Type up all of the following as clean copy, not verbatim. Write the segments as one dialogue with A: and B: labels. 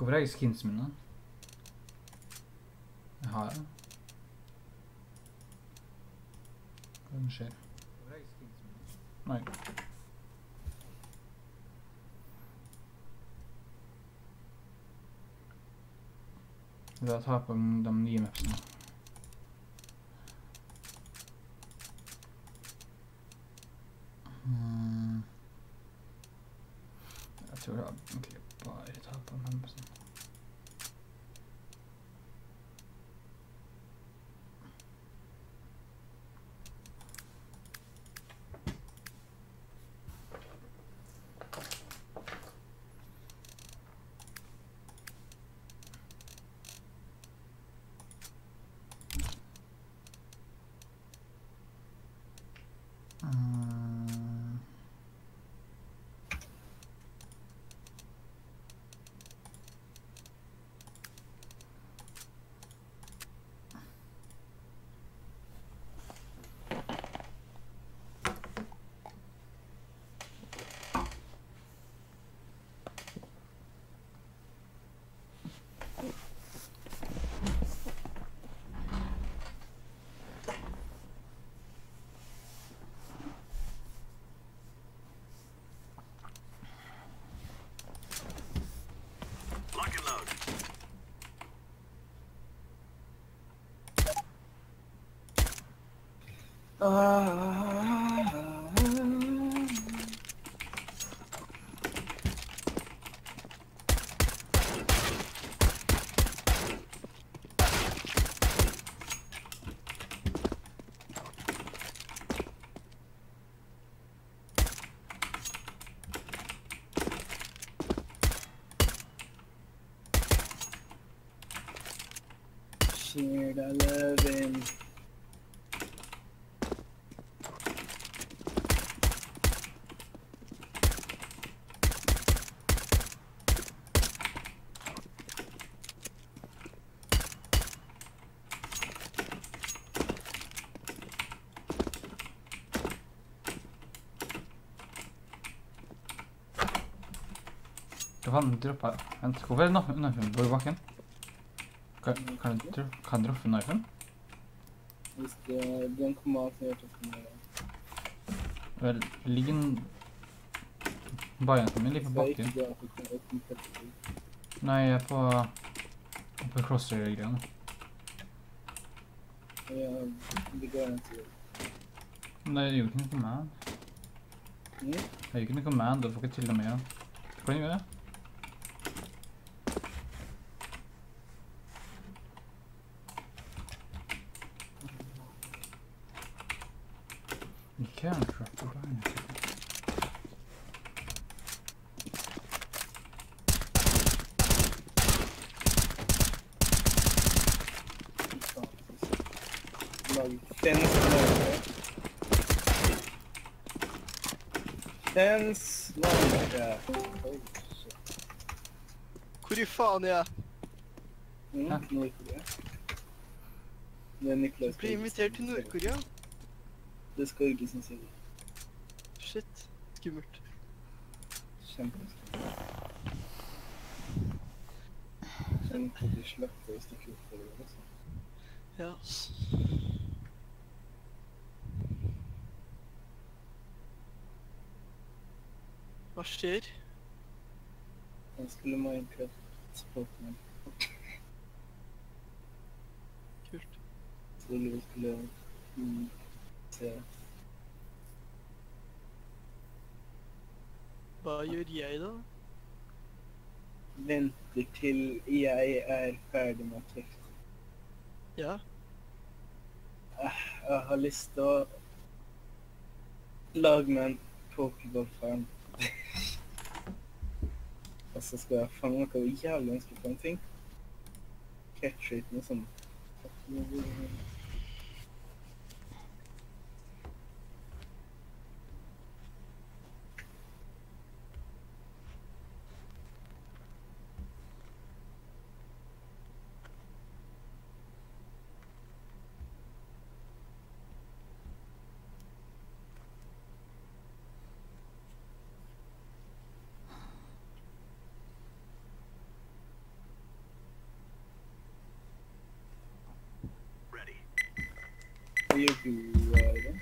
A: Hvorfor er jeg skins mine? Jeg har det. Hva er det som skjer? Nei. Da tar jeg på de nye mapsene. Jeg tror jeg egentlig bare tar på mapsene.
B: Shared 11.
A: Hva faen dropper jeg? Vent, hvorfor er det knifen på bakken? Kan du droppe knifen?
B: Hvis den kommer av til å gjøre det.
A: Vel, ligger den... Bajoneten min ligger på bakken.
B: Så jeg ikke det at det kommer kompetitivt.
A: Nei, jeg er på crosshair-greiene.
B: Ja, det går en til.
A: Men det er jo ikke noe command. Det er jo ikke noe command, du får ikke til det mer. Hva kan du gjøre? You can't drop the bayonet.
C: Fens lager.
D: Hvor i faen er jeg?
B: Nord-Korea. Det er Niklas.
D: Ble invitert til Nord-Korea?
B: Det skal ikke som sier.
D: Shit, skummelt.
B: Kjempeskummelt. Kjenner på de slipper å stikke opp for det også.
D: Ja. Hva skjer?
B: Jeg skulle Minecraft-spåten.
D: Kult.
B: Så vi skulle se.
D: Hva gjør jeg da?
B: Venter til jeg er ferdig med trykt.
D: Ja.
B: Jeg har lyst til å lage meg en Pokéball-farm. Og så skal jeg fange noe jævlig vanskelig på en ting. Catch-rate med sånn. Hva gjør du, Eivind?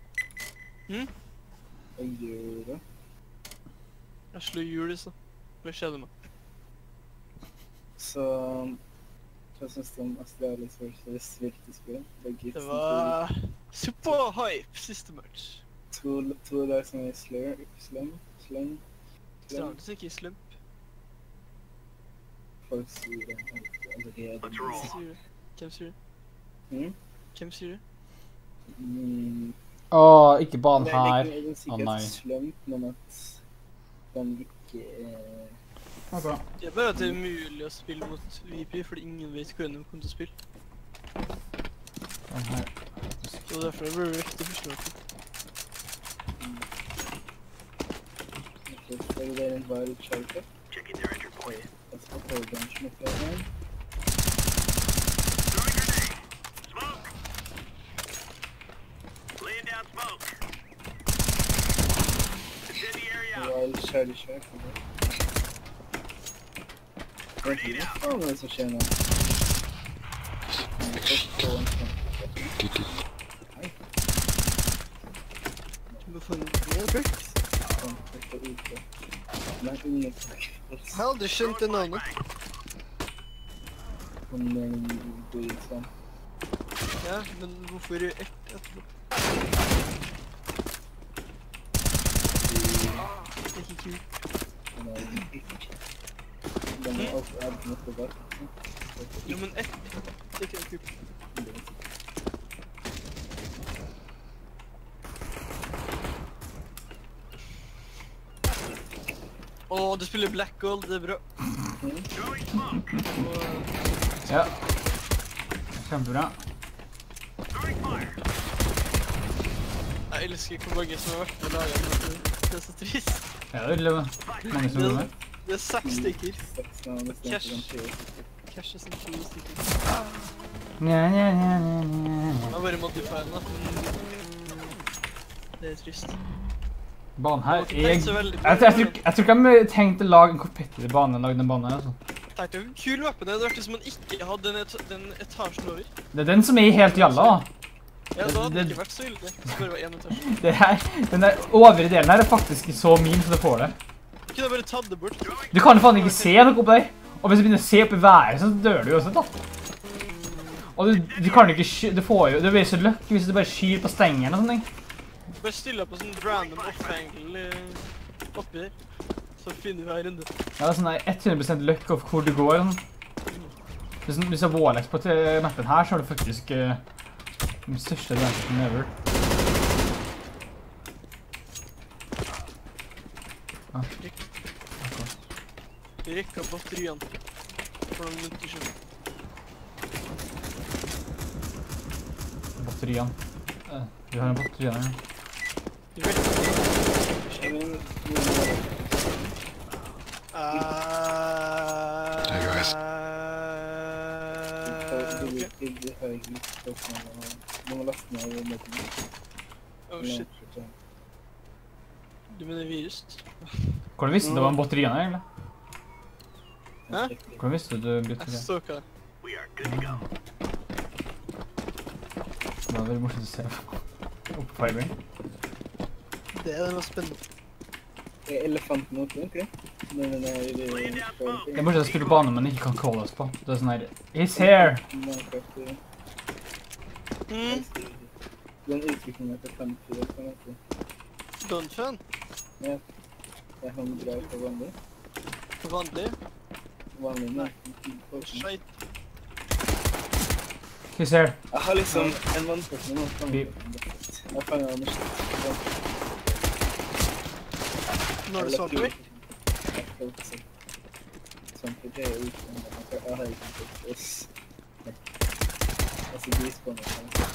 B: Hva gjør du?
D: Jeg slår hjul, så. Det skjedde meg.
B: Så hva synes du om Astralis versus Virtus-spill?
D: Det var super hype siste match.
B: To lag som er slum.
D: Startes ikke i slump.
B: Folk sier det allerede.
D: Hvem sier det?
B: Mm?
D: Hvem sier det?
A: Åh, ikke banen
B: Det er
A: her.
B: ikke sikkert
A: nei.
B: slump, men at de ikke
A: Ok.
D: Det er bare at det er umulig å spille mot VP, fordi ingen vet hvordan de kommer til å spille.
A: Den her.
D: Så derfor blir det riktig første matchen.
B: Er det en wild shelter? Oi, jeg skal på bench med flere. Wild shelter. Hva faen er det som skjer nå?
D: Du må få en nedbrukt.
B: Nei, ingen
D: Jeg har aldri skjønt det navnet.
B: bor i sånn.
D: Ja, men hvorfor er ett etterpå? Det er ikke kult.
B: Den er alltid noe tilbake.
D: Jo, men ett det er ikke kult. Åh, du spiller Black Gold, det er bra.
A: Ja. Kjempebra.
D: Jeg elsker hvor mange som har vært med laget, men det er så trist.
A: Ja, det er mange som er med.
D: Det er 6 stykker.
B: Cash.
D: Cash er sånn 2 stykker.
A: Nja.
D: Jeg har bare modifyet da, men det er trist.
A: Banen her
D: Det er ikke så
A: er...
D: veldig
A: Jeg tror ikke de tenkte å lage en kompetitiv bane enn å lage den banen her, altså.
D: Tenk deg hvor kul weapon det hadde vært hvis man ikke hadde den etasjen over.
A: Det er den som er helt jalla, da.
D: Ja, da hadde det ikke vært så ille. Det skulle bare være en etasje.
A: Det her, den der øvre delen her er faktisk så min som det får det.
D: Du kunne bare tatt det bort.
A: Du kan jo faen ikke se noe opp der. Og hvis du begynner å se opp i været, så dør du jo også, da. Og du kan ikke sky... Du får jo... Du blir så løkk hvis du bare skyr på stengen og sånne ting.
D: Bare stille på sånn random off-angle oppi der. Så finner vi hver runde.
A: Ja, det er sånn der 100% løkk av hvor du går. Sånn. Hvis du har Warlex på mappen her, så har du faktisk den største advantagen ever. Ja.
D: Vi rekker opp batteriene. For noen minutter siden.
A: Batteriene. Vi har en batteriene her.
D: Vi rekker opp batteriene.
C: Hey, guys.
D: Oh shit. Du mener virus?
A: Hvordan visste du det var en batteriene her, eller?
D: Hæ?
A: Hvordan visste du det
D: Jeg
A: batteriene?
D: så hva.
A: Det var veldig morsomt å se oppfeiling.
D: Det er det mest spennende.
B: Er elefanten oppe, ikke? Men den er
A: Det er morsomt å spille bane, men ikke kan calle oss på. Det er sånn her, he's here!
B: Den utviklingen til 50 år, kan jeg si.
D: Gunfan?
B: Ja. Det er han bra på vanlig.
D: På vanlig?
B: Vanlig, nei.
D: Skjeit.
A: He's here.
B: Jeg har liksom en vannførsel nå. Jeg fanger han ikke.
D: Nå er det svart over.
B: Sånn for det er utviklingen. Jeg har ikke fått oss. Altså, de spåner.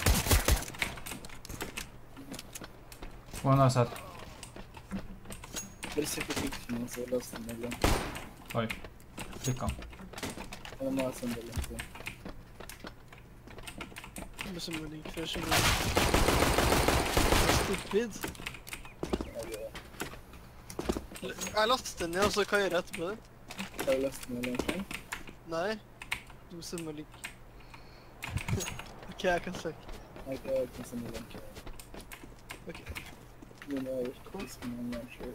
A: Hvordan har jeg sett?
B: Bare se på utviklingen, så løs den med den.
A: Oi. Fikk han.
B: Jeg må ha sånn del egentlig.
D: Det som er like før, som er stupid. Jeg laster den ned, og så kan jeg gjøre etterpå det.
B: Har du løst den med den?
D: Nei. Du må sende meg link. Ok, jeg kan søke.
B: Jeg har ikke sånn launcher.
D: Ok.
B: Men jeg har ikke liksom en launcher.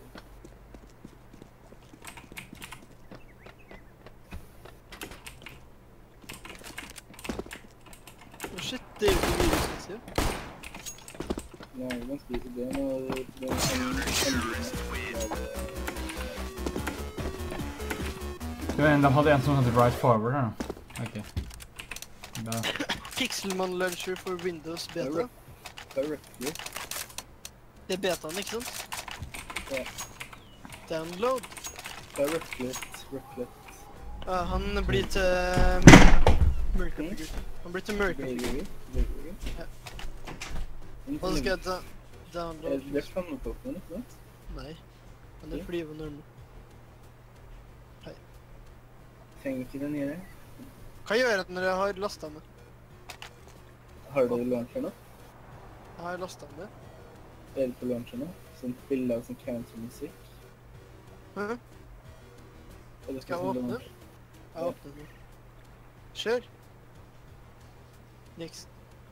D: Shit, det er jo ikke virusmessig.
B: Det er ganske det er noe
A: De hadde en som heter Right Forward her nå. Ok. Da.
D: Pixelman Launcher for Windows beta.
B: Directly.
D: Det er betaen, ikke sant?
B: Ja.
D: Download.
B: Directly.
D: Ja, han blir til Mørkefigur. Han blir til Mørkefigur. Ja. Og så skal jeg download.
B: Det er fannetoppen, ikke sant?
D: Nei. Han er flyve normal. Hei.
B: Trenger ikke den i det.
D: Hva gjør jeg når jeg har lastet med?
B: Har du launcher nå?
D: Jeg har lastet med.
B: Er det på launcher nå? Sånn bilder av sånn country-musikk?
D: Hæ? Skal jeg åpne? Jeg åpner den. Kjør! Next.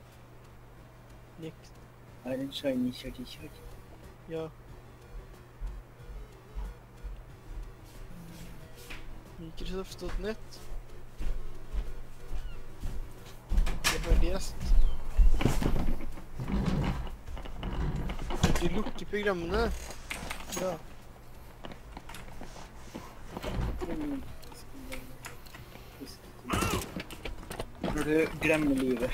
B: Er det en shiny kjørt?
D: Ja. Microsoft.net. Jeg har lest. Du lukker programmene. Bra.
B: Når du glemmer livet.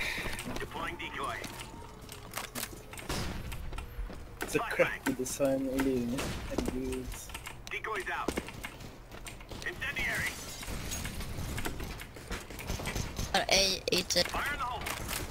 B: Så crappy design i livet mitt. Herregud.
E: Decoys out. Incendiary.
F: A8.
E: Fire in the hole.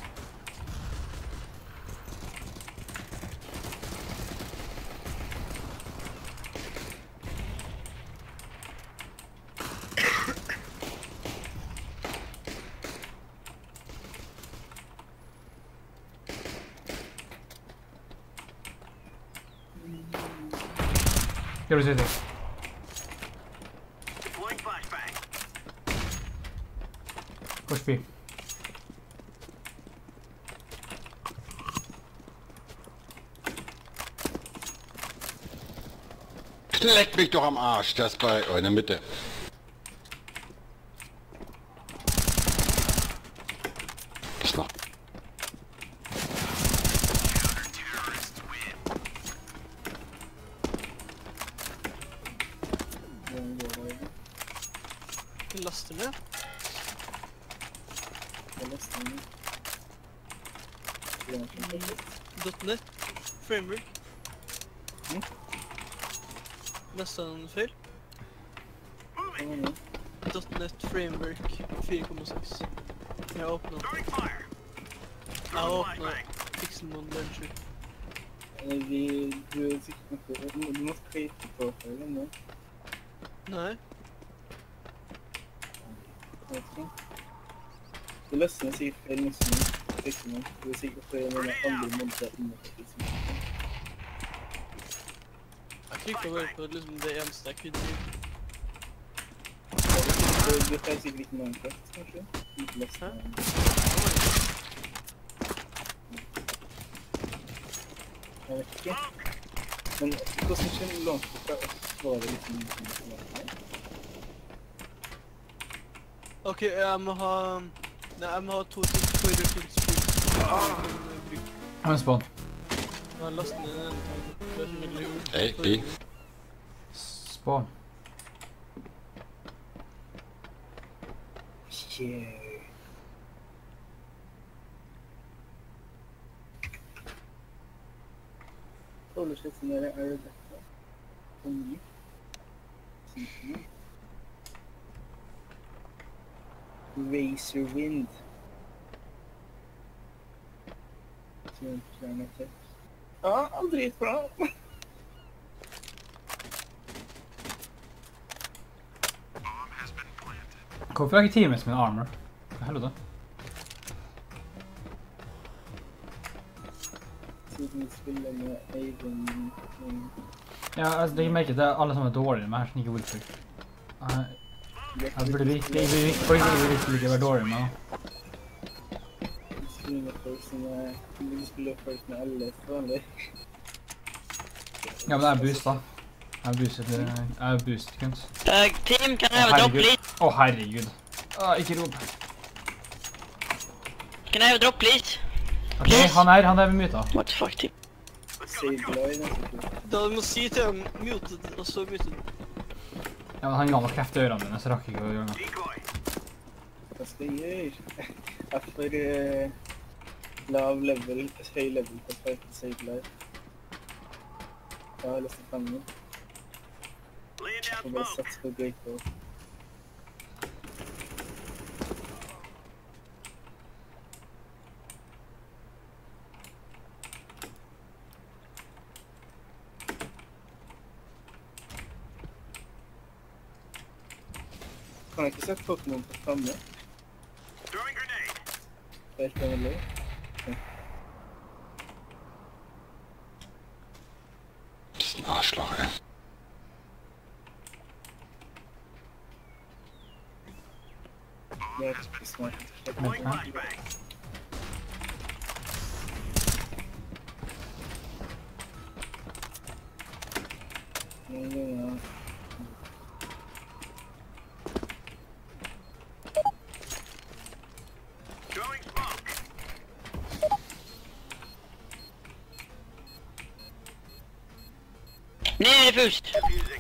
A: Gjør du sitt?
E: Deploying flashbang.
A: Push B.
G: Leck mich doch am Arsch, das bei in der Mitte. Snart.
D: Du laster ned. .net. Framework. Lastet den feil. .net Framework 4,6. Jeg åpnet.
E: Throwing fire.
D: Jeg åpnet Pixelmon Launcher.
B: Du er sikkert noe. Du må skrive på for nå.
D: Nei.
B: Du løsner sikkert feil musikk. Du er sikkert feil med andre måneder innenfor Pixelmon.
D: Jeg trykket bare på liksom det eneste jeg kunne gjøre.
B: Du tar sikkert ikke Minecraft, kanskje? Ikke løsner. Jeg vet ikke. Men hvordan kjenner du langt fra oss var det liksom
D: Ok, jeg må ha... Nei, jeg må ha 2 ting for å kunne spille.
A: Jeg har en spawn.
D: Jeg har lastet ned den ene. Det er som veldig gjort.
G: Hey, B.
A: Spawn.
B: Yeah. Holy shit, sånn er det dette? Så mye. Razor Wind. Så gjerne til. Ja, dritbra.
A: Hvorfor har jeg ikke teamet med armor? Hva helvete?
B: Siden vi spiller med Aiden.
A: Ja, altså, det merker til alle som er dårlige med her, som ikke Wilfred. Jeg burde virkelig være dårlig med da.
B: streamer folk som vil spille folk med LS vanlig.
A: Ja, men det er boost da. Jeg er boost kunst.
F: Team, can I have a drop, please?
A: Å, herregud. Ikke rop.
F: Can I have a drop, please?
A: Ok, han er ved myta.
F: What the fuck, team?
B: Sableye,
D: Da du må si til ham muted, og så muted.
A: Ja, men han ga meg kreft i ørene mine, så rakk ikke å gjøre noe.
E: Decoy.
B: hva skal jeg gjøre? Jeg er for lav level, høy level på å fighte Sableye. Jeg har lyst til å fange den.
E: Laying
B: Og
E: down
B: bare
E: smoke.
B: satse på Great Ball. Kan jeg ikke sette Pokémon på fremme?
E: Throwing grenade.
B: Helt vanlig.
G: Arschloch, ey.
B: Det er ikke smart.
E: Deploying flashbang.
B: Ja.
E: Throwing smoke.
F: Need a boost.
E: Defusing.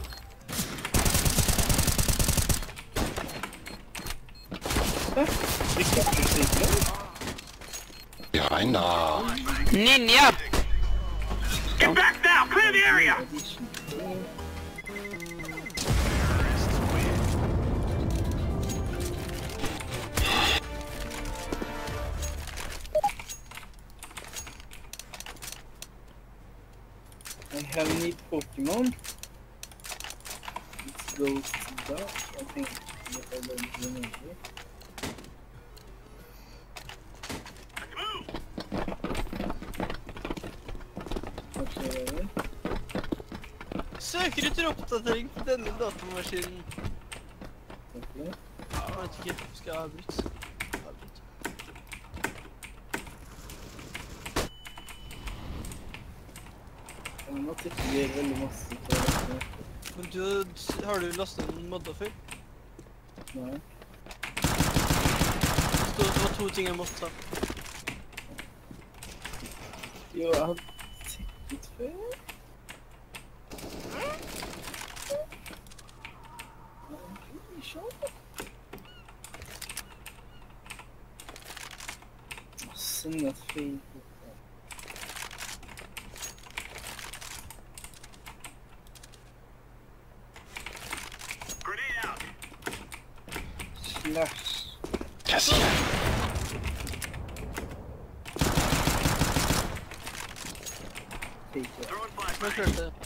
B: Ikke Sableye.
G: Geh rein da.
F: Ninja.
E: Get back now. Clear the area.
B: Edition. I have need Pokemon. Let's go to that. I think that I don't remember.
E: Let's move.
B: What should I do?
D: Søker etter oppdatering på denne datamaskinen.
B: Okay.
D: Jeg vet ikke, skal jeg avbryte?
B: Jeg må tippe det er veldig masse på det.
D: Men har du lastet en modda før?
B: Nei.
D: Det stod at det var 2 ting jeg måtte ta.
B: Jo, jeg har tippet før. Sånn at feil.
E: Grenade out.
B: Slash.
G: Der ist hier.
B: Fake.
E: Throwing
D: Men jeg
E: flashbang.
D: klarte det.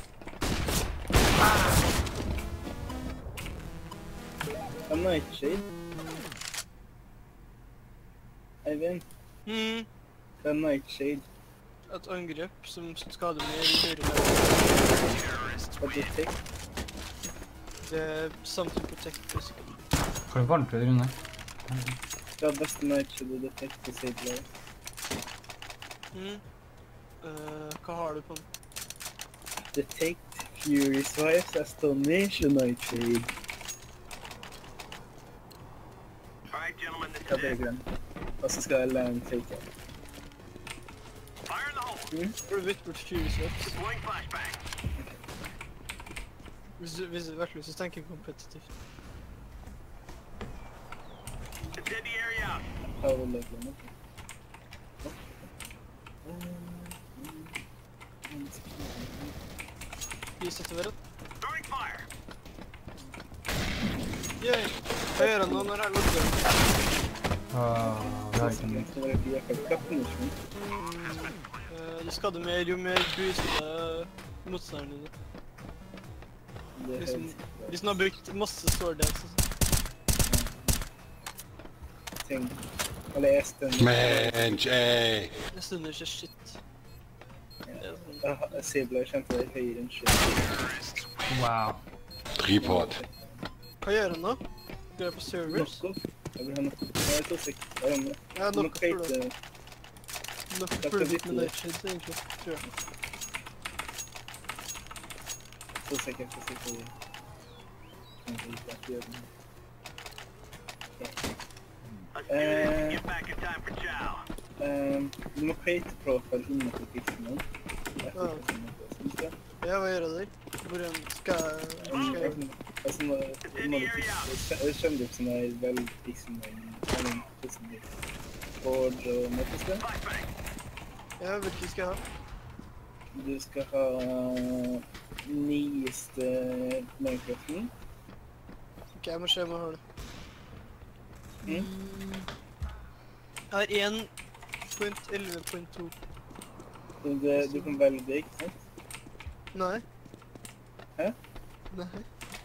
B: A Nightshade. Eivind,
D: Hmm.
B: det er Nightshade.
D: Et angrep som skader meg i høyre level.
B: Og Detect.
D: Det er something protect basically.
A: Får du varmt ved runde?
B: Det er beste Nightshade og Detect på Sableye.
D: Hmm. Hva har du på den?
B: Detect, Fury Swipe, Astonish og Nightshade.
E: All right, gentlemen, this
B: Ja,
E: is
B: det er
E: it.
B: grønn. Og så skal jeg lære en fake.
E: Fire in the hole.
D: Har du bytt bort Fury Swept?
E: Deploying flashbang.
D: Hvis du virkelig så tenker jeg kompetitivt.
E: Incendiary out.
B: Power level.
D: Vis etter hverandre.
E: Throwing fire.
D: Yay! Hva gjør han nå når han logger?
A: Det er ikke
B: Det
A: noe.
B: skal være DFL-kappen.
D: Du skader mer jo mer booster motstanderne dine.
B: Det er
D: Liksom,
B: helt
D: hvis han har brukt masse sword dance og sånn.
B: ting. Eller jeg stemmer.
G: Mensch, ey.
D: Jeg stunder ikke shit.
B: Sableye kjemper høyere enn shit.
A: Wow.
G: Report.
D: Hva gjør han nå? Går jeg på servers?
B: Knockoff. Jeg vil ha knockoff. Jeg er 2 sek. Jeg rammer.
D: Ja,
B: Du må
D: knockoff burde
B: kveite.
D: Nok for litt med nightshades, egentlig, tror jeg.
B: Så sikkert.
E: Let's do this and get back in time for chow.
B: Du må create profile innenfor pixelen.
D: Ja, hva gjør jeg der? Hvordan skal jeg...
B: Altså, må du skjønne opp sånne vel pixelen board og møteste.
D: Ja, hvilke skal jeg ha?
B: Du skal ha nyeste Minecraften.
D: Ok, jeg må se om jeg har det. Jeg har 1.11.2.
B: Du kan velge det, ikke sant?
D: Nei.
B: Hæ?
D: Nei.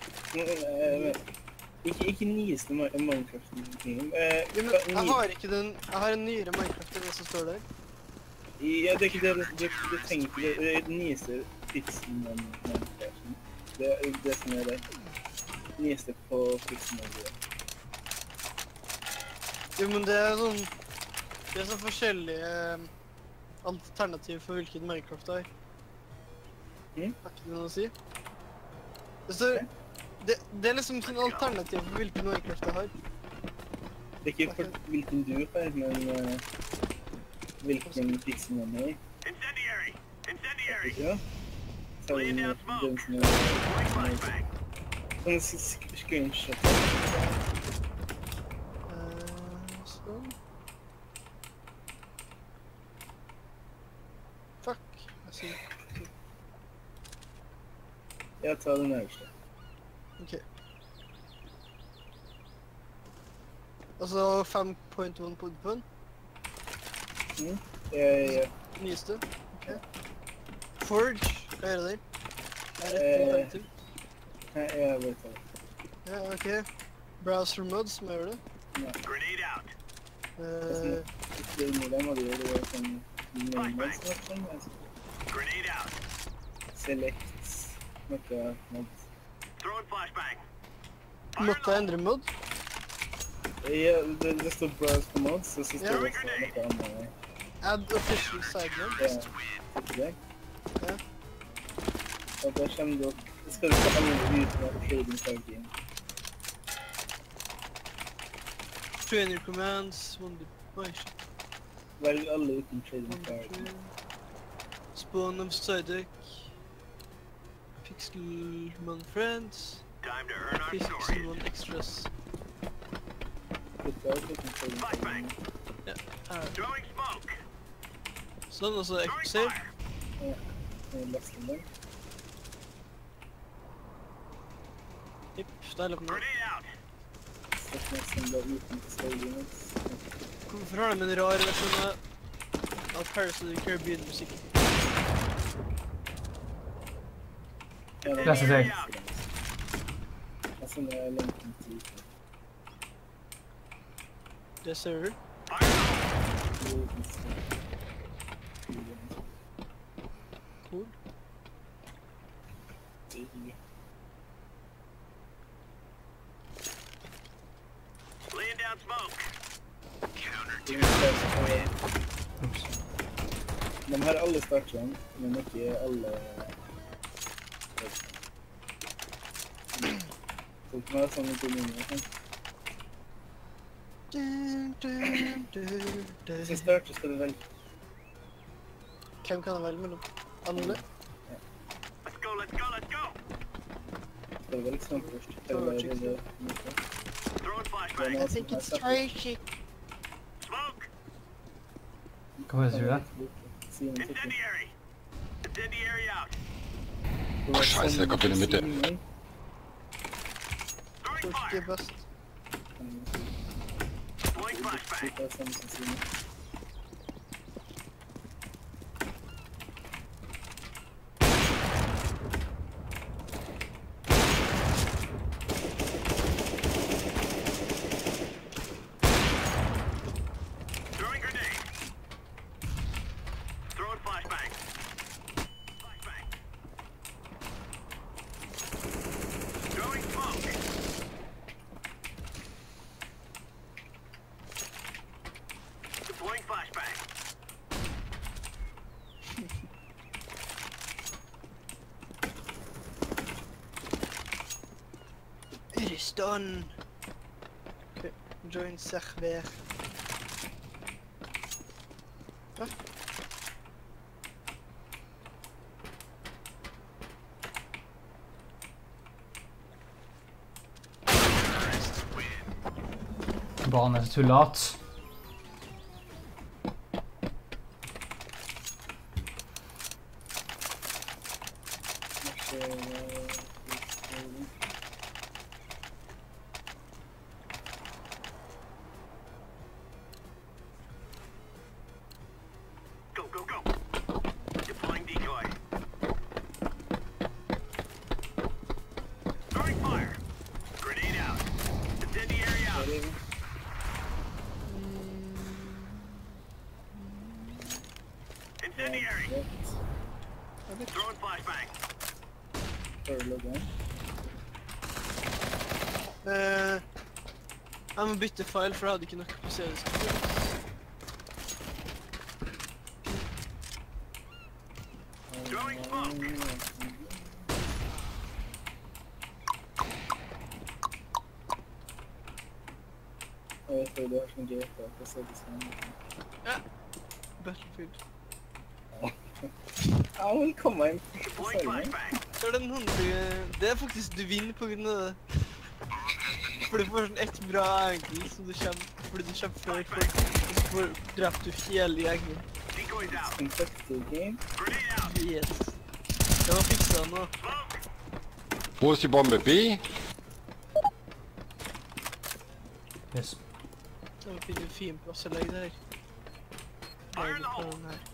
B: Ikke nyeste Minecraften.
D: Jo, men jeg har ikke den... Jeg har en nyere Minecraft, det som står der.
B: Ja, det er ikke det. Du trenger ikke det. Det er den nyeste pixelen Minecraften. Det er det som er det. Nyeste på pixelen.
D: Jo, men det er sånn... Det er så forskjellige alternativ for hvilket Minecraft det er. Har ikke det noe å si? Det er liksom sånn alternativ for hvilken Minecraft jeg har.
B: Det er ikke for hvilken du har, men hvilken pixel man er i.
E: Incendiary! Incendiary!
B: Ja. Så er det den som er sånn screenshot.
D: Sånn. Fuck. Jeg sier.
B: Ja, ta den øverste.
D: Ok. Altså 5.1.1?
B: Ja.
D: Nyeste? Ok. Forge, hva gjør det der? Jeg er rett alternativ.
B: Ja, jeg vet det.
D: Ja, ok. Browser mods, hva gjør det?
E: Grenade out!
B: Det er under dem, og det er sånn name-mods og sånn.
E: Grenade out!
B: Select noe mods.
E: Throwing flashbang!
D: Måtte jeg endre mod?
B: Ja, det står browse på mods, og så står det også noe annet.
D: Add official side
B: Ja,
D: mods.
B: ikke det?
D: Ja.
B: Og da kommer du opp. Skal du få alle ut med trading card game.
D: Trainer commands, wonder... Oi, shit.
B: Velg alle uten trading card.
D: Spawn of Psyduck. Pixelmon friends.
E: Time to earn our story.
D: Pixelmon extras.
B: Putt alt uten trading card game.
E: Throwing smoke!
D: Sånn, og så
E: Throwing
D: save.
E: fire!
B: Lasten den.
D: Jipp, der løper den.
E: Grenade out!
B: Sett nesten da uten stadions.
D: Hvorfor har de en rar versjon av Pirates of the Caribbean-musikk?
A: Neste steg.
B: Altså, det er lenken til.
D: Det er server. Cool.
E: Laying down smoke!
B: De har alle startene, men ikke alle... Så det kan være sånn på minnet. Hvis du starter, skal du velge.
D: Hvem kan jeg velge mellom? Alle?
E: Let's go, let's go, let's go!
B: Skal du velge sånn først? Eller er det...
E: Throwing flashbang!
D: I think it's Tracy.
E: Smoke!
A: Hva var det du gjorde?
E: Incendiary! Incendiary out!
G: Ach, scheiße, der kommt in die Mitte.
E: Throwing
D: Torch
E: fire!
D: er best.
E: Deploying flashbang! Throwing grenade! Throwing flashbang! Flashbang! Throwing smoke! Deploying
D: Piston. Okay. Join server. Hva?
A: Banen er så tullat.
E: Go, go, go. Deploying decoy. Throwing fire. Grenade out. Incendiary out. Incendiary. Throwing flashbang.
D: Jeg må bytte file, for jeg hadde ikke nok på CD-skapet.
E: Throwing smoke.
B: Jeg tror det er sånn GTA på CD-skapet.
D: Battlefield.
B: Ja, men kom meg inn.
E: Deploying flashbang.
D: Så er det en det er faktisk du vinner på grunn av det. For du får sånn ett bra angle som du kommer, fordi du kommer før folk, og så får drept du hele gjengen.
E: Decoys out.
B: Infected game.
E: Grenade out.
D: Yes. Det var fiksa nå.
E: Smoke.
G: Wo ist die Bombe? B?
A: Yes.
D: Jeg må finne en fin plass å legge det her. Legge det på den her.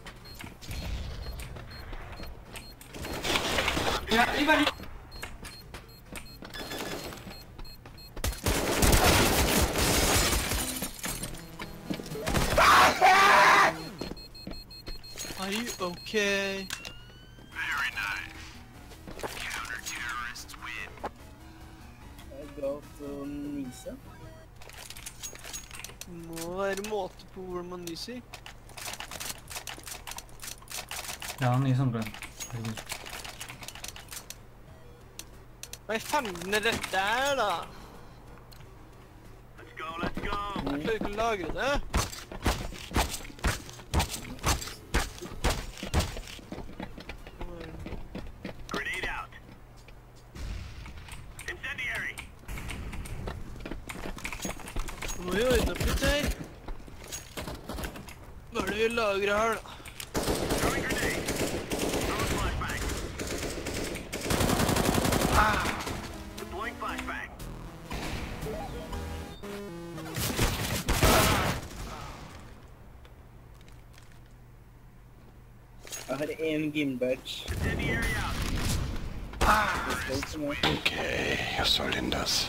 D: Are you okay?
E: Very nice. Counter-terrorists win.
B: Jeg er galt å nyse.
D: Må være måte på hvor man nyser.
A: Ja, ny sammenheng. Herregud.
D: Hva i fanden er dette her, da?
E: Let's go, let's go.
D: Jeg klarer ikke å lagre det.
E: Grenade out. Incendiary.
D: Nå må vi ordne opp litt her. Hva er det vi lagrer her, da?
E: Throwing grenade. Throwing flashbang. Deploying flashbang.
B: Jeg har en gimbadge.
E: Incendiary out.
B: Det skal ikke meg.
G: Okay, was soll denn das?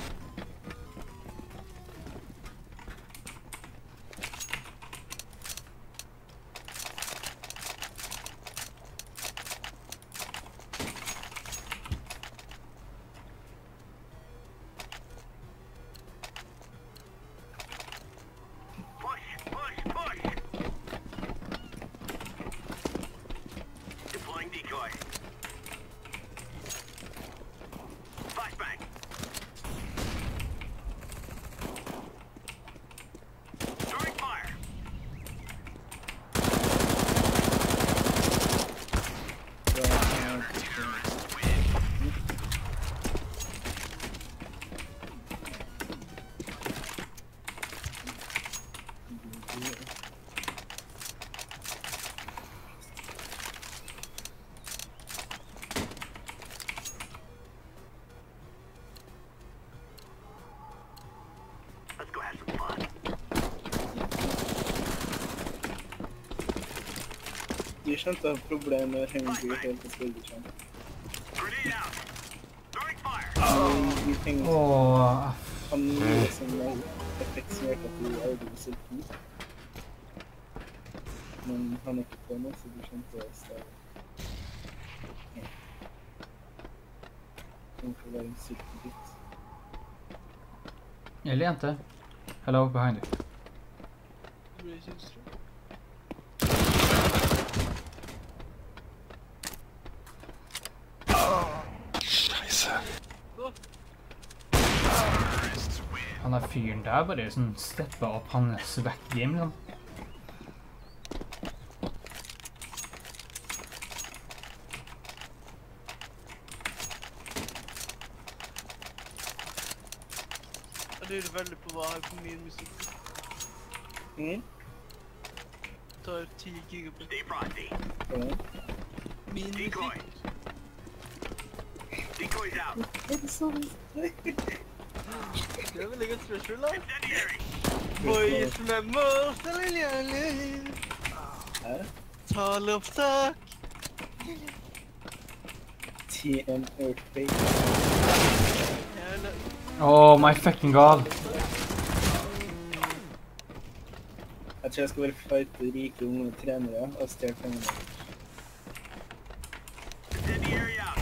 E: Push, push, push. Deploying decoy. Flashbang. Throwing fire. Counter-terrorists win. Let's go have some fun.
B: De skjønte at problemet er hemmelig helt til spillerskjønn.
E: Grenade out. Throwing fire.
B: De tingene
A: Åh,
B: kan gjøre som er effekt som gjør at de aldri vil se ut. Men han er ikke på nå, så de skjønte å stave. Det må ikke være en syltegutt.
A: eller jente. Hello, behind you.
D: Det blir sinnssykt.
G: Scheiße.
D: Gå.
A: Han der fyren der bare sånn steppet opp hans back-game, liksom.
D: Jeg lurer veldig på hva her på min musikk.
B: Mm.
D: Tar 10 gigabit.
E: Stay frosty.
B: Ja.
D: Min musikk.
E: Decoys. Decoys out.
B: Det er sånn.
D: Det er veldig godt spørsmål, da.
E: Incendiary.
D: Boys med målsteliljanlig.
B: Hæ?
D: Taleopptak.
B: TM Earthquake.
D: Jævla.
A: Oh my fucking god.
B: Jeg tror jeg skal bare fighte rike unge trenere og stjele pengene.
E: Incendiary out.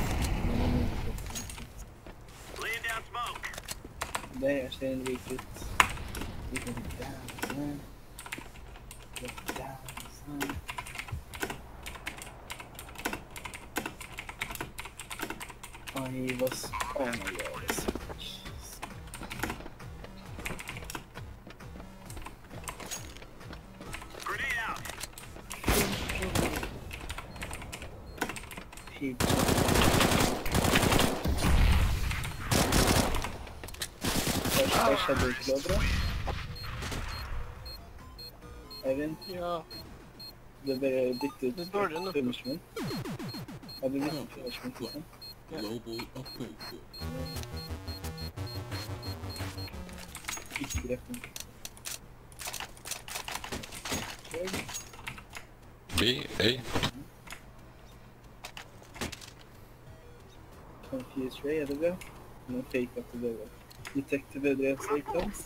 E: Laying down smoke.
B: Der ser en rik ut. Vi kan danse. Danse. I was... Oh my god.
E: Grenade out.
B: Hit. Hva skjedde ikke da, bra? Eivind,
D: Ja.
B: det bare bytte ut
D: Det er dårlig nå.
B: punishment. Ja, det bytte ut punishment, liksom.
H: Global offensive.
B: Ikke grep den.
G: B, A.
B: Confused Ray, er det bra? Nå fake at det bra. Detect the bedre sequence.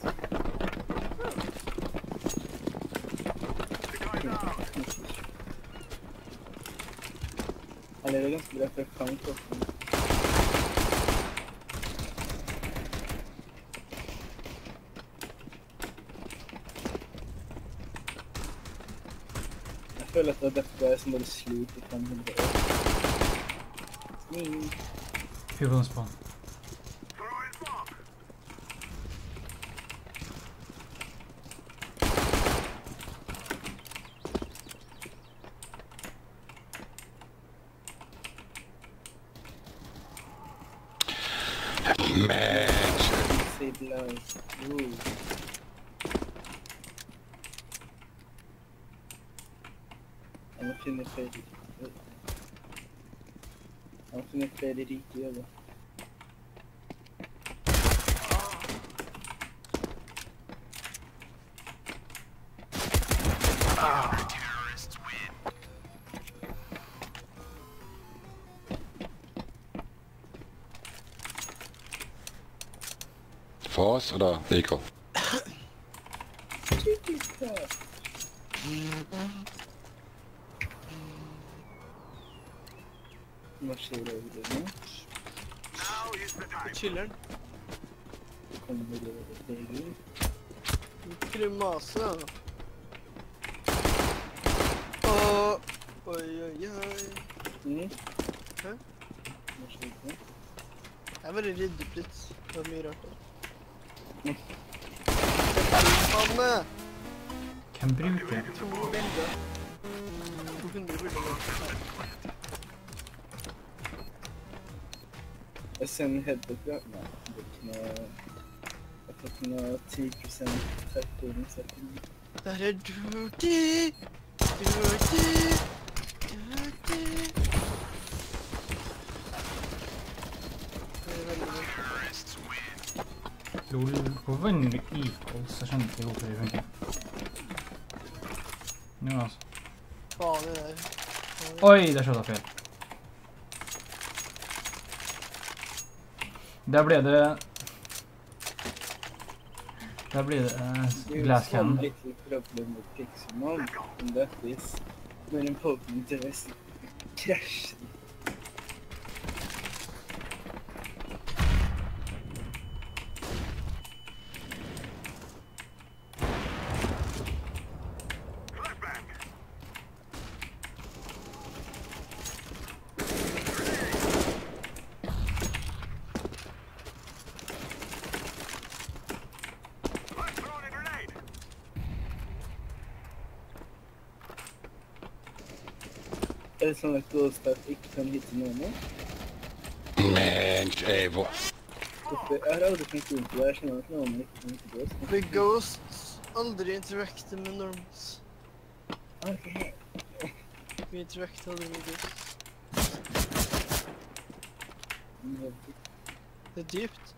B: Eller det er ganske bra, for jeg kan ikke åpne den. Jeg føler at det er dette der som bare sliter i 500 år.
A: Fyr på den spawn.
E: Throwing smoke.
G: Match.
B: Save lives. Ooh. Jeg må finne flere rike jobber.
G: For oss oder Deko?
B: Marsjerer over det nå.
E: Now is the time.
D: Chiller'n.
B: Kommer det over det.
D: Grimase. Åh. Oi, oi, oi. Hæ?
B: Marsjerer det.
D: Jeg er bare redd litt. Det var mye rart der. Hanne!
A: Hvem bruker?
D: 2 bilder. 200 bilder.
B: Jeg sender headbutt, ja. Nei, det er ikke noe... Jeg får ikke noe 10% terpering, så jeg kan...
D: Der er dirty! Dirty! Dirty! Det er veldig bra.
A: Lol, hvor vanner du equals? Jeg skjønner ikke hvorfor det funker. Nå altså.
D: Faen det der.
A: Oi, der skjøt jeg feil. Der ble det... Der ble det glass cannon.
B: There's one little problem with Pixelmon, and that is when important to us crash.
E: Flashbang.
B: Er det sånn at Ghost ikke kan hitte noen nå?
G: Mensch, ey, wo...
B: Jeg har aldri tenkt inn på det. Jeg skjønner at noen ikke kan hitte Ghost.
D: For Ghosts aldri interacter med Normals.
B: Ok.
D: Vi interacter aldri med Ghosts. Det er dypt.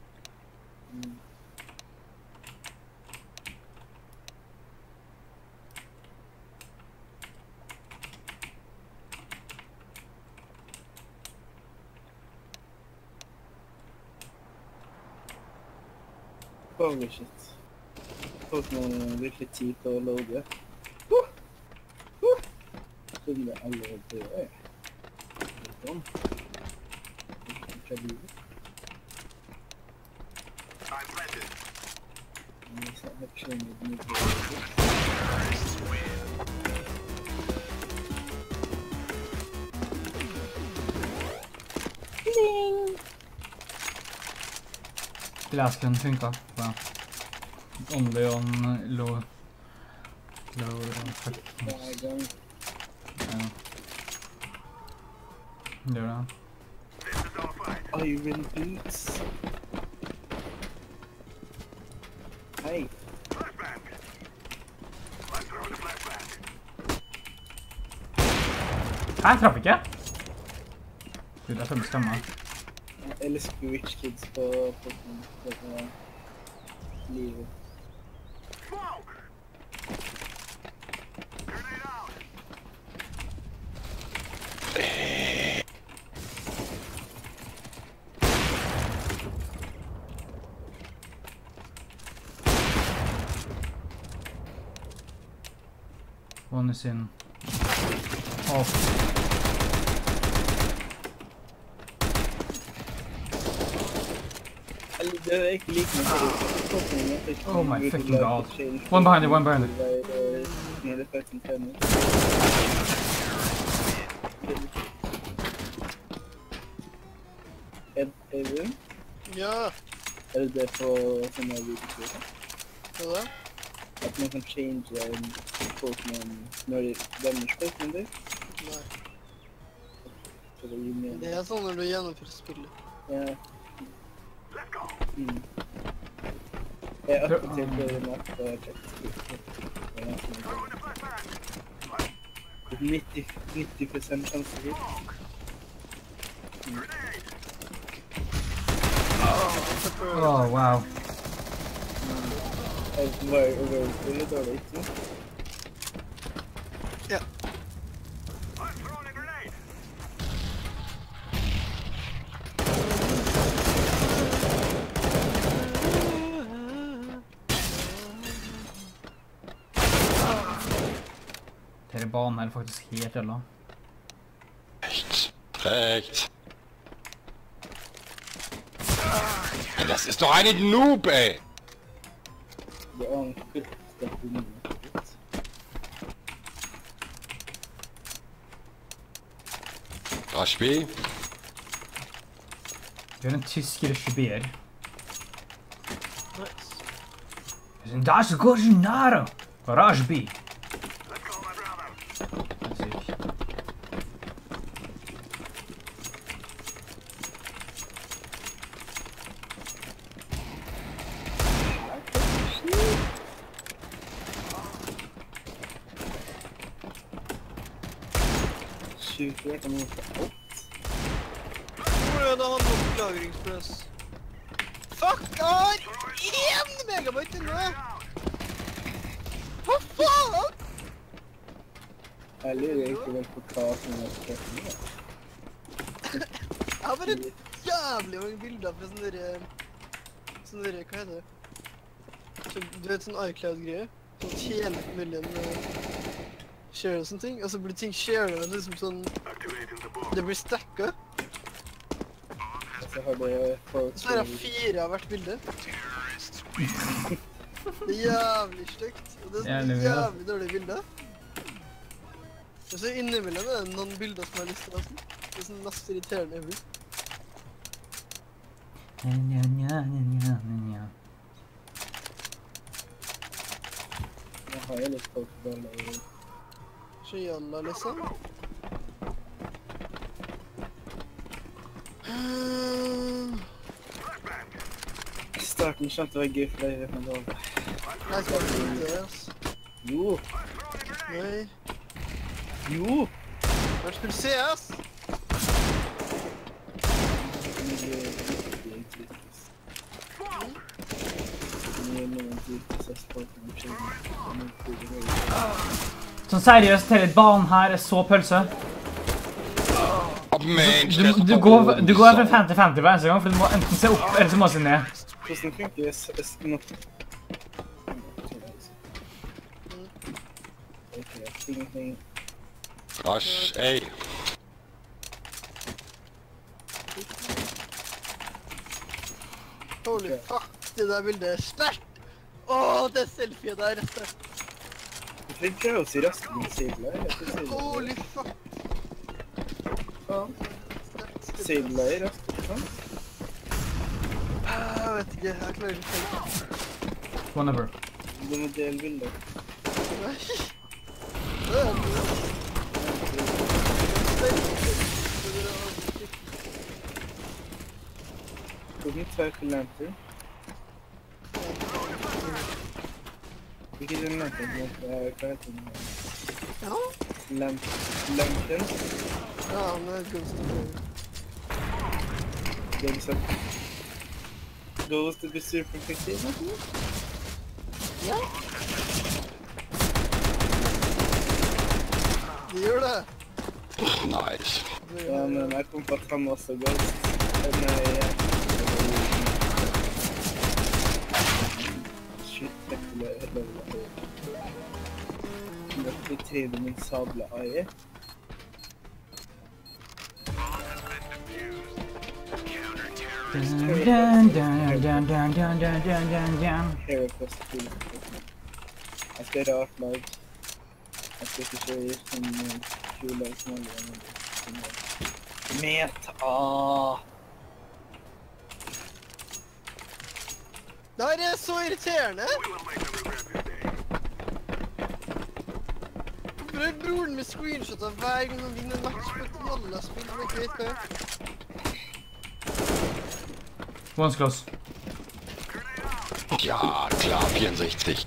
B: Holy shit. Pokémon virkelig tid på å loade. Trodde jeg allerede døde. Sånn.
E: I'm planted.
B: Jeg har ikke noe mye.
A: Glasken funka. Bra. Only on low effect.
B: Hver gang.
A: Ja. Det gjør det.
B: Iron Beats. Hei.
A: Jeg traff ikke. Gud, jeg føler meg skammet.
B: Jeg elsker Rich Kids på Pokémon. Det er livet.
A: One is in. Off.
B: Det er ikke like mye.
A: Oh my fucking god. One behind it, one behind it.
B: Når det faktisk trener. Edwin?
D: Ja,
B: Er det på sånne videoer?
D: hva da?
B: At man kan change en Pokémon når de venner Pokémon der?
D: Nei.
B: Så det gir mening.
D: Det er sånn når du gjennomfører spillet.
B: Ja. Jeg har oppdatert det med at det er tjekk. 90% sjanse til.
A: Oh, wow.
B: Jeg var litt dårlig, ikke sant?
D: Ja.
A: Denne banen er faktisk helt jævla.
G: Rechts. Ja, das ist doch eine Noob, ey!
B: Det er en kult stepp i minnet.
G: Raschbi.
A: Du er en tysk regibeer.
D: Nice.
A: Das ist Gorginaro. Rajbi. Syk.
B: Sjukt, jeg kan noe for alt.
D: Hvor er det han nok lagringspress? Fuck, jeg har 1 megabyte inne! Hva faen?
B: Jeg lurer ikke vel på hva som er spørsmålet.
D: Jeg har bare jævlig mange bilder fra sånne der, hva heter det? Så, du vet sånn iCloud-greie? Sånn hele familien share og sånne ting, og så blir ting shared og liksom sånn, det blir stakket.
B: Så har det folk
D: Så har jeg 4 av hvert bilde. Det er jævlig stygt, og det er sånn jævlig dårlig bilde. Og så innimellom er det noen bilder som jeg har lyst til å ha sånn. Det er sånn mest irriterende ever.
B: Jeg har jo litt folk på det.
D: Så jalla liksom.
B: Starten kommer til å være gøy for deg, men da...
D: Nei, skal jeg ikke det, ass.
B: Jo,
D: Nei.
B: jo!
D: Hva skal du se, ass?
A: Sånn seriøst, hele banen her er så pølse.
G: Oh, Mensch,
A: Du går fra 50-50 hver eneste gang, for du må enten se opp, eller så må du se ned.
B: Hvordan funker nok? Ok, ingenting.
G: Gosh, ey.
D: Holy fuck, det der bildet er sterkt! Åh, det selfie der, rett.
B: Jeg prøver å si raskt med seilleier.
D: Holy fuck.
B: Seilleier, raskt.
D: Jeg vet ikke, jeg klarer ikke å tenke.
A: Whatever.
B: Du må dele bilder.
D: Nei. Det er det.
B: Hvordan tar jeg lantern? Ikke den lantern, hva heter den?
D: Ja?
B: Lantern?
D: Ja, han er Ghost of War.
B: Det er liksom... Ghost of the Super-perspektiv?
D: Ja? Det gjør det.
G: Nice.
B: Ja, men jeg kom på at han også er Ghost. Nei, shit, jeg lever. Dette trener min sabla eie. Hero Quest 2. Jeg skal rart lag. Jeg skal ikke kjøre som kjole som alle andre. Meta!
D: Det her er så irriterende! Hvorfor er broren med screenshotter hver gang han vinner en match på et jalla spill som jeg ikke vet hva er?
A: One's close.
G: Ja, klar, 64.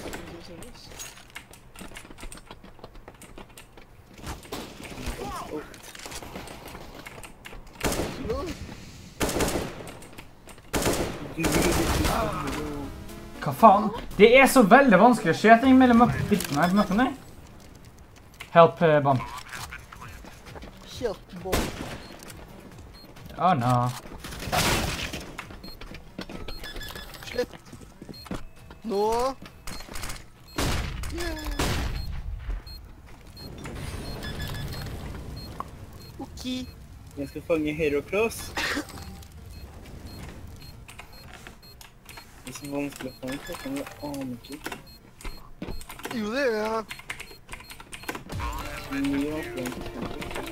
A: Hva faen? Det er så veldig vanskelig å skjøte mellom bittene her på mappen der. Help, bomb.
D: Helt bomb.
A: Oh no.
D: Slett. Nå. Yeah. Ok.
B: Jeg skal fange Hero Cross. Det er så vanskelig å fange, så kan jeg aner ikke.
D: Jo, det gjør jeg.
B: Mye vanskelig.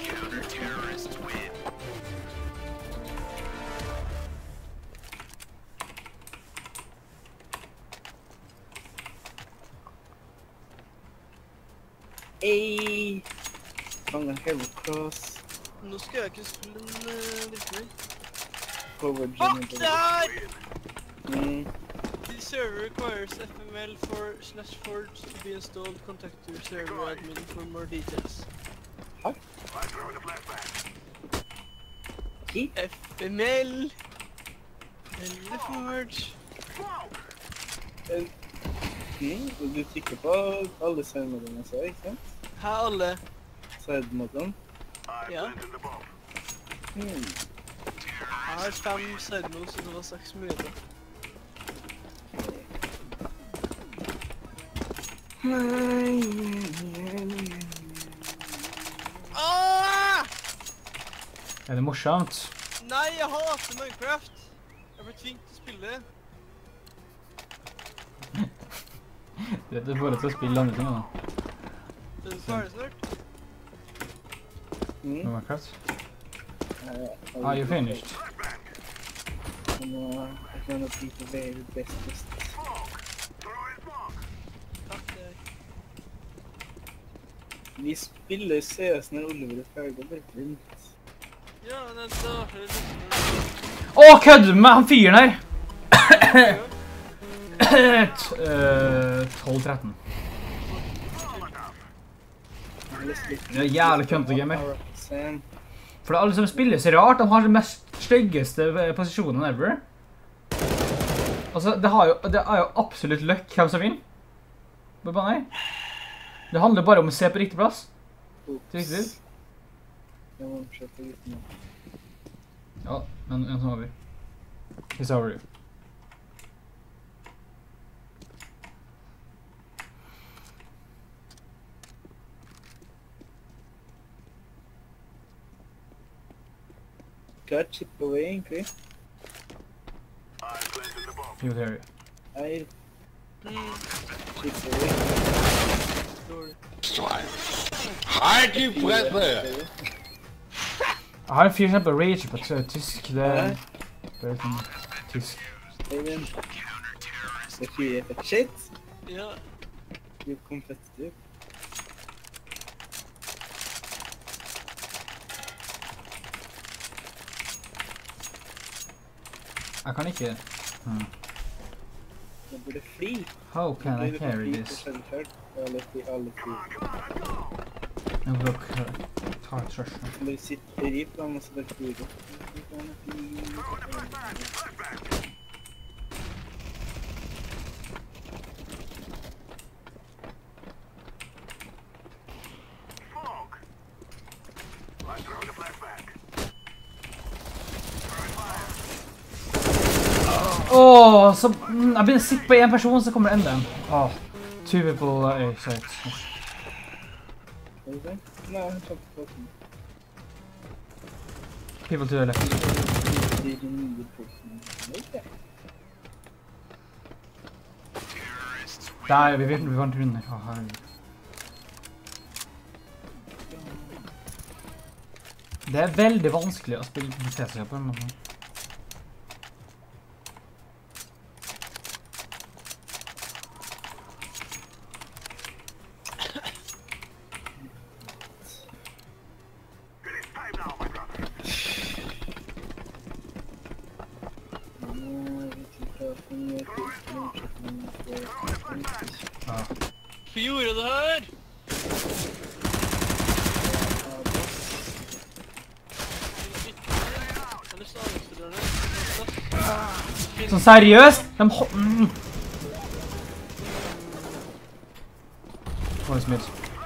B: Ey! Fange Hero Cross.
D: Nå skal jeg ikke spille en litt mer.
B: Forward
D: Fuck that! The server requires FML for /forge to be installed. Contact your server admin for more details.
B: Hæ?
D: FML! Eller forge.
B: Du trykker på alle side-modene så, ikke sant?
D: Hæ, alle?
B: Side-modene.
D: Ja. Jeg har 5 side-modes, så det var 6 muligheter. Ah!
A: Er det morsomt?
D: Nei, jeg hater Minecraft. Jeg ble tvunget til å spille.
A: Det er bare til å spille andre ting da.
D: Er du ferdig snart?
A: Minecraft? Are you finished?
B: Jeg kan nok ikke være best.
D: Takk, det er.
B: Vi spiller CS når Oliver er ferdig, det er fint.
D: Ja, den starter litt.
A: Å, kødder du med han fyren her? 12-13. Det er jævlig køntegamer. For alle som spiller så rart, de har de mest styggeste posisjonene ever. Altså, det er jo absolutt løkk hvem som vinner. På banen her. Det handler bare om å se på riktig plass. Riktig. Ja, men en som over. It's over.
B: Klart chip away, egentlig.
A: Jo, det er det.
B: Nei. Chip away.
G: Halt die Fresse!
A: Jeg har en fyr som heter Rage på tysk. Det er sånn tysk.
B: Steven. Det fyrer for shit.
D: Ja.
B: Du kompetitiv.
A: Jeg kan ikke...
B: Du burde fly.
A: How can I carry this? Jeg må ta et trøsj.
B: Du sitter i plan og så bare flyr opp.
A: Åh, så... Jeg begynner å sitte på en person, så kommer det enda en. Åh, two people... sorry.
B: Nei, jeg tar på den.
A: People to the left.
B: Det er nye personer.
A: Der, vi vant runder. Åh, herregud. Det er veldig vanskelig å spille på PC på en måte.
D: Hvorfor gjorde du det her?
A: Sånn seriøst? De Oi, smitt.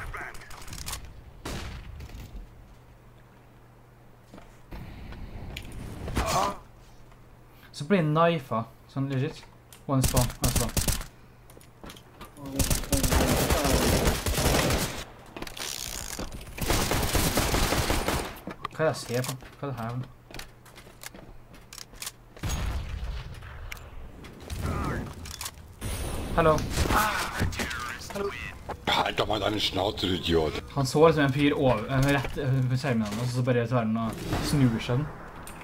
A: Så blir det knifa, sånn legit. One spawn. Hva er det jeg ser på? Hva er det her? Hallo.
G: Halt doch mal deine Schnauze, du Idiot.
A: Han så liksom en fyr over, rett ved skjermen, og så bare tar den og snur seg den.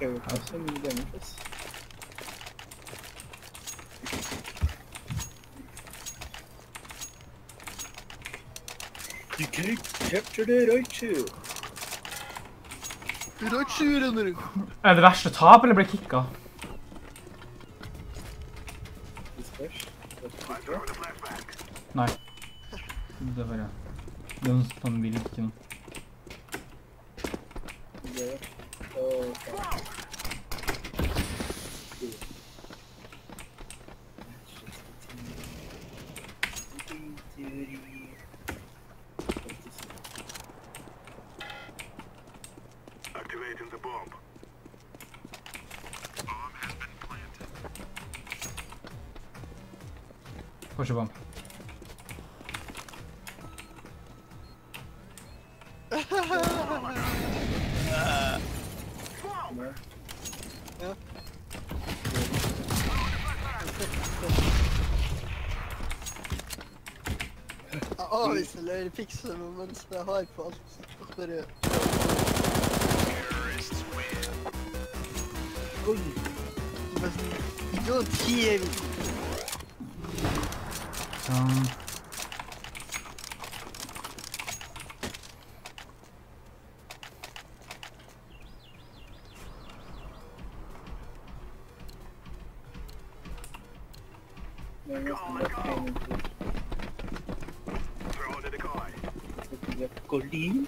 B: You can't capture the right shoe.
D: Right shoe, renner du.
A: Er det verste å tape, eller bli kicka? Nei. Det er bare... Den vil ikke noe.
E: Activating the bomb. Bomb has been planted.
A: Push a bomb.
D: Ja. Jeg avviser løyrefikser, mens jeg har på alt. Bare... Don't hear me.
A: Sånn.
B: nesten bare training til. Colin.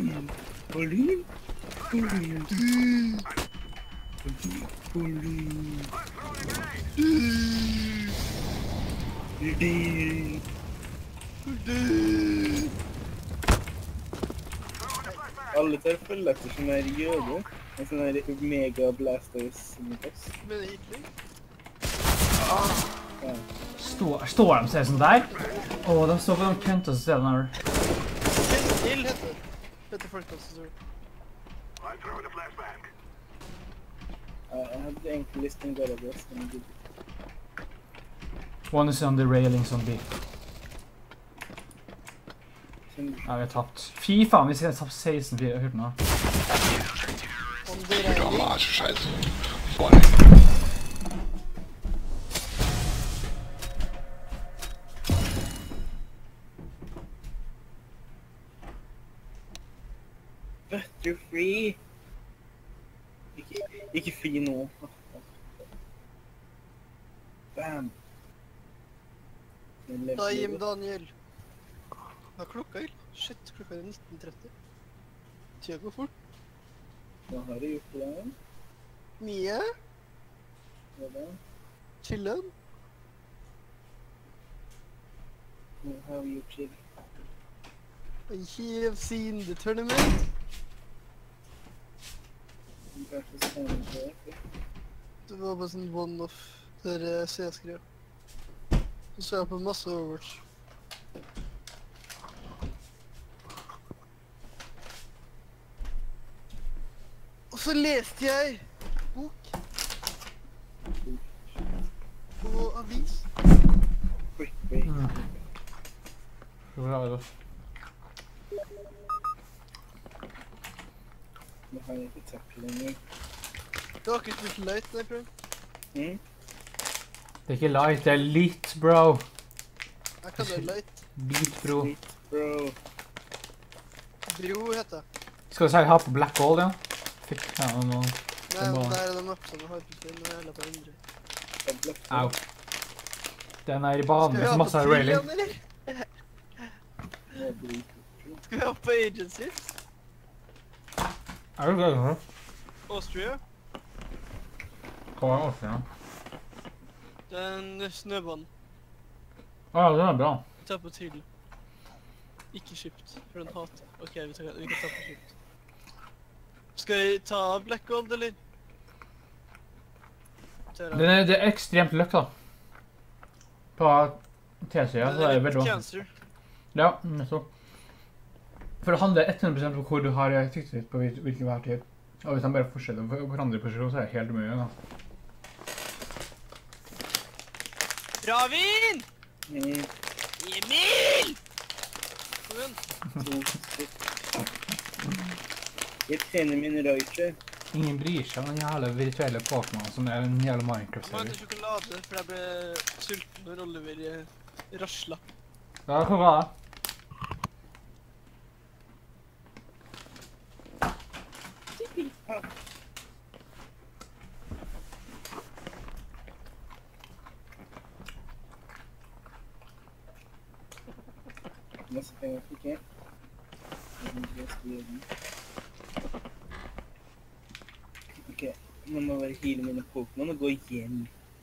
B: Alle tar følge etter sånn her jøde. En sånn her mega blasters mot oss.
D: Men Hitler?
B: Ja.
A: Står de seg sånn der? Åh, de står på de kønteste stedene her.
D: Hill heter det. Heter folk også, tror jeg.
B: Jeg hadde egentlig lyst til en Galagas, men jeg gidder.
A: One is on the railings on B.
B: Sånn,
A: Ja, vi har tapt. Fy faen, vi skal tapt 16-4, jeg har hørt noe.
D: Om det regner.
G: Blamage, scheiße. Boah.
B: Butterfree! Ikke fri nå. Bam!
D: Daim Daniel. Hva er klokka, Hill? Shit, klokka er 19:30. Tida går fort.
B: Hva har du gjort på dagen?
D: Mie?
B: Hva da?
D: Chillen?
B: Hva har vi gjort til?
D: I have seen the tournament.
B: Kanskje spennende på det?
D: Det var bare sånn one-off der CS-greier. Så så jeg på masse Overwatch. Og så leste jeg bok. Og avis.
B: Quick break.
A: Bra, da.
B: Nå har jeg ikke tatt lenger.
D: Du har ikke spilt light, nei, prøv.
B: Mm?
A: Det er ikke light, det er lit, bro.
D: Jeg kaller det light.
A: Lit, bro.
B: Sweet, bro.
D: Bro heter det.
A: Skal du si ha på Black Gold, ja? Fikk ja, noe.
D: Nei,
A: Det
D: men
A: var-
D: der er det mappene med harpespill, men jeg heller på andre.
B: Jeg ble
A: Au. Den er i banen med så masse railing.
D: Trian, eller? Skal vi ha på Agency?
A: Er du gøy, hva?
D: Austria?
A: Hva var det også, ja?
D: Den snøbanen.
A: Ja, den er bra.
D: Vi tar på til. Ikke kjipt, for den hater. Ok, vi kan ta på kjipt. Skal vi ta Black Gold, eller?
A: Det er ekstremt løkk, da. På T-sida, så er det veldig vanskelig.
D: Cancer.
A: Ja, nettopp. For det handler 100% om hvor du har tykket ditt på hvilken hver tid. Og hvis de bare fortsetter å forandre posisjon, så er det helt umulig, da.
D: Ravin!
B: Mm,
D: Emil! Kom igjen.
B: 2, 6. Jeg trener min Raiche.
A: Ingen bryr seg om den jævla virtuelle Pokémon som er en jævla
D: Må
A: Minecraft-serie.
D: hente sjokolade, for jeg ble sulten når Oliver rasla.
A: Ja, hva var det?
B: Masse penger fikk jeg. Jeg skal gjøre den. Ok, nå må jeg bare heale mine Pokémon og gå hjem.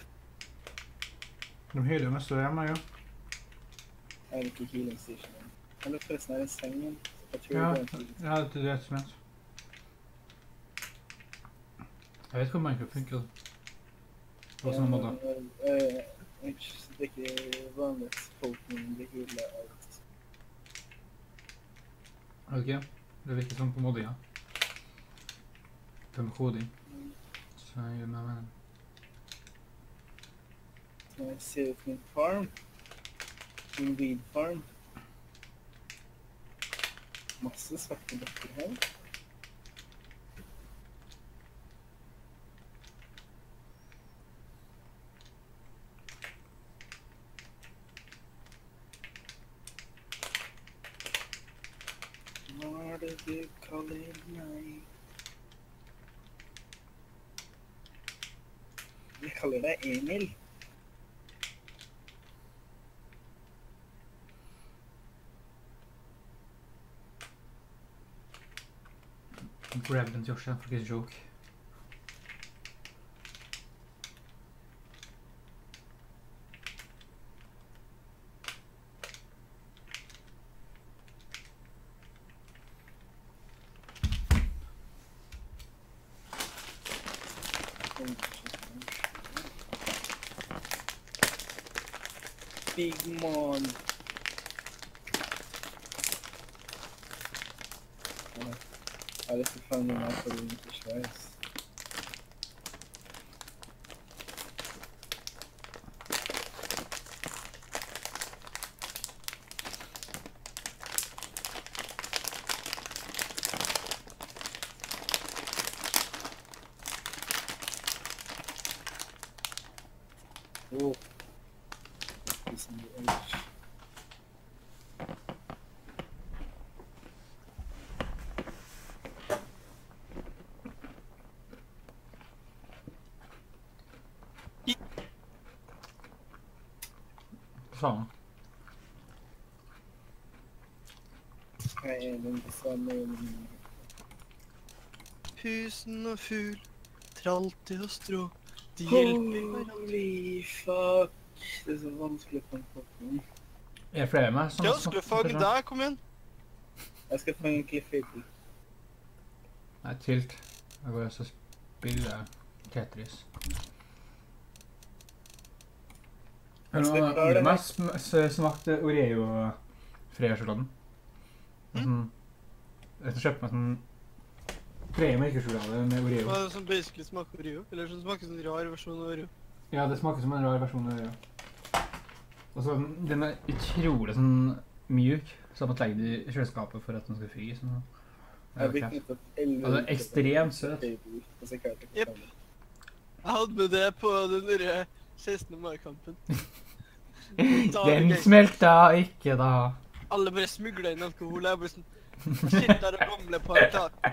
A: De hyler jo mest hjemme, ja.
B: Jeg har ikke healing station. Eller forresten er det sengen. Jeg tror
A: Ja,
B: det er en healing.
A: ja, det er det som er. Jeg vet hvor Minecraft funker. På sånne måter.
B: Det er ikke vanlig at Pokémon blir healet av.
A: Ok, det virker sånn på moddinga. Det med koding. Så jeg gjør meg med den.
B: Når jeg ser ut min farm, min weed farm, masse svarte bøtter her. Hva er det du kaller meg? Jeg kaller deg Emil.
A: Grab den Josh, for his joke.
B: Big man. Ja, det är för fan den här för inte Schweiz. Oh. This is the edge.
A: Fan.
B: Nej, det är inte samma.
D: Husen og fugl, tralte og strå, de hjelper hverandre.
B: Holy fuck. Det är så vanskligt på en koppling.
A: Er det flere med?
D: Ja, skulle fange deg, kom igjen.
B: Jag ska fånga en Cliffhanger.
A: Nei, tilt. Jeg går også og spiller Tetris.
B: Jeg skal klare
A: Har
B: det
A: du
B: her.
A: mest smakt Oreo-freia-sjokoladen? Jeg har kjøpt meg sånn Freia melkesjokolade med Oreo.
D: Hva er det som basically smaker Oreo? Eller som smaker som en rar versjon av Oreo?
A: Ja, det smaker som en rar versjon av Oreo. Og så den er utrolig sånn mjuk, så man legger det i kjøleskapet for at den skal fryse. Sånn.
B: Jag vet inte att Elva...
A: Og den er ekstremt søt.
D: Jepp. Jeg hadde med det på den der 16. mai-kampen.
A: Den smelta ikke da.
D: Alle bare smuglet inn alkohol. Jeg bare sånn, shit, der er bomle på en tak.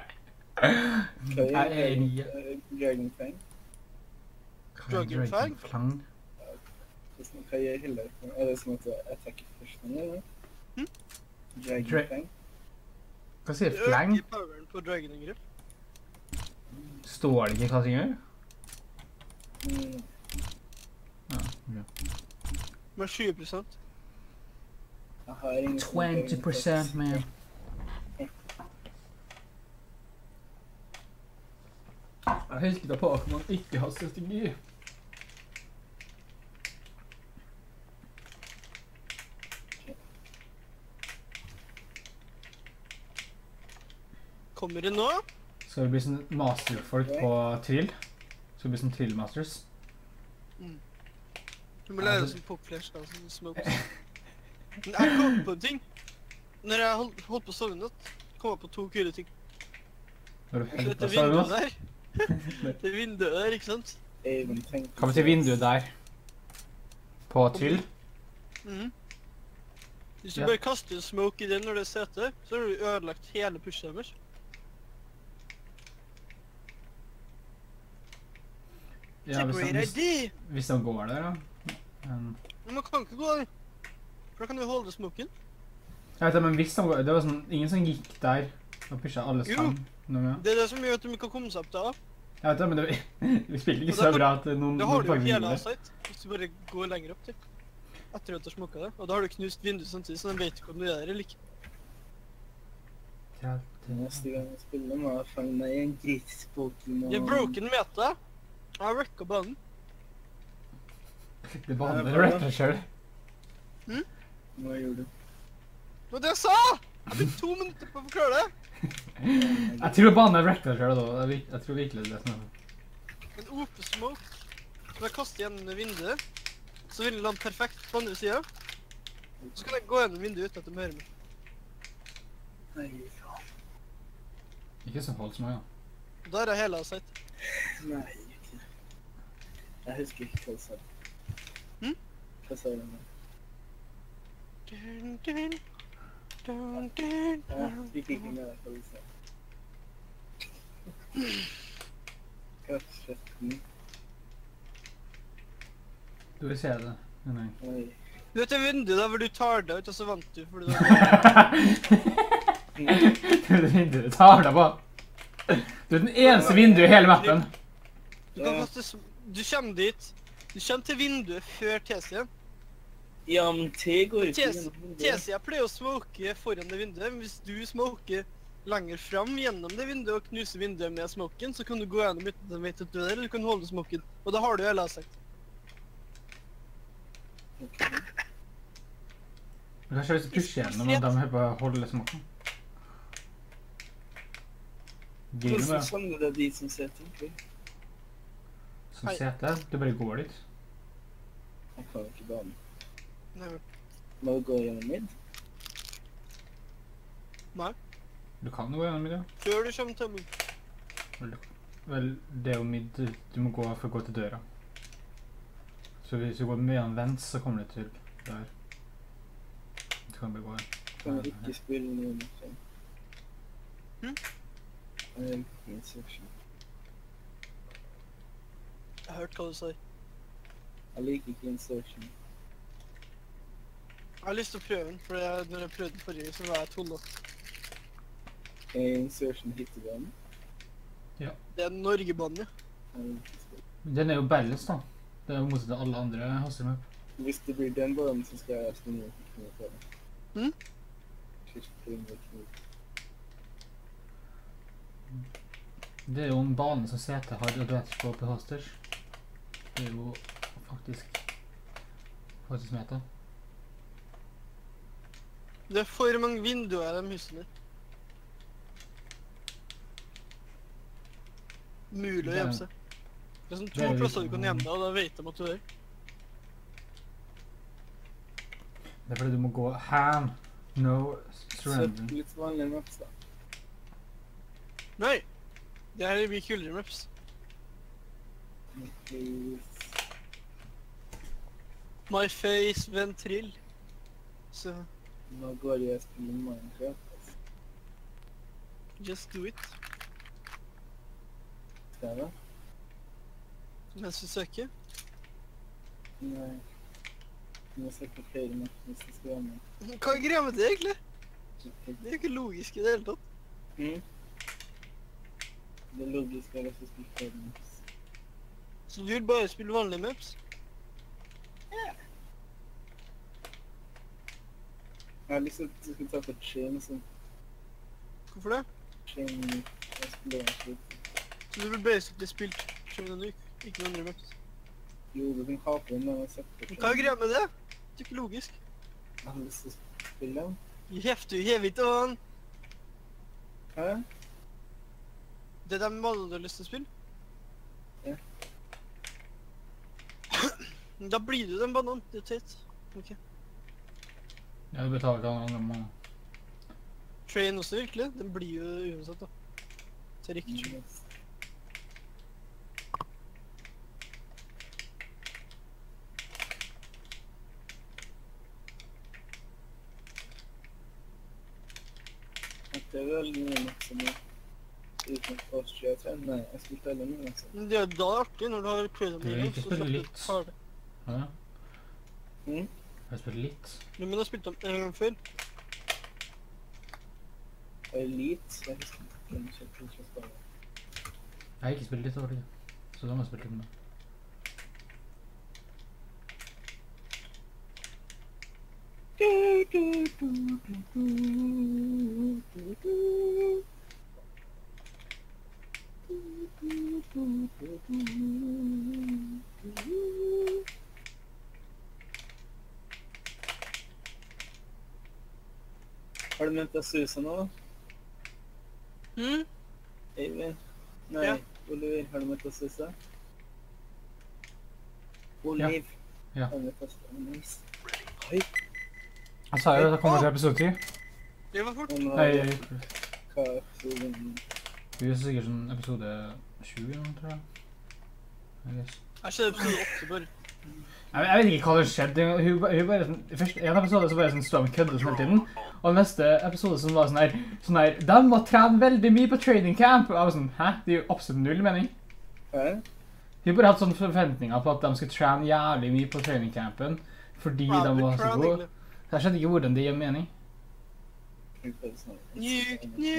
B: Dragon Fang.
D: Dragon Fang?
A: Fang?
B: Kan jag heller? Är det som att attack först eller? Dragon Fang.
A: Hva sier
D: Det
A: flang?
D: øker poweren på dragon-angrep.
A: Står det ikke hva det gjør? Ja, ok.
D: Med 20%.
B: Jag har ingen
A: 20%, man. Jeg husker da på at man ikke har strategi.
D: Kommer det nå?
A: Skal vi bli sånn masterfolk på trill? Skal vi bli sånn trill-masters?
D: Du må lære oss en popflash da, sånn smokes. Men jeg kom på en ting. Når jeg holdt på å sove natt, kom jeg på 2 kule ting.
A: Når du
D: Så
A: holder på
D: dette
A: å sove
D: vinduet
A: nå?
D: der. Det vinduet der, ikke sant?
A: Hva betyr vinduet der? På trill?
D: Hvis du
A: Ja.
D: bare kaster en smoke i den når det er sete, så har du ødelagt hele pushet deres.
A: Ja, hvis de går der, da.
D: Men man kan ikke gå der. For da kan du holde smoken.
A: Jeg vet det, men hvis de går, det var sånn, ingen som gikk der og pushet alle
D: Jo.
A: sammen.
D: Det er det som gjør at de kan komme seg opp da.
A: Jeg vet det, men det, vi spilte ikke
D: Og
A: så
D: da kan-
A: bra at noen
D: Da har du jo
A: faktisk
D: hele
A: gjorde det.
D: avsight, hvis du bare går lenger opp til. Etter at du har smokket det. Og da har du knust vinduet samtidig, så de vet ikke om du er der eller ikke.
B: Nästa gång jag spelar med att fånga en gris-Pokémon.
D: Jeg er broken meta. Jeg har wrecka banen.
A: Det behandler rett selv.
B: Vad gjorde du?
D: Det var det jeg sa! Jeg fikk 2 minutter på å forklare det.
A: Jeg tror banen er rekta selv da. Jeg tror virkelig det er sånn.
D: En OP-smoke. Når jeg kaster gjennom det vinduet, så vil den lande perfekt på andre siden. Så kan jeg gå gjennom vinduet uten at de hører meg.
B: Nej, fan.
A: Ikke så holdt som meg, ja.
D: Og da har jeg hele avsight.
B: Nej. Jag huskar inte vad jag sa. Vad sa du?
D: Dun, dun, dun, dun,
B: Ja,
D: dun.
B: vi fick inga där för att visa. Köttköttning.
A: Du vil se det. Nei.
B: Nej.
D: Du vet det vinduet der hvor du tar det ut, og så vant du fordi du
A: Det vinduet tar deg på. Du er den eneste vinduet i hele mappen.
D: Du kan kaste du kommer dit. Du kommer til vinduet før T-siden.
B: Ja, men T går ikke gjennom vinduet.
D: T-siden pleier å smoke foran det vinduet, men hvis du smoker lenger fram gjennom det vinduet og knuser vinduet med smoken, så kan du gå gjennom uten at de vet at du er der, eller du kan holde smoken. Og da har du hele sagt.
A: Kanskje hvis du pusher gjennom, og de har på å holde smoken. Gir du
B: Hvordan
A: med
B: samler det de som ser til?
A: som sete? Du bare går dit.
B: Jeg kan ikke banen.
D: Nei,
B: Må du gå gjennom mid?
D: nei.
A: Du kan jo gå gjennom det.
D: Før du kommer til mid.
A: Vel, det er jo mid, du må gå for å gå til døra. Så hvis du går med en vent, så kommer du til der. Du kan bare gå her.
B: Kan jeg ikke spille noe sånn?
D: Hm?
B: Jeg er ikke instruction.
D: Jeg har hørt hva du sier.
B: Jeg liker ikke instruction.
D: Jeg har lyst til å prøve den, for når jeg prøvde den forrige, så var jeg tullete.
B: Er instruction hittebanen?
D: Det er Norgebanen, ja.
B: Jeg vil ikke spille.
A: Den er jo ballast da. Det er jo motsatt av alle andre hasselmap.
B: Hvis det blir den banen, så skal jeg spille noe på det.
D: Hm?
A: Det er jo en bane som CT har advantage på hostage. Det er jo faktisk meta.
D: Det er for mange vinduer i de husene. Mulig å gjemme seg. Det er sånn
A: Det er
D: 2 plasser
A: litt-
D: du kan gjemme deg, og da vet de at du er der.
A: Det er fordi du må gå ham. No
B: Så
A: surrender.
B: litt vanlig maps da.
D: Nei! Det her blir kulere maps. My face, ventrill. Så,
B: Nå går jeg og spiller Minecraft.
D: just do it.
B: Skal jeg da?
D: Mens vi søker.
B: Nei. Jeg må se på flere maps hvis jeg skal være med.
D: Hva er greia med det egentlig? Det er jo ikke logisk i det hele tatt.
B: Mm. Det er logisk at jeg skal spille flere maps.
D: Så du vil bare spille vanlige maps?
B: Jeg har lyst til at du skal ta på chain og sånn.
D: Hvorfor det?
B: Chain explosion.
D: Så du vil basically spilt Chain and Nuke, ikke noen andre maps.
B: Jo, du kan ha på den, men jeg har sett på
D: Men hva er greia med det? Det er ikke logisk.
B: Jeg har lyst til å spille den.
D: Du hever ikke an.
B: Hæ?
D: Det er de alle du har lyst til å spille?
B: Ja.
D: Da blir du den banan, det er teit. Ok.
A: Ja, du betaler til andre måneder.
D: Train også virkelig, den blir jo uansett da. Til riktig train.
B: Yes. Det er veldig mye maps som er uten fastshare. Nei, jeg spilte veldig mye maps.
D: Men det er da artig når du har prøvd
A: Du vil
D: dem
A: ikke
D: så
A: spille
D: slipper du
A: litt.
D: harde.
A: Ja,
B: Mm?
A: jeg har spilt litt.
D: Men jeg har spilt dem en gang før.
B: Elite? Jeg husker ikke hvem som spiller.
A: Jeg har ikke spilt litt over det, så da må jeg spille litt med.
B: Har du møtt Susan nå da?
D: Hmm?
B: Eivind? Nei,
D: Ja.
B: Oliver, har du møtt Susan? Oliv?
A: Ja.
B: Har du møtt Susan? Nice. Oi,
A: Jeg sa jo at jeg kommer til episode 10.
D: Det var fort.
B: han har
A: Nei,
B: hva episoden?
A: vi er sikkert sånn episode 20 eller noe, tror jeg. I guess.
D: Jeg ser episode 8 bare.
A: Jeg vet ikke hva det skjedde. Hun bare sånn, først en episode så bare sånn stod med kødde sånn hele tiden. Og neste episode som var sånn her, de må trene veldig mye på training camp. Og jeg var sånn, hæ? Det er jo absolutt null mening.
B: Hæ?
A: Hun bare hadde sånne forventninger på at de skulle trene jævlig mye på training campen. Fordi de var så gode. Så jeg skjønte ikke hvordan det gir mening.
D: Nuke,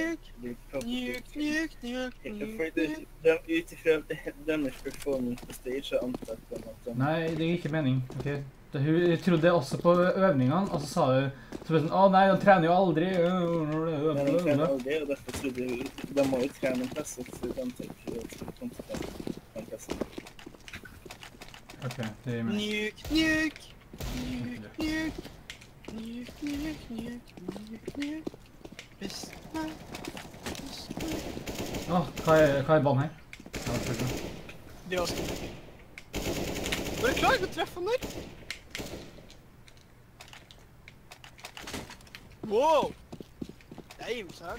B: Utifrån deres performance på stage så antar jeg at de...
A: Nei, det gir ikke mening. Okay. Hun trodde også på øvningene, og så sa hun sånn, å nei, de trener jo aldri.
B: De trener aldri, og derfor trodde de må jo trene en plass, så de tenker ikke at de kommer til en plass.
A: Ok, det gir mening.
D: nuke.
A: Åh, hva er banen her? Ja,
D: Det er også. Var du klar til å treffe han der? Wow! Damn, son.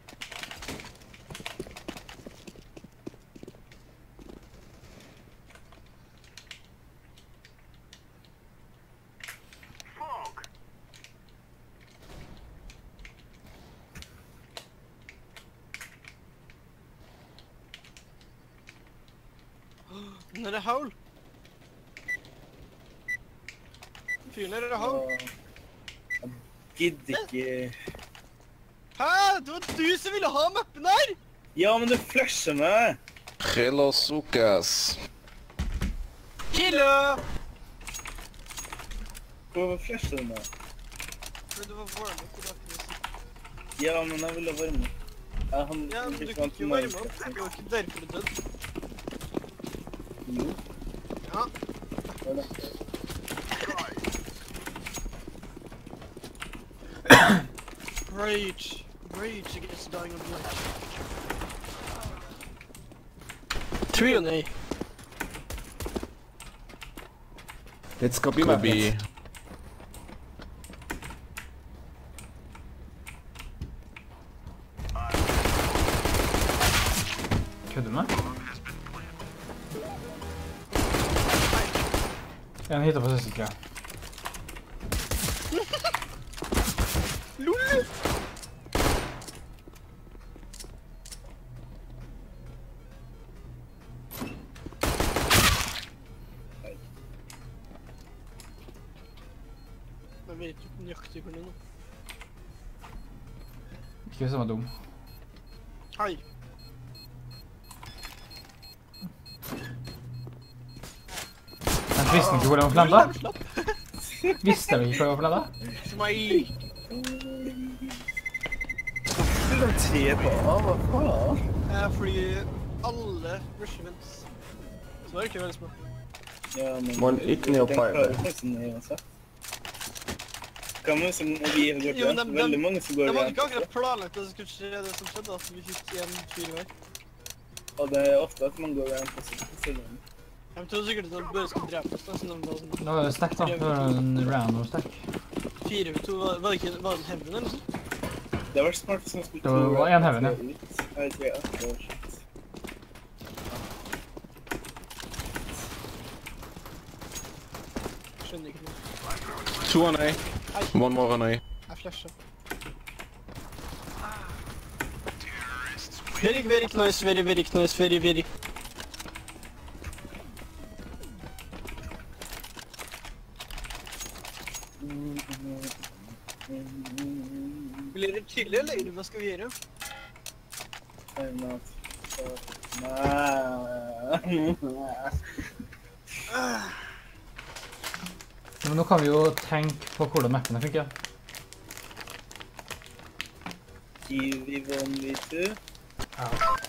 D: Nå er det haul. Fyren her er det haul.
B: Gidder ikke...
D: Hæ? Det var du som ville ha mappen her!
B: Ja, men du flasher meg!
G: Gelosukas.
D: Kilo!
B: Hvorfor flasher du meg?
D: Fordi du var varm opp i dag.
B: Ja, men jeg ville varme.
D: Ja, men du kan ikke varme opp. Det var ikke derfor du døde.
B: Jo.
D: Ja.
B: Hva er det?
D: Rage. Rage against dying on light. 3 on A.
I: Let's copy my
G: Kobe.
A: Kødder du med? En hittar på siste, tror jeg.
D: LOL! Jeg vet ikke nøyaktig hvor det er nå.
A: Ikke hvis han var dum.
D: Hei.
A: Jeg visste ikke hvor det var for landa. Visste jeg ikke hvor det var for landa?
D: Smile.
B: De tre på hva faen?
D: Fordi alle rushevents. Så er det ikke veldig små.
B: Ja, men...
I: Man ikke ned på
B: den klarer faktisk ned uansett. Hva med som vi har gått
D: Jo, men
B: igjen? Veldig mange som går
D: De hadde
B: igjen.
D: ikke akkurat planlagt at det skulle skje det som skjedde, at vi fikk en fyr hver.
B: Og det er ofte at man går igjen på stillingen.
D: Jeg tror sikkert at de bare skulle drepe oss da, så de var sånn...
A: Det var stack da, det var en random stack.
D: 4v2, var det ikke, var det heaven eller sånn?
B: Det har vært smart hvis man skulle...
A: Det var en heaven, ja.
B: Jeg vet ikke, ja. Det var shit.
D: Skjønner ikke noe.
G: 2 on A. One more on A.
D: Jeg flasher. Very, very nice, very, very nice, very, very. Blir det chille, eller hva skal vi gjøre?
B: Nei.
A: Men nå kan vi jo tenke på hvordan mappene funker.
B: V1, V2.
A: Ja.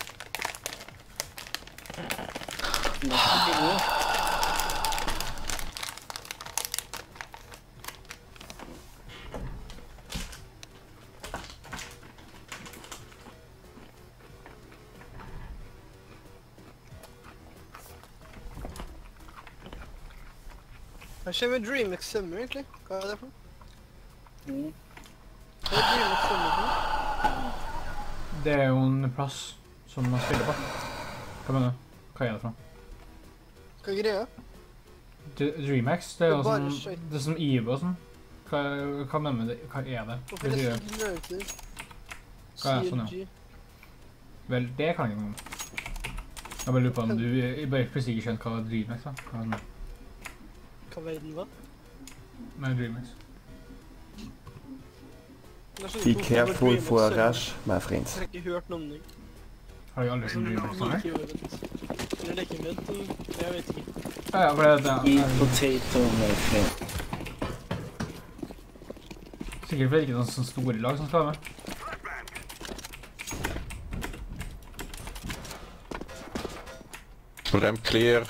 D: Hva skjer med DreamHack Summer egentlig? Hva er det for noe? Hva er DreamHack Summer for noe?
A: Det er jo en plass som man spiller på. Hva mener du? Hva er det for noe?
D: Hva er greia?
A: DreamHax, det er jo
D: Det er bare
A: sånn...
D: skøyt.
A: Det er som EVO og sånn. Hva mener du? Hva er det?
D: Hvorfor er det singularity?
A: Hva er det sånn, ja?
D: CLG.
A: Vel, det kan jeg ikke noe om. Jeg bare lurer på om du bare plutselig ikke skjønner hva DreamHax er. Hva er det?
D: Hva verden var?
A: Med DreamHax.
I: Be careful for a rush, my friends.
D: Jeg har ikke hørt noe om det.
A: Har jeg aldri sett Dreamhack sånn her?
D: Eller det er ikke vent, jeg vet ikke.
A: Ja, for det
B: Eat potato, my friend.
A: Sikkert fordi det ikke er noen sånne store lag som skal være med.
G: Ramp clear.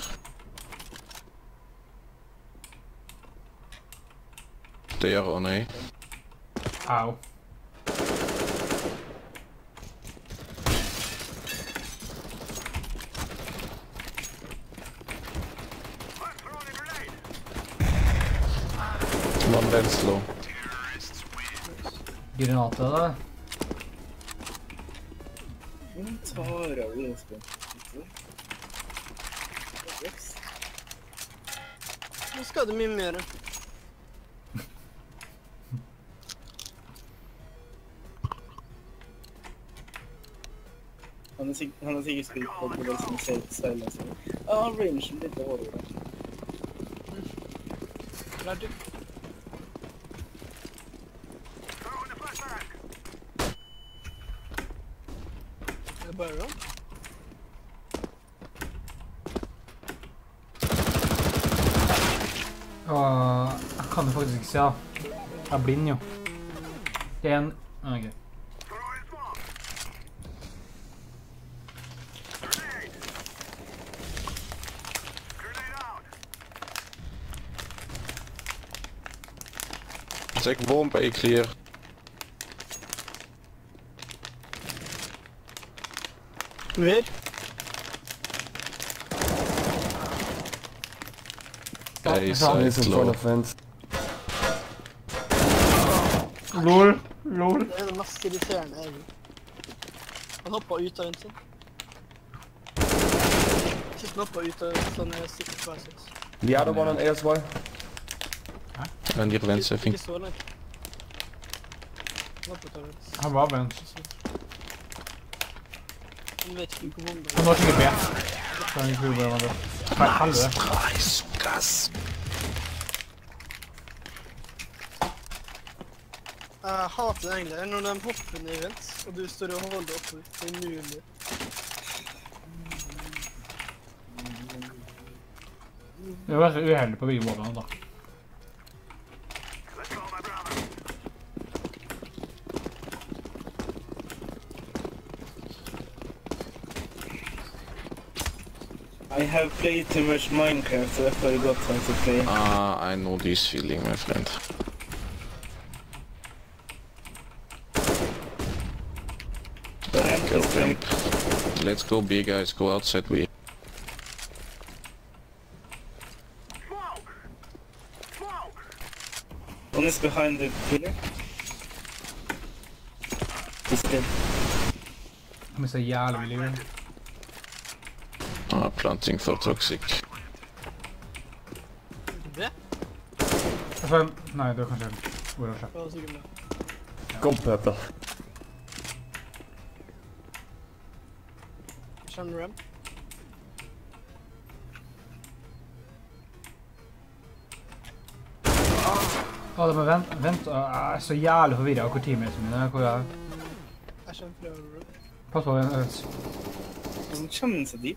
G: They are on A.
A: Au.
G: One lens low.
A: Granater da.
B: Hvordan tar jeg det, Espen?
D: Nå skal det mye mer.
B: Han har sikkert spilt på det som silencer. Ja, rangen litt dårlig da.
D: Lær du. Er det bare da?
A: Jeg kan det faktisk ikke se da. Jeg er blind jo. Det er en... Ok.
G: Take bomb A clear.
D: Mer?
G: A
I: He's
G: side
I: in front
G: low.
I: of fence.
A: LOL. LOL.
D: Det er det mest irriterende egentlig. Han hoppa ut av en sånn. Sist han hoppa ut av en sånn sikkert tverrseks.
I: The other one on A as well.
G: And here vents, I think.
D: Ikke så langt. Han hoppet av en.
A: Han var vent.
D: Han vet ikke hvor mange.
A: Han var sikkert B. Så han ikke bare var det. Helvete.
D: Jeg hater det egentlig når de hopper ned i vent, og du står og holder oppe. Det er umulig.
A: Det var så uheldig på begge målene da.
B: I have played too much Minecraft, so I forgot how to play.
G: I know this feeling, my friend. Go ramp. Let's go B guys, go outside B.
B: One is behind the pillar. He's dead.
A: Han er så jævlig livet.
G: Planting for toxic.
D: Det?
A: Altså, nei, det var kanskje ordet å
D: Det var sikkert med.
I: Kom, Purple.
D: Kjenner du dem?
A: Det må vent. Jeg er så jævlig forvirret av hvor teammates mine er. Hvor jeg...
D: Jeg kjenner flere av dem.
A: Pass på, vent.
B: Hvordan kommer han seg dit?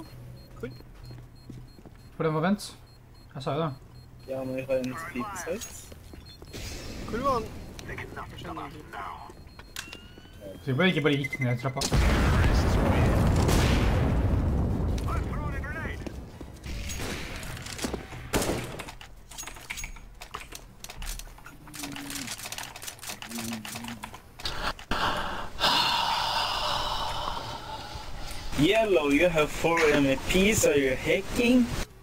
A: For den må vent. Jeg sa jo det.
B: Ja, men vi har en speed-site.
D: Hvor var han? Jeg skjønner ikke.
A: Så vi bare ikke bare gikk ned trappa.
B: Yellow, you have 4 MPs, are you hacking?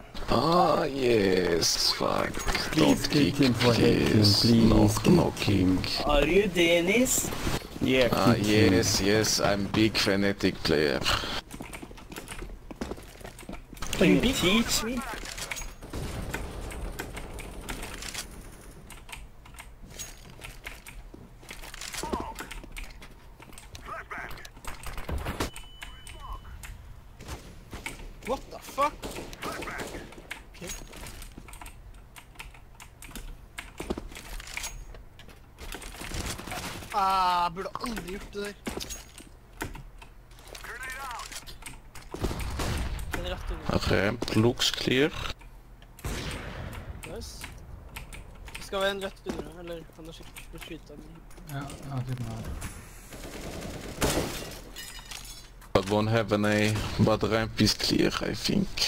G: Yes, fuck.
I: Please
G: Don't
I: kick him for hacking,
G: please.
I: please.
G: No king.
B: Are you Dennis?
I: Yeah, kick him.
G: Yes, I'm big fanatic player.
B: Can you teach me?
D: What the fuck? Okay. Burde aldri gjort det der. Den rett under.
G: Ramp looks clear.
D: Nice. Det skal være en rett under, eller han har sikkert beskyttet den.
A: Ja, typen her.
G: But one heaven A, but ramp is clear, I think.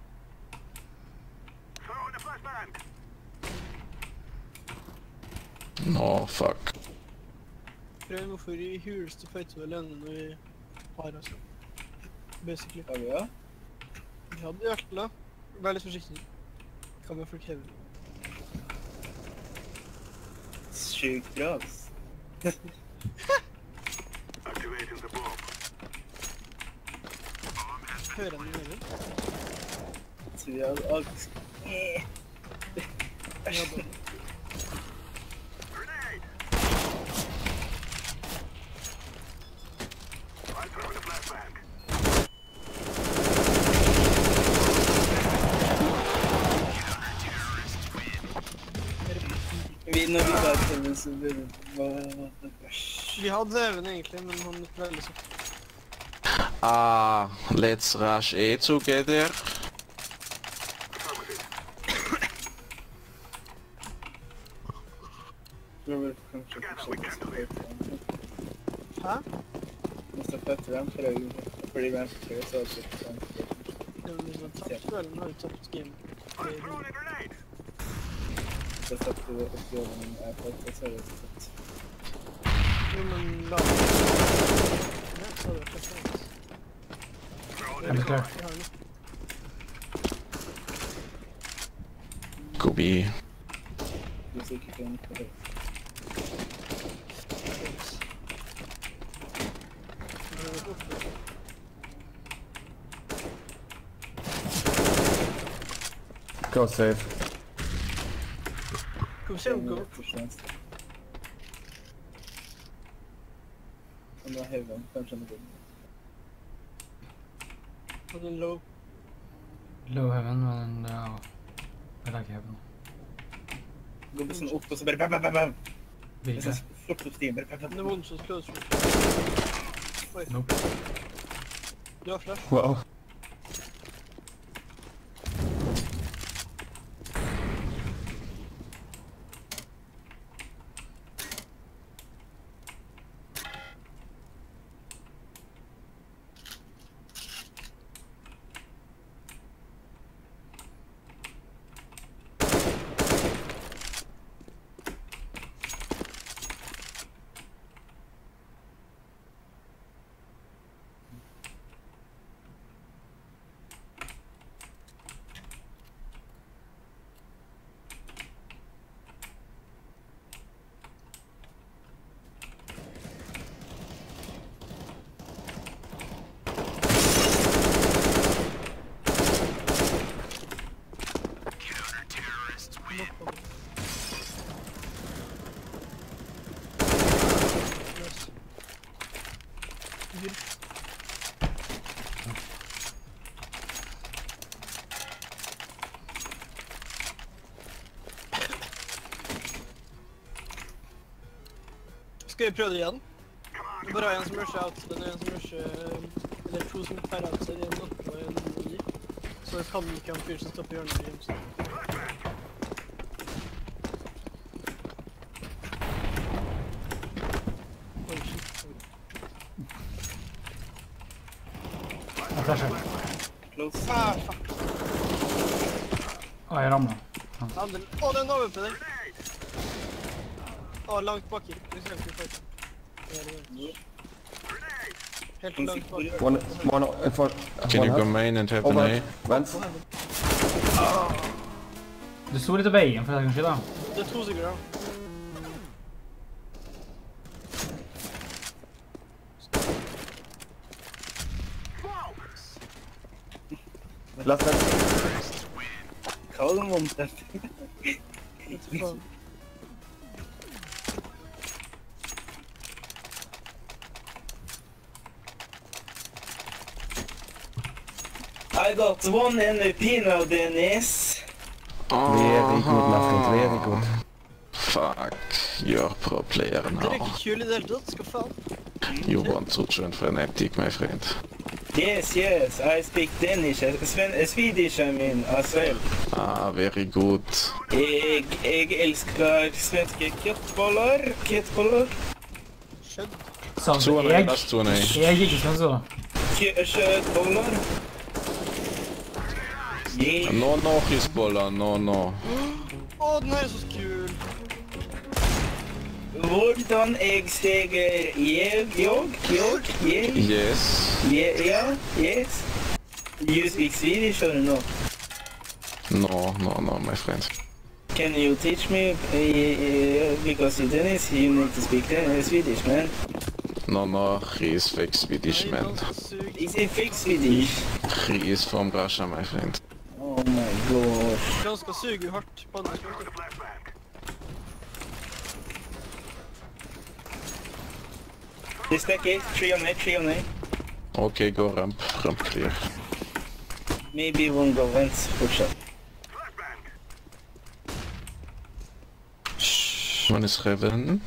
G: No, fuck.
D: Prøv hvorfor i huleste fighter vi alene når vi har altså. Basically.
B: Har vi ja?
D: Vi hadde hjertelig. Vær litt forsiktig. Kan vi folk heve.
B: Sjukt bra, ass.
D: Hører han i høyre?
B: Så vi hadde alt.
D: Vi hadde.
B: Når vi var til så ble det
D: Vi hadde even egentlig, men han gikk veldig så.
G: Let's rush A together.
D: Hæ?
B: Måste fötter den för det vänster så att det
D: Det var liksom tappt duellen, har ju tappt game.
B: så att det uppgåvan är på ett sätt.
D: Jo men lag. Ja, så det är
A: I'm clear.
G: Go B.
B: Det är säkert en på det.
I: Go safe.
D: Kom se om gå.
B: Han har heaven, kanske med det.
D: Och den low.
A: Low heaven, men ja. I like heaven.
B: Gå på sån upp och så bara bam bam bam bam. Det är
A: Vilka?
B: så fort på steam.
D: Den var så close. Oj.
A: Nope.
D: Du har flash.
I: Wow.
D: Ska vi prøve det igjen? Det er bare en som rusher out, det er en som rusher... Eller to som færre out, så det er en oppe og en i. Så det kan ikke ha en fyr som stopper hjørnet i hjemsen. Oi, shit.
A: Jeg flasher.
B: Close.
D: Fuck.
A: Jeg ramlet.
D: Ja, det er en AWP der. Langt baki. Vi ser ikke fight. Helt langt baki.
I: One in front.
G: Can you go main and have an A?
I: Vent.
A: Du sto litt av veien for det kan skje da.
D: Det er 2 stykker da.
I: Last vent.
B: Hva var det montet? I got one MVP now, Dennis.
I: Very good, my friend. Very good.
G: Fuck. You're pro player
D: Det er
G: now.
D: ikke kul i det hele tatt, skal faen.
G: You want to join Fnatic, my friend?
B: Yes, yes, I speak Danish. Swedish, I mean, as well.
G: Ah, very good.
B: Jeg elsker svenske kjøttboller.
D: Skjødd.
A: Så
G: Zone, last zone.
A: jeg gikk ikke sånn så.
B: Kjøttboller. Yeah.
G: No, Hezbollah, no.
D: Å, den her er så kul.
B: Hvordan jeg steger jeg?
G: Yes.
B: Yeah, yes. You speak Swedish or no?
G: No, my friend.
B: Can you teach me? Because you're Dennis, you need to speak Swedish, man.
G: No, he is fake Swedish,
D: Nei,
G: man.
D: han skal suge.
B: Is it fake Swedish?
G: He is from Russia, my friend.
B: Oh my gosh.
D: Han skal suge hardt på den.
B: They stack it, 3 on A.
G: Okay, go ramp clear.
B: Maybe one go vents, fortsatt.
G: One is heaven.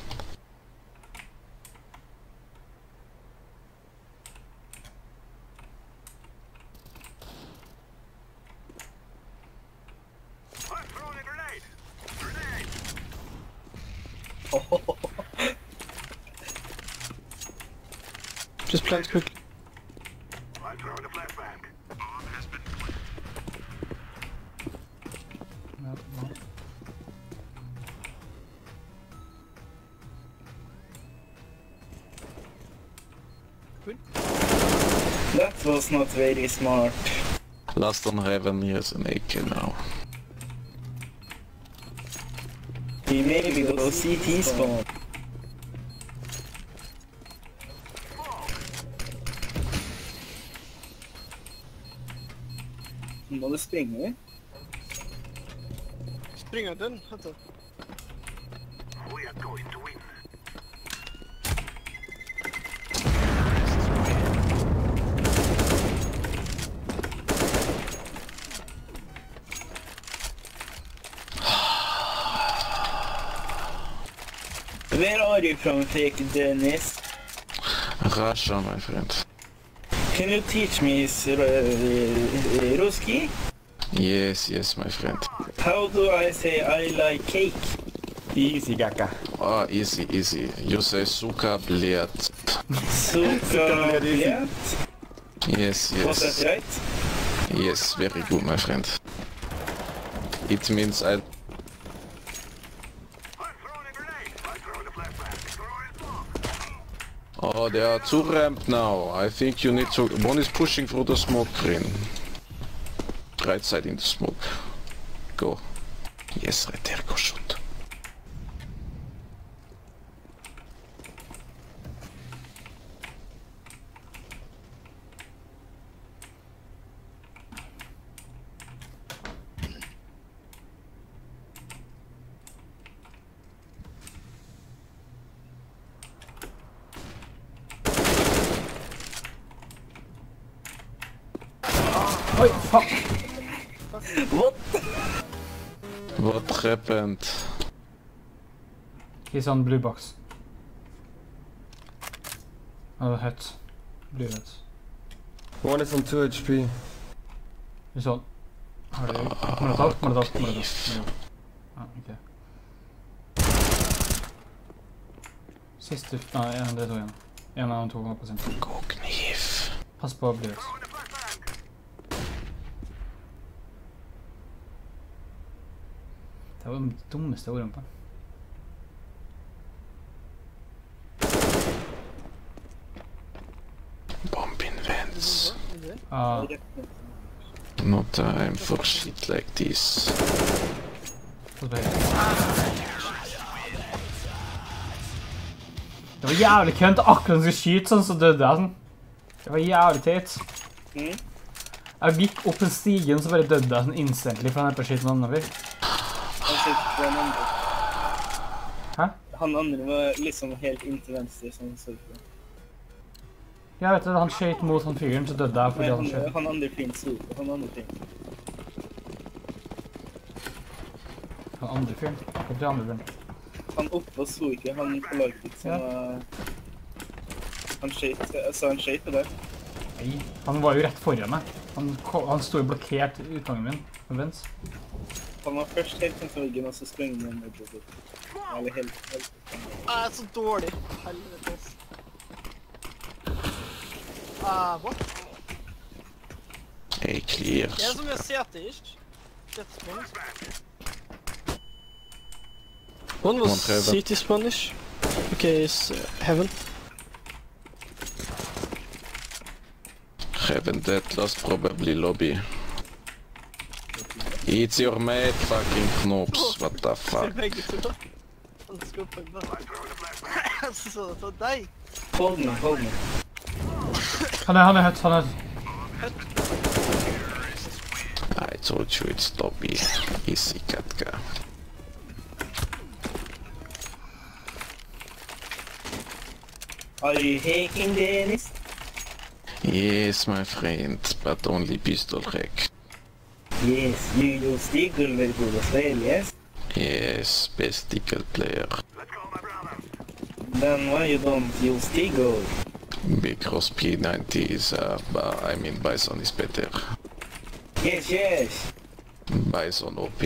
D: Just plant quickly.
B: That was not very smart.
G: Last on heaven, he has an AK now.
B: He maybe go CT spawn. Må du springe?
D: Springer den, vet du.
B: Where are you from, fake Dennis?
G: Russia, my friend.
B: Can you teach me Ruski?
G: Yes, my friend.
B: How do I say I like cake?
I: Easy, Gaka.
G: Oh, easy. You say suka bled.
B: Suka bled?
G: Yes.
B: Was that right?
G: Yes, very good, my friend. It means I... Oh, they are two ramp now. I think you need to... One is pushing through the smoke green. Right side in the smoke. Go. Yes, right there, go shoot.
A: Oi, fuck.
G: What happened?
A: He's on blue box. Oh, hut. Blue hut.
I: One is on 2 HP.
A: He's on. Har du Molotov? Ah, ok. Siste... Nei, det tog igjen. En av de to var på sin.
G: Gå kniv.
A: Pass på blue hut. Det var den dummeste ordene på.
G: Bomb invents.
A: Ah,
G: No time for shit like this.
A: pass på høyre. Det var jævlig kønt akkurat når jeg skulle skyte sånn, så døde jeg sånn. Det var jævlig teit. Jeg gikk opp en stigen, så bare døde jeg sånn instantly, for han er på å skyte noen andre fyr.
B: Han skjøt på en andre.
A: Hæ?
B: Han andre var liksom helt inntil venstre, sånn så ut.
A: Jeg vet det, han skjøt mot han fyren, så døde jeg fordi han skjøt.
B: Han andre finnes ut, han andre finnes.
A: Han andre fyren? Akkurat det andre fyren.
B: Han oppe så ikke, han på laget som han skjøt på det.
A: Nei, han var jo rett foran meg. Han stod jo blokkert utgangen min, på vens.
B: Han var først helt til veggen, og så sprang han med det. Eller helt.
D: Jeg er så dårlig. Helvete, ass. What?
G: Hey, clears.
D: Det er som jeg CT-ish. CT-Spanish. One was CT Spanish. Okay, it's Heaven.
G: Heaven dead, last probably lobby. It's your mate, fucking knobs, what the fuck?
D: Han skal opp en dag. Så sa det var deg.
B: Hold me.
A: Han er høtt.
G: I told you it's lobby. Easy, Katka.
B: Are you hacking, Dennis?
G: Yes, my friend, but only pistol hack.
B: Yes, you use Deagle very good as well, yes?
G: Yes, best Deagle player.
B: Then why you don't use Deagle?
G: Because P90 is, I mean Bison is better.
B: Yes.
G: Bison OP.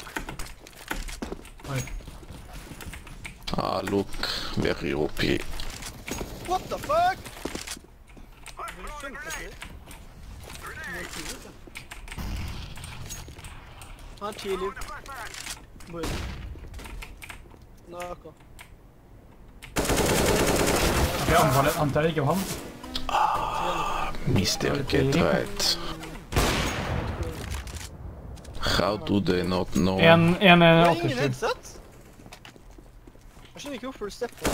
G: Look, very OP.
D: What the fuck? Han har 10 liv. Boy. Naka.
A: Jeg antar ikke han.
G: Mr. Get Right. How do they not know?
A: En
D: Det er ingen
A: 80-styr.
D: headset. Jeg skjønner ikke hvorfor du stepper.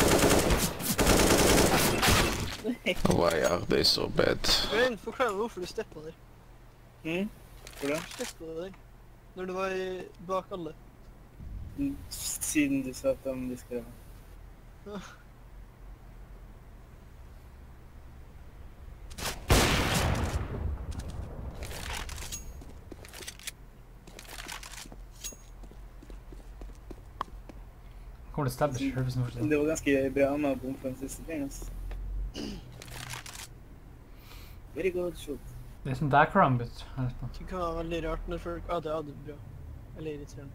G: Why are they so bad?
D: Grein, forklar meg hvorfor du stepper der.
B: Hvordan?
D: Stepper der. Når du var bak alle.
B: Siden du sa at de skrev.
A: Kommer det stabbe selv hvis du forstår.
B: Det var ganske bra med bom på den siste gangen. Very good shot.
A: Det er sånn der karambit.
D: Det kan være veldig rart når folk hadde bra. Eller irriterende.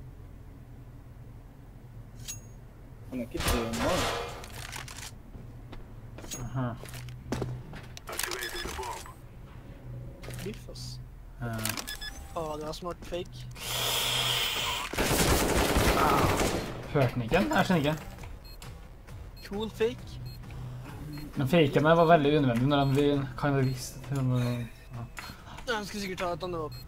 B: Han er ikke bra nå.
A: Aha.
D: Biff, ass. Det var smart fake.
A: Hørte den ikke? Jeg skjønner ikke.
D: Cool fake.
A: Men faken var veldig unødvendig når han kan ha visst at han...
D: Jeg skulle sikkert ta et annet våpen.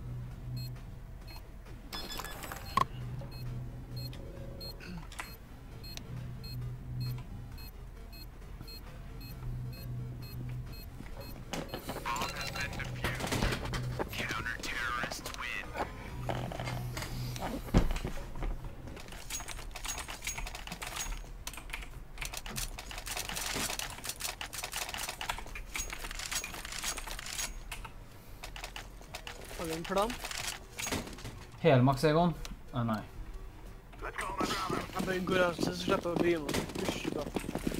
D: Har vi en plan?
A: Helmaks Egon? Nei.
D: Jeg bare går av, så slipper jeg å bry meg. Hysj, da.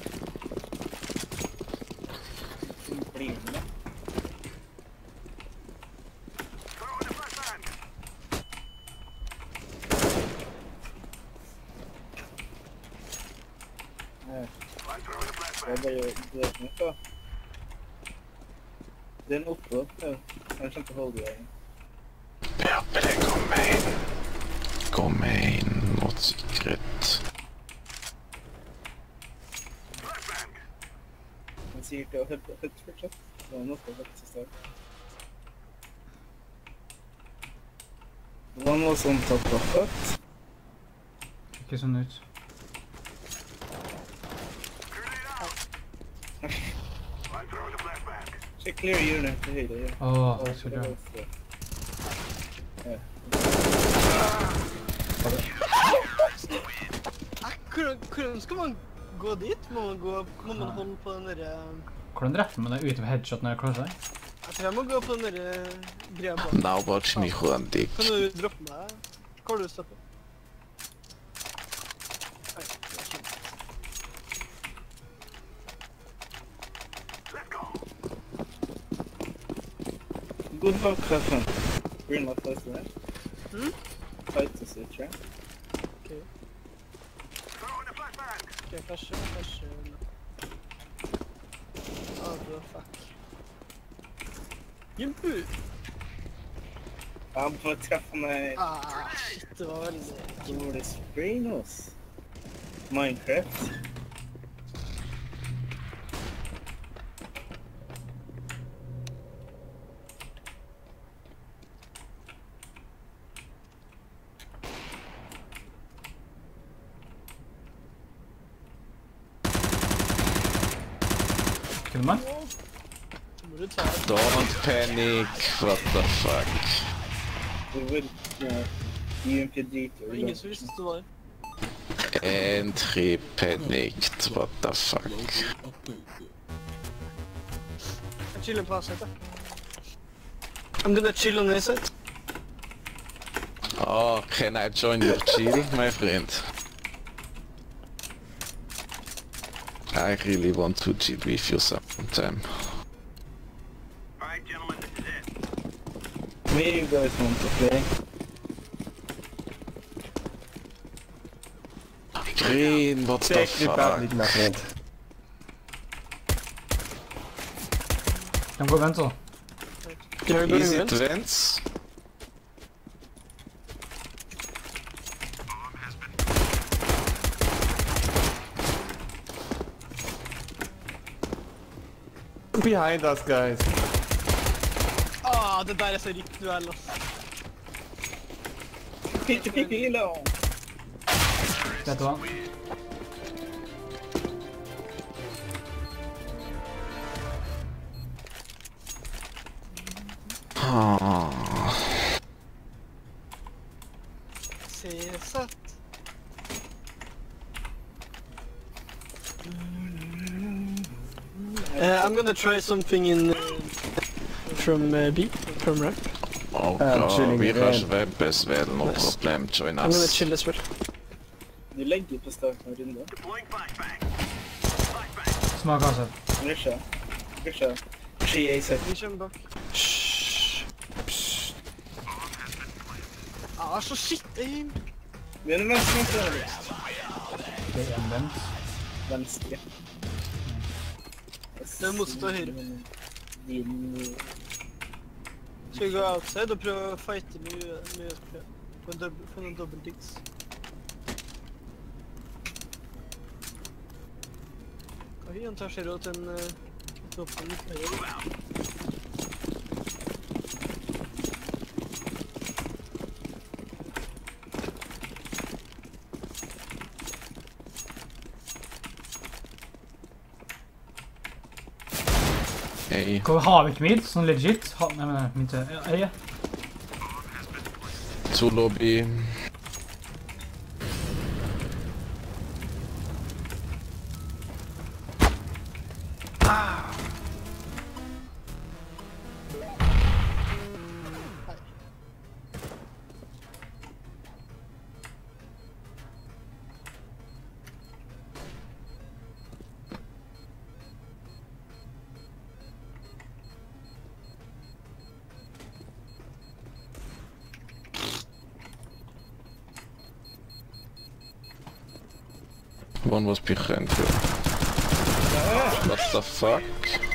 B: Blir med. Jeg bare drøt meg på. Den oppe, ja. Jeg skjønte å holde deg.
G: Purple, kom inn, not secret.
B: Men sikkert det var høyt fortsatt. Det var noe høyt til start. Det var noe som tatt på høyt.
A: Ikke sånn ut.
B: Check clear unit til høyre, ja.
A: Åh, så bra.
B: Ja.
D: Hvordan skal man gå dit? Må man holde på den der...
A: Hvordan drefter man deg ute ved headshot når jeg closer deg?
D: Jeg tror jeg må gå på den der greia bak.
G: Now watch me run dick.
D: Kan du droppe meg? Hva har du stoppet? Nei, det var ikke
B: God for krafen. Green light first, right? Fight to switch, right?
D: Okay.
E: Throwing a flashbang.
D: Okay, flash. Oh, bro, fuck. Jimpu!
B: Han får träffa mig.
D: Ah, shit, det var väldigt...
B: Då var det Spranos. Minecraft.
A: Kunne man?
D: Borde ta...
G: Don't panic, what the fuck.
B: Det var UMP dit.
D: Det var ingen som visste att det var.
G: Entry panicked, what the fuck.
D: Jag chillar på avsättet. I'm gonna chill on this side.
G: Oh, can I join your chill, my friend? I really want to chill with you sometime.
E: All right, gentlemen, this is it.
B: Where you guys want to play?
G: Green, what the
I: Take the
G: fuck?
I: public, my friend.
A: De går vent så.
G: Is it vents?
I: Behind us, guys.
D: Ah, det där är så riktigt duell.
B: Pitti long.
A: Vet du hva?
D: Cesat. I'm gonna try something in from B, from rap.
G: Oh
I: chilling
G: god, vi
I: again.
G: har web as well, no
D: Nice.
G: problem, join
D: I'm gonna
G: us.
D: chill as well.
B: Du lägger på starten av runda.
E: Deploying flashbang. Flashbang.
A: Smak altså.
B: Rusha. 3 ace.
D: Vi kör bak. Ah, så shit aim.
B: Men det vänster inte är
A: Det er en vent.
B: vänster.
D: Det är motsatt av höger.
B: Din...
D: Ska vi gå outside och pröva fighta med SP? Få en dubbeldigs. Oj, han tar sig åt en vapen.
G: Hey.
A: Har vi ikke mid? Sånn legit? Nei, men mid til øye.
G: To lobby. One was behind you. What the fuck?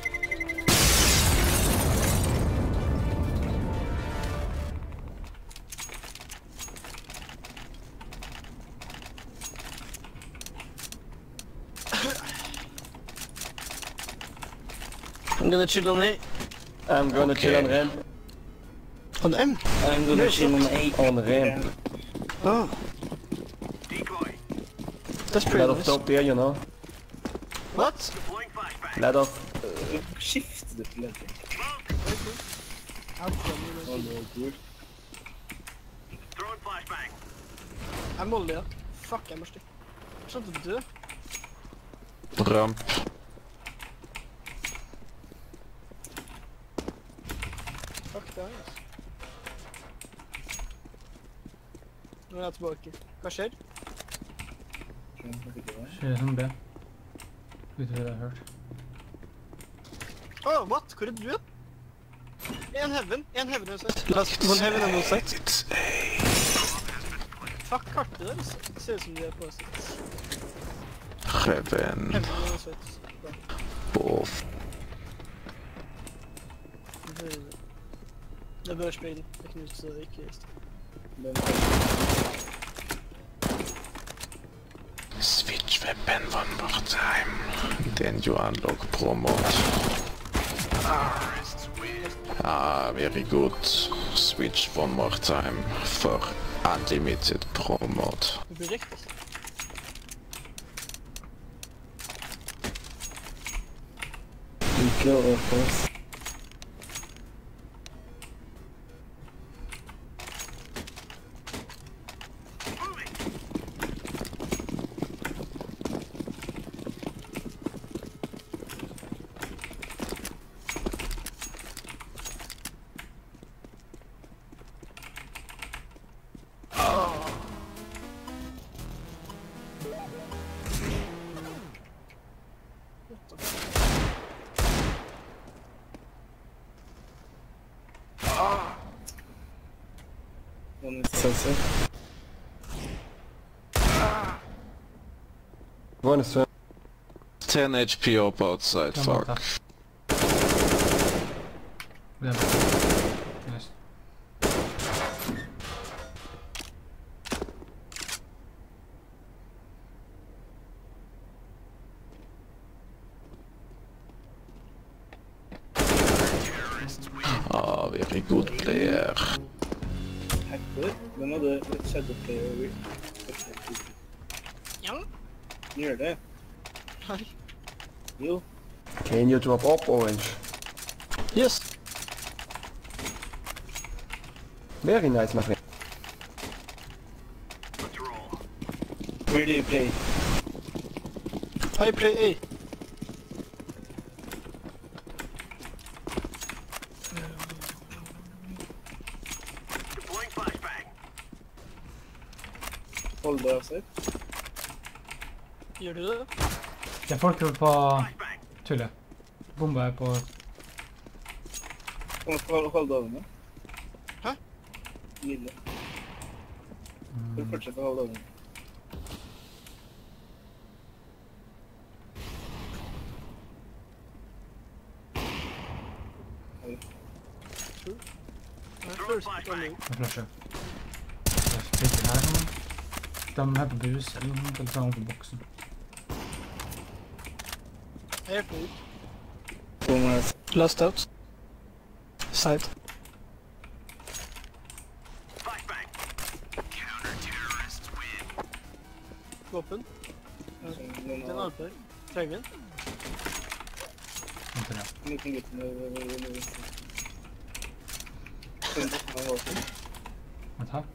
D: I'm gonna chill on A.
I: I'm gonna chill on ramp.
D: On M?
B: I'm gonna chill on 8.
I: On ramp.
D: Oh,
E: Decoy.
D: that's pretty
I: Let off
D: nice.
I: top there, you know.
D: What?
E: Deploying flashbang.
I: Let off.
B: Shift det till lägger.
E: Throwing flashbang.
D: I'm molly, ja. Fuck, jag måste... Jag ska inte dö.
G: Ramp.
D: Fuck det här. Nu är jag tillbaka. Vad sker?
A: Skjer som B. Utover det jeg har hørt.
D: Åh, what? Hvor er du? En heaven uansett. One heaven and one site. Fuck kartet der, det ser ut som de er på site.
G: Heaven.
D: Heaven and one site.
G: Both.
D: Det bør spille, det er ikke så det ikke
G: Switch weapon one more time. Then you unlock pro mode. Ah, very good. Switch one more time for unlimited pro mode.
D: Det blir riktig.
B: Ikke overførs. Sensor.
I: One is
G: 10 HP up outside, fuck.
A: Nice.
G: Ah, very good player.
B: Hacker, hvem hadde Shadow Player?
D: Ja.
B: Gjør det?
D: Nei.
B: Jo.
I: Can you drop up orange?
D: Yes.
I: Very nice, my friend.
B: Where do you play?
D: I play A.
B: Hold det også.
D: Gjør du det?
A: Det er folk på tullet. Bomba er på...
B: Hold det over med.
D: Hæ?
B: Lille. Du fortsetter å holde over med.
A: Jeg flasher. Jeg sprikker her sånn. De er på bus eller noe, eller så er de på boksen.
D: Jeg er på ut. Last out. Side. Våpen. Den alper. Trenger vi den?
A: Venter jeg.
B: Liten gutt med...
A: Vent her.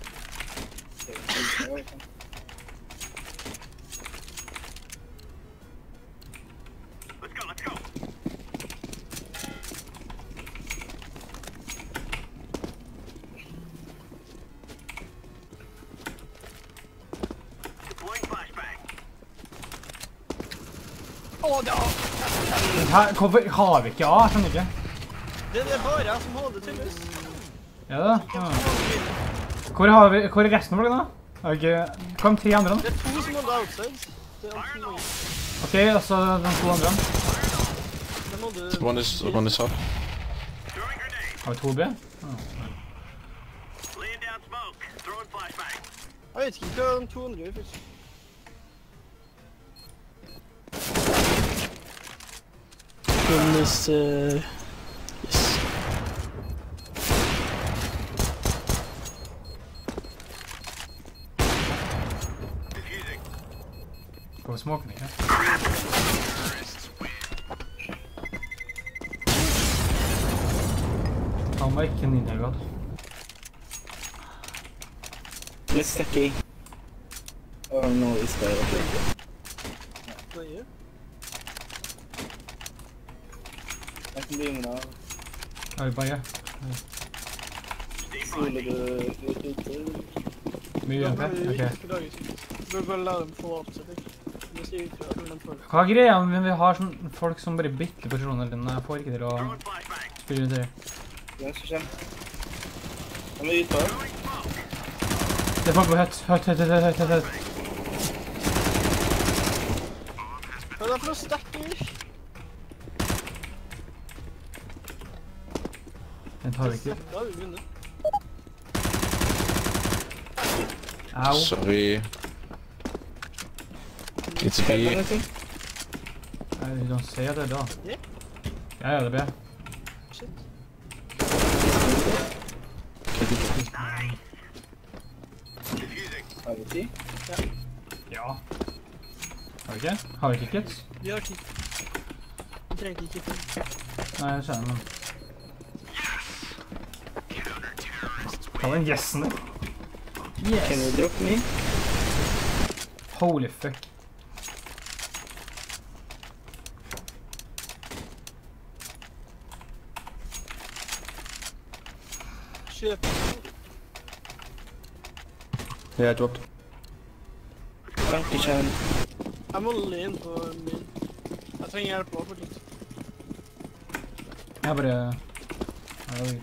A: Hvorfor har vi ikke A? Jeg skjønner ikke.
D: Det er bare jeg som holder til oss.
A: Ja da. Hvor er resten av folk da? Hva er de 3 andre?
D: Det er 2 som holder outside. Det er alt mange.
A: Ok, altså de 2 andre.
G: One is up.
A: Har vi 2 B?
D: Jeg vet ikke hva de 2 andre gjør først. One is, yes.
A: Gå smoken ikke? Han var ikke ninja-god.
B: Let's stack A. Oh no, this guy, okay.
D: Hva gjør?
B: Jeg kan bli med da.
A: Ja, vi bare.
B: Soler du ut?
A: Mye MP? Ok.
D: Du bør bare la dem få oppsetting.
A: Hva er greia om vi har sånn folk som bare bytter posisjoner eller den? Jeg får ikke til å spille rundt det.
B: Venstre kjem. Han er ute.
A: Det er folk på høtt.
D: Hva er det for noe stakker?
A: Den tar vi ikke.
D: Da har vi vunnet.
A: Au.
G: Sorry. It's B.
A: Nei, du kan se det da.
D: Ja?
A: Ja, det blir.
D: Shit.
B: Har vi tid?
A: Ja. Har vi ikke? Har vi kickets?
D: Vi har tid. Vi trenger ikke tid.
A: Nei, jeg kjenner den. Ta den yessen der.
B: Can you drop me?
A: Holy fuck.
D: Kjøp.
I: Yeah, I dropped.
B: Funky chan.
D: Jeg må inn på min. Jeg trenger hjelp også for litt.
A: Jeg bare... Oi.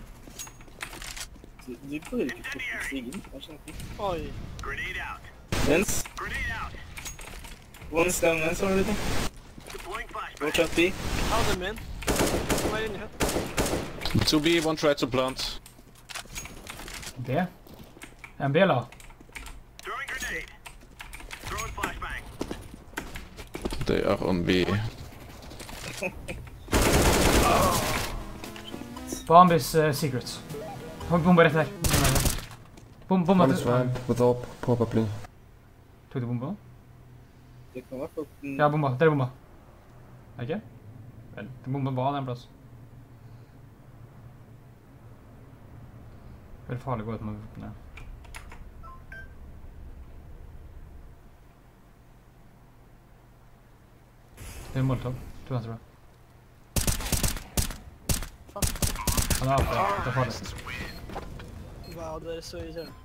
B: Du får jo ikke fort på stigen. Hva skjer?
D: Oi.
E: Grenade out.
B: Vens.
E: Grenade out.
B: One down vens, har du det?
E: Deploying flashbang.
B: Watch out B.
D: Ha det min. Kom her inn i høtt.
G: 2B, one try to plant.
A: B? En B, da?
E: Throwing grenade. Throwing flashbang.
G: They are on B.
A: Bomb is secrets. Bomba rett der. Bomba
I: One is ramp with up, probably.
A: Tok du bomba?
B: Det kan være folk...
A: Ja, bomba. Der er bomba. Er ikke? Vel, bomba var den plass. Det er farlig å gå ut med våpen, ja. Det er Molotov. To venstre bra. Han er oppe. Det er farlig.
D: Wow, det er så irriterende.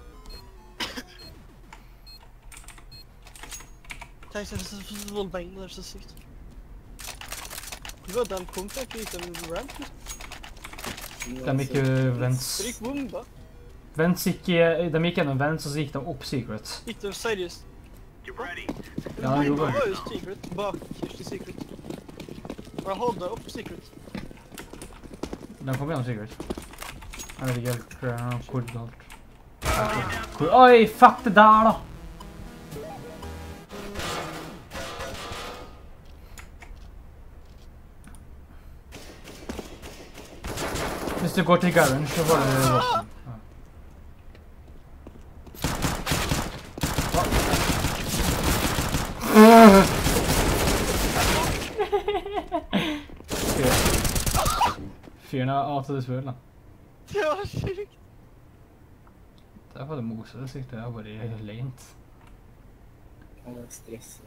D: Tenk seg så voldbang, det er så sykt. Det var den kom fra, ikke gikk den ramp,
A: De gikk vents.
D: Det gikk bomba.
A: Vents gikk, de gikk gjennom vents, og så gikk de opp secret.
D: Gikk det seriøst?
E: Get ready.
A: Ja, han gjorde
D: Bomba
A: det.
D: var jo secret, bakerst i secret. Og jeg holdt deg opp secret.
A: De kom gjennom secret. Jeg vet ikke helt hvor det holdt. Oi, fuck det der da! Hvis du går til garage, så var det våpen. Fyren har avtatt det spør, da.
D: Det var sykt.
A: Det var det mose, det sikkert. Det var bare lent.
B: Han var stresset.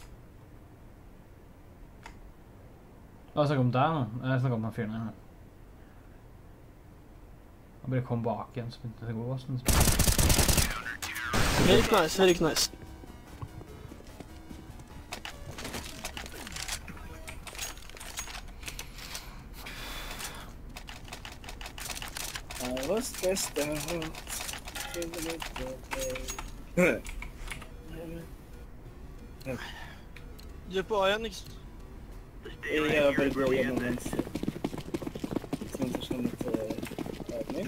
A: Jeg snakker om deg nå. Jeg snakker om den fyren her. Han bare kom bak igjen, så begynte det å gå.
D: Very nice, very nice.
B: I was stressed out.
D: Du er på A igjen, ikke sant?
B: Jeg har bare gått gjennom venstre. Sånn at jeg skjønner til avning.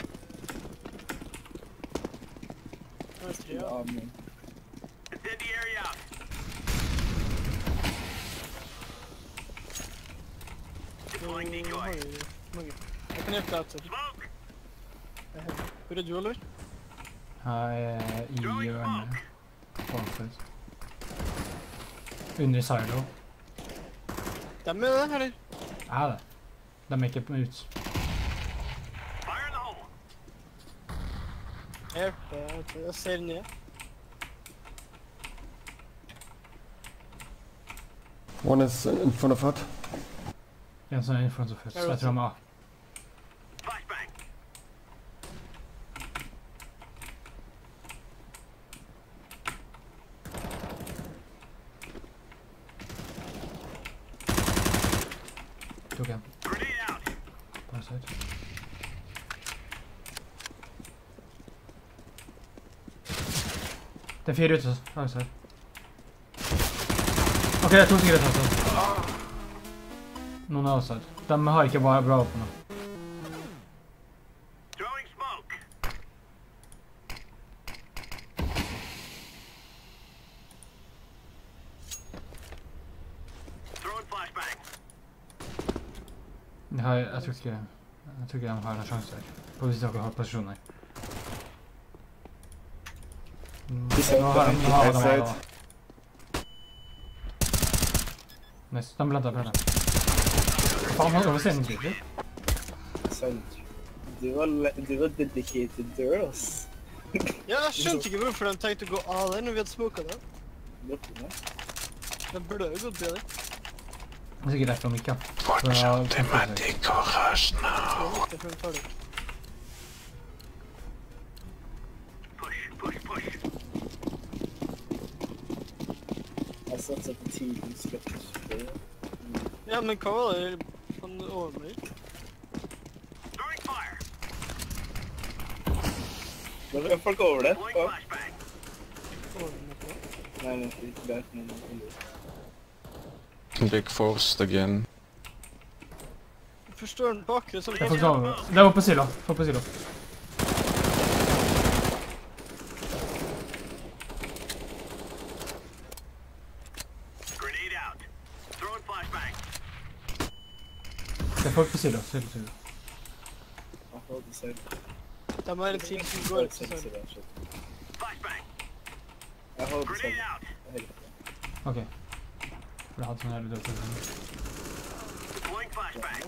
D: Venstre, ja.
B: Avning.
E: Incendiary out. Deploying decoy.
D: Mange. Jeg kan hjelpe deg til.
E: Smoke.
D: Hvor er du, Oliver?
A: Jeg er i hjørnet. Framfor. Under silo.
D: Dem er det, eller?
A: Ja, det. De er ikke ut.
E: Fire in the hole.
D: Jeg hjelper til. Jeg ser ned.
I: One is in front of hut.
A: En som er in front of us. Jeg tror han er A.
E: Flashbang.
A: Tok en.
E: Grenade out.
A: Bare side. Det er 4 ute. Outside. Ok, det er 2 stykker outside. Noen er outside. De har ikke bra våpen nå.
E: Throwing smoke. Throwing flashbang.
A: Jeg tror ikke de har en sjanse her. På hvis dere har posisjoner. Nå har de. Nice, de plantet. Faen, han går ved siden til.
B: Du var dedicated girls.
D: Ja, jeg skjønte ikke hvorfor de tenkte å gå av der når vi hadde smoket det. De burde jo gått bedre.
A: Det er sikkert derfor de ikke.
G: Watch out, the Matic garage now.
E: Push.
B: Jeg satser på tiden skeptisk.
D: Ja, men hva var det han overmøy?
E: Throwing fire.
B: Nå er folk over det.
E: Throwing flashbang.
B: Nei, men ikke det.
G: Big forced again.
D: Forstår den på akkurat sånn.
A: Det var på silo.
E: Grenade out. Throwing flashbang.
A: Det er folk på silo.
B: Jeg holder seg.
D: De har en tid som går ut til sånn.
E: Flashbang.
B: Jeg holder seg.
E: Grenade out.
A: Ok. For jeg hadde sånn jævlig død.
E: Deploying flashbang.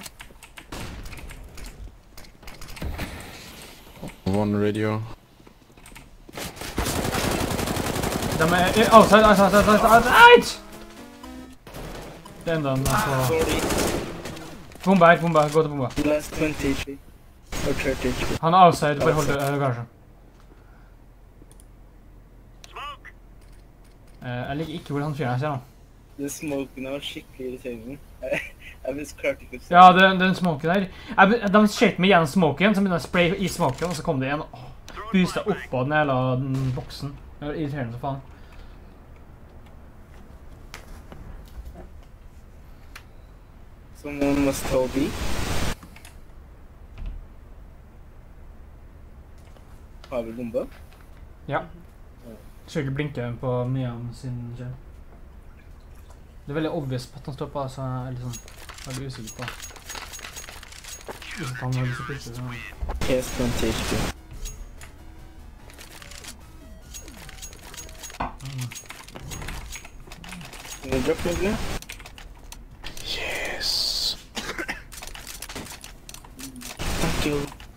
G: One radio.
A: De er outside. Det er enda en på... Bomba her, gå til bomba.
B: Last 20 HP. Or 30 HP.
A: Han er outside, bare hold garasjen.
E: Smoke.
A: Jeg liker ikke hvor han fyrer her, ser han.
B: Den smoken var skikkelig irriterende. Jeg visst klart ikke å se.
A: Ja, den smoken der. De skjøt meg gjennom smoken, så begynte jeg å spraye i smoken, og så kom det en buset opp av den hele boksen. Det var irriterende så faen.
B: Someone must tell me. Har vi bomba?
A: Ja. Skal ikke blinke på Miam sin skjerm. Det er veldig obvious på at han står på, så jeg er litt sånn veldig usikker på. Hvis han har lyst til å pisse, så...
B: Yes, 20 HP. Can you drop me there?
G: Yes.
B: Thank you.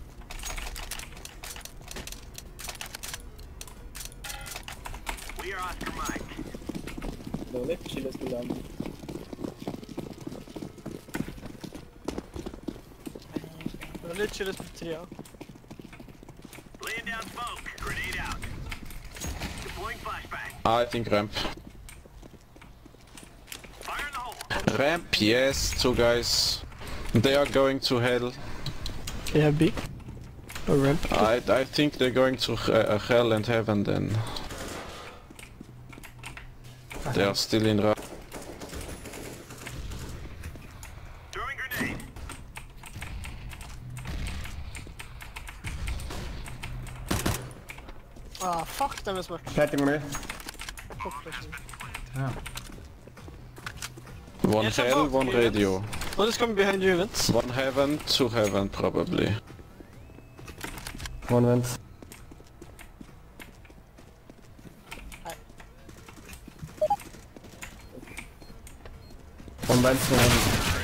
E: We are Oscar Mike.
B: Dårlig, skyldes på land.
D: Det var litt kjøres på 3, ja.
E: Laying down smoke. Grenade out. Deploying flashbang.
G: I think ramp.
E: Fire in the hole.
G: Ramp, yes, 2 guys. They are going to hell.
D: Yeah, B. Or ramp.
G: I think they're going to hell and heaven then. They are still in ramp.
E: Throwing grenade.
D: Ah, fuck, de er smart.
I: Planting on me.
D: Fuck, liksom.
A: Ja.
G: One
D: Yes, I'm
G: hell,
D: off,
G: one
D: yes.
G: radio.
D: Oh, this coming behind you, Vince.
G: One heaven, 2 heaven probably.
I: One vent. One vent, one heaven.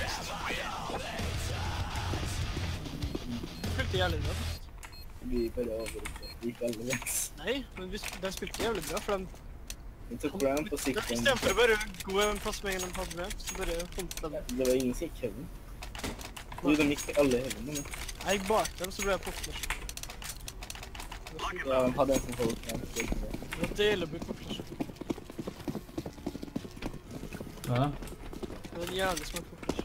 D: De spilte jævlig bra.
B: Vi bare over det. Vi gikk alle veks.
D: Nei, men de spilte jævlig bra, for de...
B: Vi tok ramp på
D: I
B: sikten.
D: stedet for å bare gå en plass med en de hadde med, så bare kom de.
B: Det var ingen sikk heaven. Jo, de gikk alle heaven, men...
D: Jeg gikk bak dem, så ble jeg popflash.
B: Ja, de hadde en som holdt ramp.
D: Det var deilig å bruke popflash.
A: Ja.
D: Det var en jævlig smart popflash.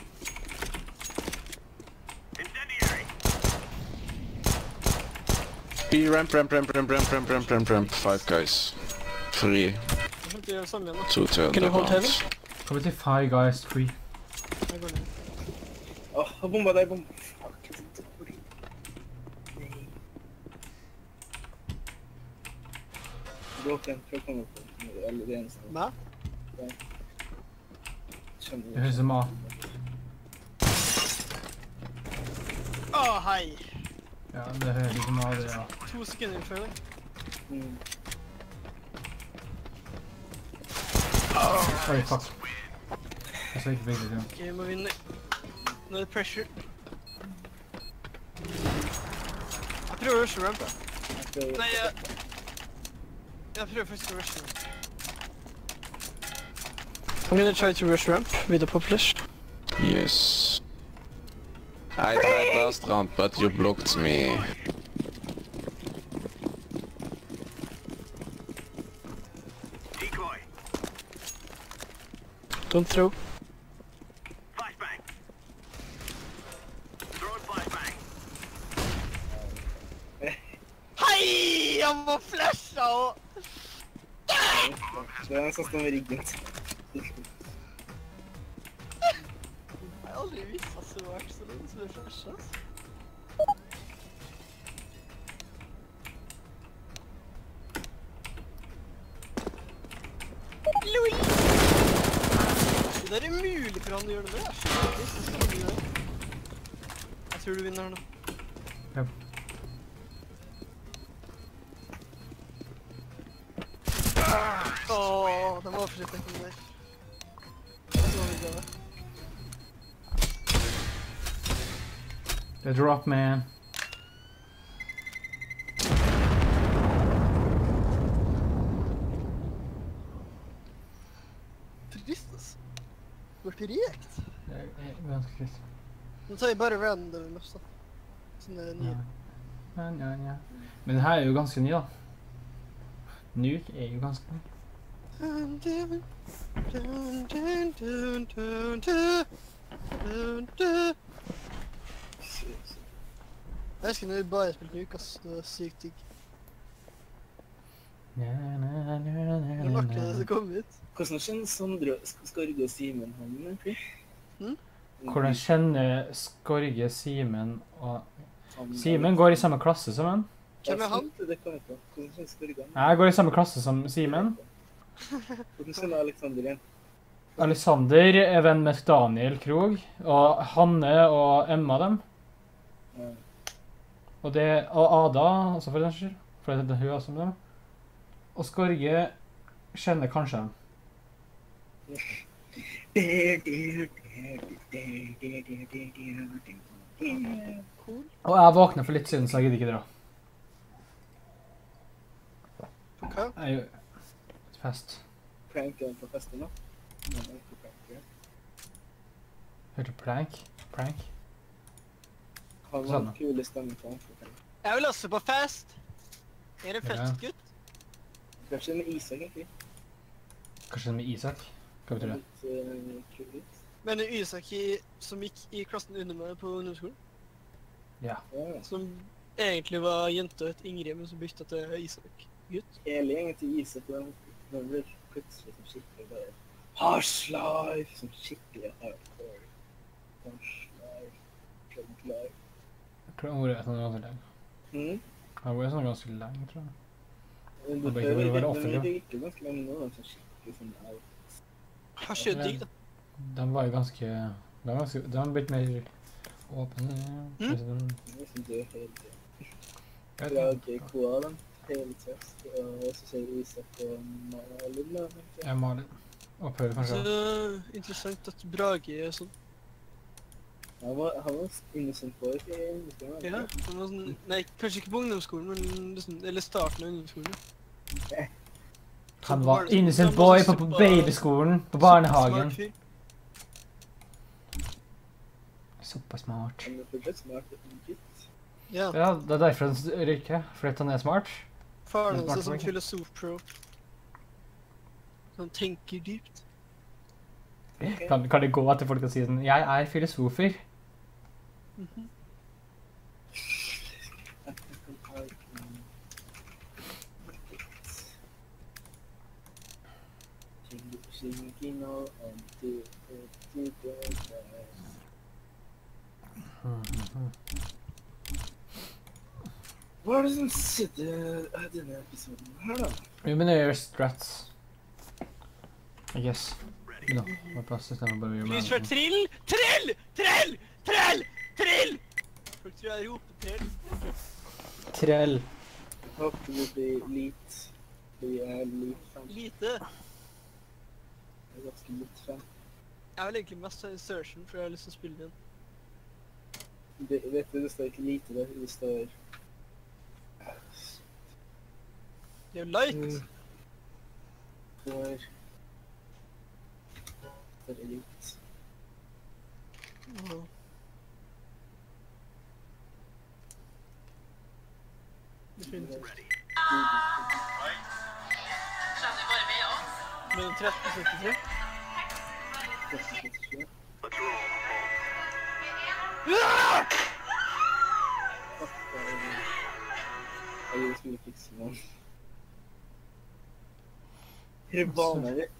E: Incendiary.
G: B ramp, 5 guys. free
D: Jeg får ikke gjøre det samme igjen da.
G: to turn
D: Can you hold
G: around.
D: heaven?
A: Kommer til 5 guys, 3.
D: Jeg går ned.
B: Åh, jeg bomba deg, bomba. Fuck, jeg er så dårlig. Nei. Broken, prøv å komme på. Eller det eneste.
D: Hva?
B: Skjønner
A: Det høres som A.
D: Åh, hei.
A: Ja, det høres som A, det, ja.
D: 2 sekunder før det.
B: Mm.
A: Oi, fuck. Jeg så ikke begge det.
D: Ok, vi må vinne. Nå er det pressure. Jeg prøver å rushe ramp, da. Nei, jeg prøver først å rushe ramp. I'm gonna try to rush ramp with a pop flash.
G: Yes. I tried last round, but you blocked me.
E: Decoy.
D: Don't throw.
E: Flashbang. Throw flashbang.
D: Hei! Han var flasha og...
B: Det er en som står med ryggen.
D: Jeg har aldri visst at det var så lenge som det flasha, altså. LOL! Det er umulig for han å gjøre det. Det er så trist. Det skal han gjøre. Jeg tror du vinner her nå.
A: Ja.
D: Åh, den var for sitt ikke der. Det var mye bra.
A: The drop, man.
D: Trist, altså. Det ble rekt.
A: Det er ganske trist.
D: Nå tar jeg bare random maps, da. Sånne nye.
A: Ja. Men det her er jo ganske ny, da. Nuke er jo ganske ny.
D: Dun, dun, dun, dun, dun, dun, dun, dun, dun. Jeg husker når vi bare spilte Nuke, ass. Det var sykt digg. Det var artig at det kom ut.
B: Hvordan kjenner Sondre, Skorge og Simen han, egentlig?
A: Hvordan kjenner Skorge, Simen og...
B: Han-
A: Simen går i samme klasse som han.
D: Hvem er han?
B: Det kan jeg på. Hvordan kjenner Skorge han?
A: Jeg går i samme klasse som Simen.
B: Hvordan kjenner Alexander igjen?
A: Alexander er venn med Daniel Krog, og Hanne og Emma dem.
B: Ja.
A: Og Ada, også for den skyld. For det er hun også med dem. Og Skorge kjenner kanskje dem.
D: Cool.
A: Og jeg våknet for litt siden, så jeg gidder ikke dra.
D: Hva?
A: Jeg er jo fest.
B: Pranker han på festen da? Nei, ikke pranker.
A: Hørte prank? Prank?
B: Han
A: Sånn.
B: var kule stemmer på han.
D: Jeg vil også på fest. Jeg er en
A: Ja.
D: festgutt.
B: Kanskje med Isak, egentlig.
A: Kanskje det med Isak? Hva betyr det?
B: Litt kul ut.
D: Men det er Isak som gikk i klassen under meg på ungdomsskolen.
A: Ja.
B: Ja.
D: Som egentlig var jente og et Ingrid, men som byttet til Isak. Gutt.
B: Hele gjengen til Isak, den ble plutselig som skikkelig bare Harsh life! Som skikkelig hardcore. Harsh life. Plug life.
A: Ordet er sånn ganske lenge.
B: Mhm.
A: Det har vært sånn ganske lenge, tror jeg.
B: Men
A: Det
B: det
A: bør ikke være
B: men
A: offentlig.
B: det virker ganske lenge nå, sånn skikkelig sånn out.
D: Har ikke digg, da.
A: De var jo ganske... De har blitt mer åpne.
B: Det er liksom død hele tiden.
A: Jeg
B: Ja,
A: vet ikke.
B: ok, koa dem. Hele test. Og så sier Isak og Malin, da.
A: Jeg maler. Opphører kanskje.
D: Så interessant at Brage er sånn.
B: Han var innocent boy i ungdomsskolen.
D: Ja, han var sånn, nei, kanskje ikke på ungdomsskolen, men liksom, eller starten av ungdomsskolen.
A: Han var innocent boy på babyskolen, på barnehagen.
D: Smart fyr.
A: Såpass smart.
B: Han er fortsatt smart gutt.
D: Ja,
A: Ja, det er derfor han ryker. Fordi han er smart.
D: faren
A: Smart
D: hans er som
A: folk, ja.
D: filosof-pro. Han tenker dypt.
A: Kan det gå til folk og si sånn, jeg er filosofer.
D: Mhm.
B: Kino and Hva er det som sitter i denne episoden her da?
A: Luminaire strats. I guess. No, hva plass det stemmer bare vi
D: Please for trill! Trill! Trill! Trill! Trill! Folk tror jeg roper trill.
A: Trell.
B: Jeg håper det blir lit. Det er lit fan.
D: Lite.
B: Jeg er ganske lit fan.
D: Jeg vil egentlig mest ha insertion, for jeg har lyst til å spille den.
B: Vet du, det står ikke lite der. Det står...
D: Det er jo light.
B: For... Det er litt.
D: Det er fint. Men 1373?
B: 1373. Jeg skulle fikse noen. Baner det.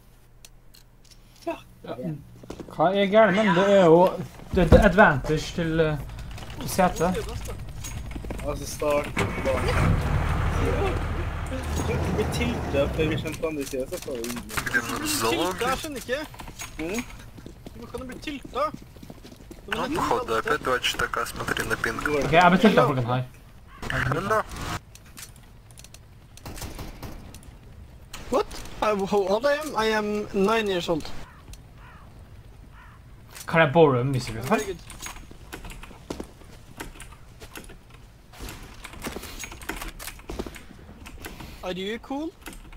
A: Hva er gærent, men det er jo det er advantage til sete.
B: Altså start bak. Du blir tiltet før vi skjønner på andre siden, så får vi inn.
D: Tiltet, jeg skjønner ikke. Hvor kan det bli tiltet?
J: Хода опять 2 читака, смотри на пинг.
A: Ok, jeg blir tiltet for den her.
J: Hello.
D: What? How old I am 9 years old.
A: Kan jeg borrow en music for?
D: Very good. Are you cool?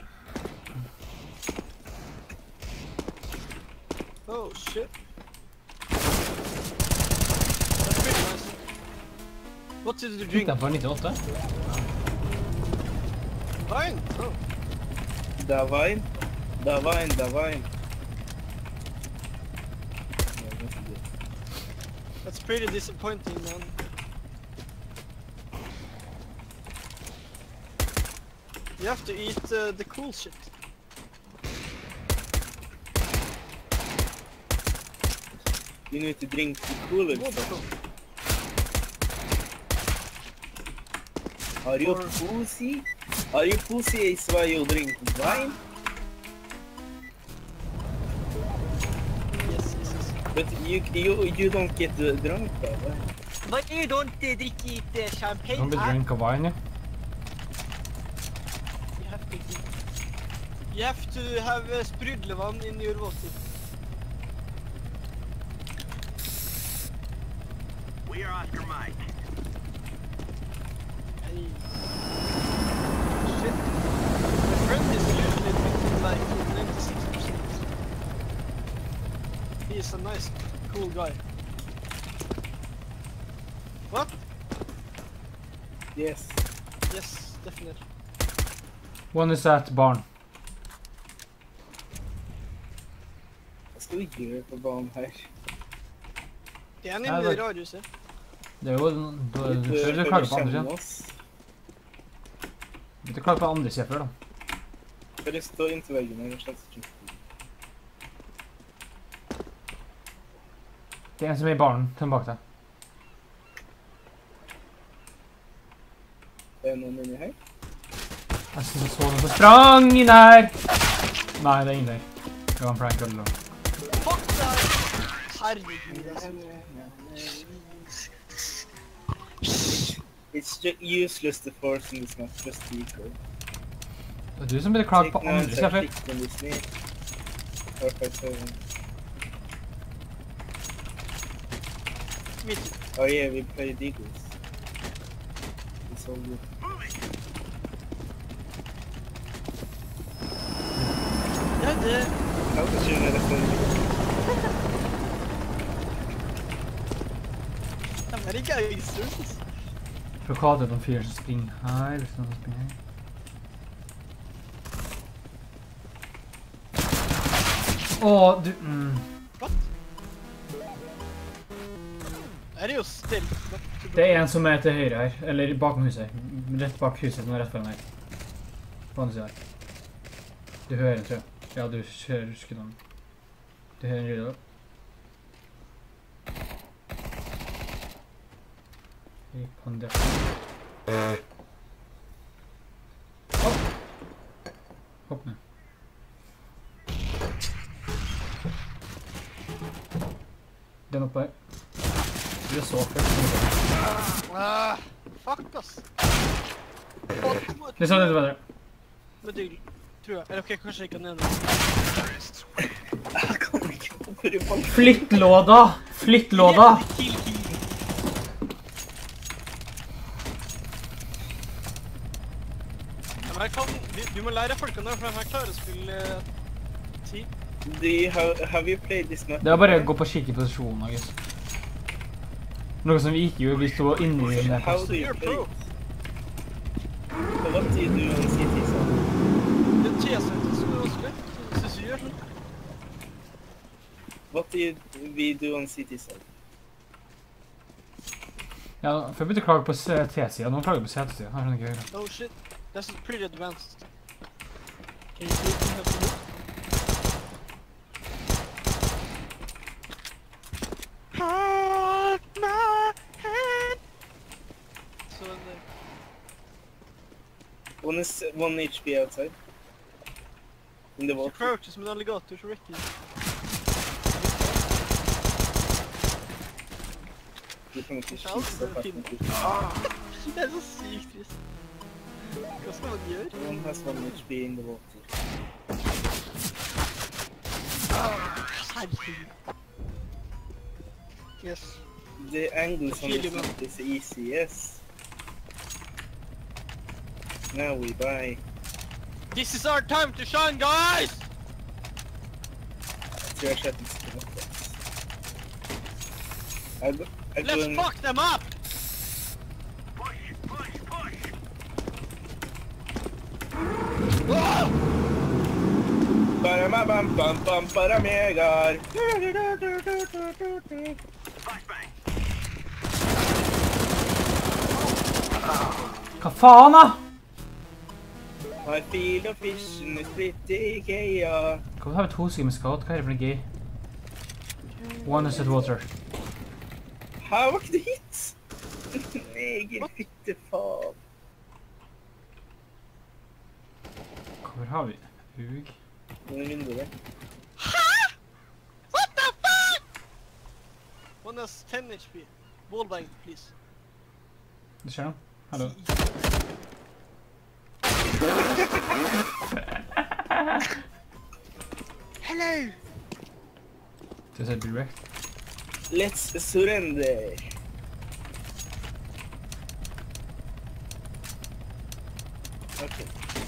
D: Oh shit. That's pretty nice. What did you drink?
A: Den var 98.
D: Wine? Oh.
B: Давай.
D: That's pretty disappointing, man. You have to eat the cool shit.
B: You need to drink the cooler stuff. Are you pussy? Are you pussy is why you drink wine?
D: Yes.
B: But you don't get drunk by wine.
D: But you don't drink champagne.
A: Don't be drink of wine, yeah.
D: You have to have sprudlevann in your water.
E: We are Oscar Mike.
D: Hey. Shit. My friend is usually drinking like 96%. He is a nice, cool guy. What?
B: Yes.
D: Yes, definitely.
A: One is at barn.
B: Hva skal vi gjøre på banen her?
D: Det er en inne i radiohuset.
A: Det er jo... Du klarer på andre siden. Du klarer på andre siden før, da.
B: Skal det stå inntil veggen her?
A: Det er en som er i barnen, til bak deg.
B: Er det noen inni her?
A: Jeg synes jeg så noen som sprang inn her! Nei, det er ingen der. Det var en prank, eller noe.
D: Fuck deg! Herregud, altså.
B: It's just useless to force in this match, just equal.
A: Det er du som blir klaget på andre siden før.
B: Oh yeah, we played Eagles. It's all good. How could you never play
D: I'm very gangsters.
A: For hva er det de fyrer som springer her, hvis noen springer her? Åh, du...
D: What? Er det jo stilt?
A: Det er en som er til høyre her, eller bakom huset. Rett bak huset som er rett foran her. På andre siden her. Du hører den, tror jeg. Ja, du kjører skuddene. Det hører jeg da. På en del. Hopp ned. Den oppe her. Du så først.
D: Fuck, ass.
A: Det er sånn det var det.
D: Med dyl, tror jeg. Eller ok, kanskje ikke nede.
B: Jeg kan ikke oppføre på
A: Flyttlåda! Flyttlåda!
D: Du må lære folkene der, for de her klarer å spille 10.
B: Have you played this map?
A: Det var bare å gå på skikk i posisjonen, guys. Noe som vi ikke gjorde, vi stod inni den der
B: How
A: posten.
B: do you play? So what do you do on CT side?
D: Det er T-senter som er vanskelig. Synes jeg gjør sånn.
B: What do we do on CT side?
A: Ja, før begynte å klage på T-siden, nå klager jeg på CT-siden. Jeg skjønner ikke høyre.
D: Oh shit, that's pretty advanced. Can you see it? Have to look. Hold my hand. So in there.
B: One is 1 HP outside. In the
D: She
B: water.
D: crouches som en alligator, så Ricky.
B: Du kan ikke
D: Ciao,
B: skisse
D: det er
B: fast
D: fint.
B: med
D: Det er så sykt trist. Hva skal man gjøre?
B: One has 1 HP in the water.
D: Herregud. Yes.
B: The angles on
D: Kill
B: this
D: him.
B: map is easy, yes. Now we buy.
D: This is our time to shine, guys!
B: Jeg tror jeg skjedde ikke noe.
D: Let's fuck them up!
B: Paramegar.
A: Hva faen da?
B: My field of vision is pretty gay, ja.
A: Hvorfor har vi 2 stykker med scout? Hva er det for noe gøy? One is at water.
B: Her var ikke det hit! Egen fitte faen.
A: Hvor har vi? Hug.
B: Nå er vinduet der.
D: What the fuck? One has 10 HP. Wallbang, please.
A: Det skjer noe. Hallo.
D: Hello!
A: Det ser direct.
B: Let's surrender. Okay.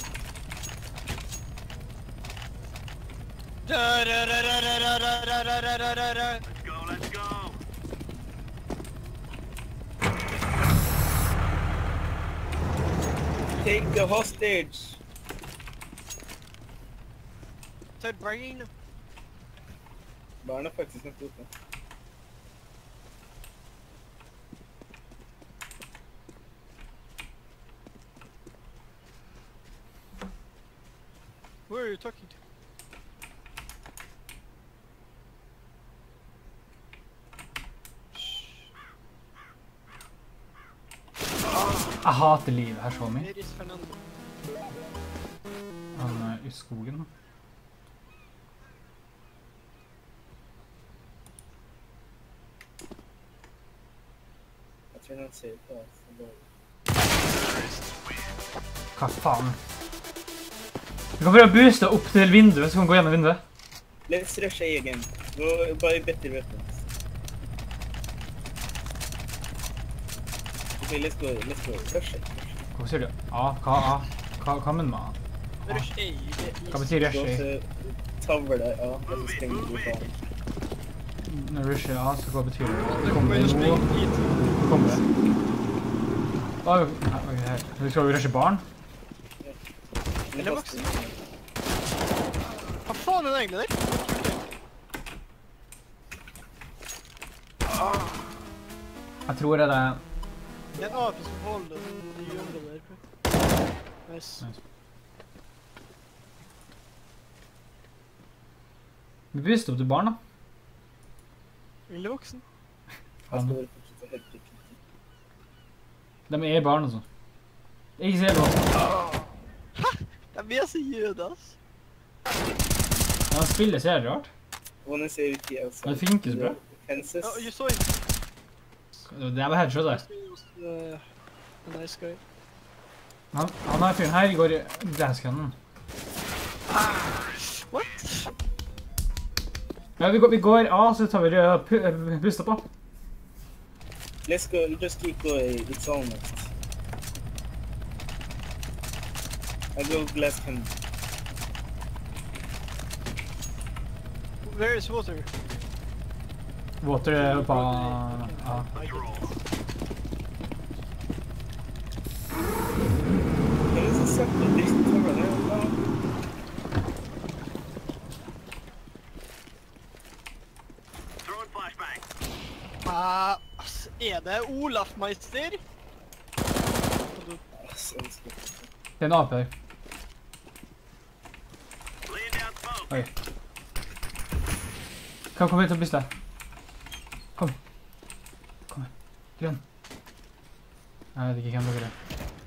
E: Let's go, let's go.
B: Take the hostage.
D: Ta brain.
B: Barn er faktisk ikke ute.
D: Who are you talking to?
A: Jeg hater livet her så mye.
D: Where is Fernando?
A: Han er i skogen.
B: Jeg tror han ser på oss.
A: Hva faen? Du kan prøve å booste opp til vinduet, så kan du gå gjennom vinduet.
B: Let's rush A again. Go buy better weapons. Okay, let's go. Rush it.
A: Hva sier du? A? Hva A? Hva mener man?
D: Rush A.
A: Hva betyr rush
B: Gå
A: A?
B: til tower der, ja. Og så sprenger du faen.
A: Når rush A, så hva betyr det?
D: Det
A: Kommer det
D: springe
A: noe?
D: hit.
A: Kommer det? Ok, her. Vi skal rushe barn?
D: Eller voksen. Hva faen er det egentlig der?
A: Jeg tror det er det.
D: Det er en AP som holder den gjømmer der. Nice.
A: Nice. Vi byster opp til barn, da.
D: Eller voksen.
B: Jeg skal bare fortsette helt riktig.
A: De er barn, altså. Ikke se på.
D: Jeg blir så jøde, ass.
A: Han spiller så jævlig rart.
B: One is 80 outside.
A: Han finkes bra.
B: Kansas.
D: Oh, you saw it.
A: Det var headshot der.
D: A nice guy.
A: Han her fyren her går i glasscannen.
D: What?
A: Ja, vi går av, så tar vi buster på.
B: Let's go, just keep going, it's almost. I go glass cannon.
D: Where is water?
A: Water er på... Ja.
B: Det er så søtt å drifte over det.
E: Throwing flashbang.
D: Er det Olaf Meister?
A: Det er en AP her.
E: Laying down smoke.
A: Oi. Kom hit og byste. Kom. Kom her. Grønn. Jeg vet ikke hvem dere er.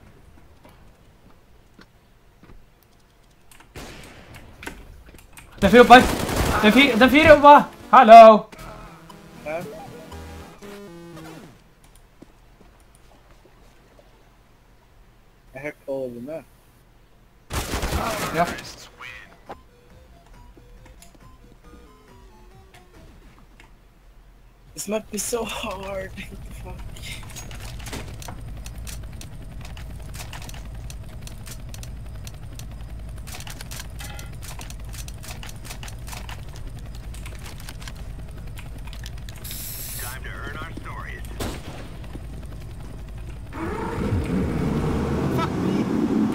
A: Det er 4 oppe her! Det er 4 oppe! Hallo!
B: Hæ? Jeg hørte alle dem med.
A: Ja.
B: This might be so hard. What the fuck?
E: Time to earn our stories.
D: Fuck me!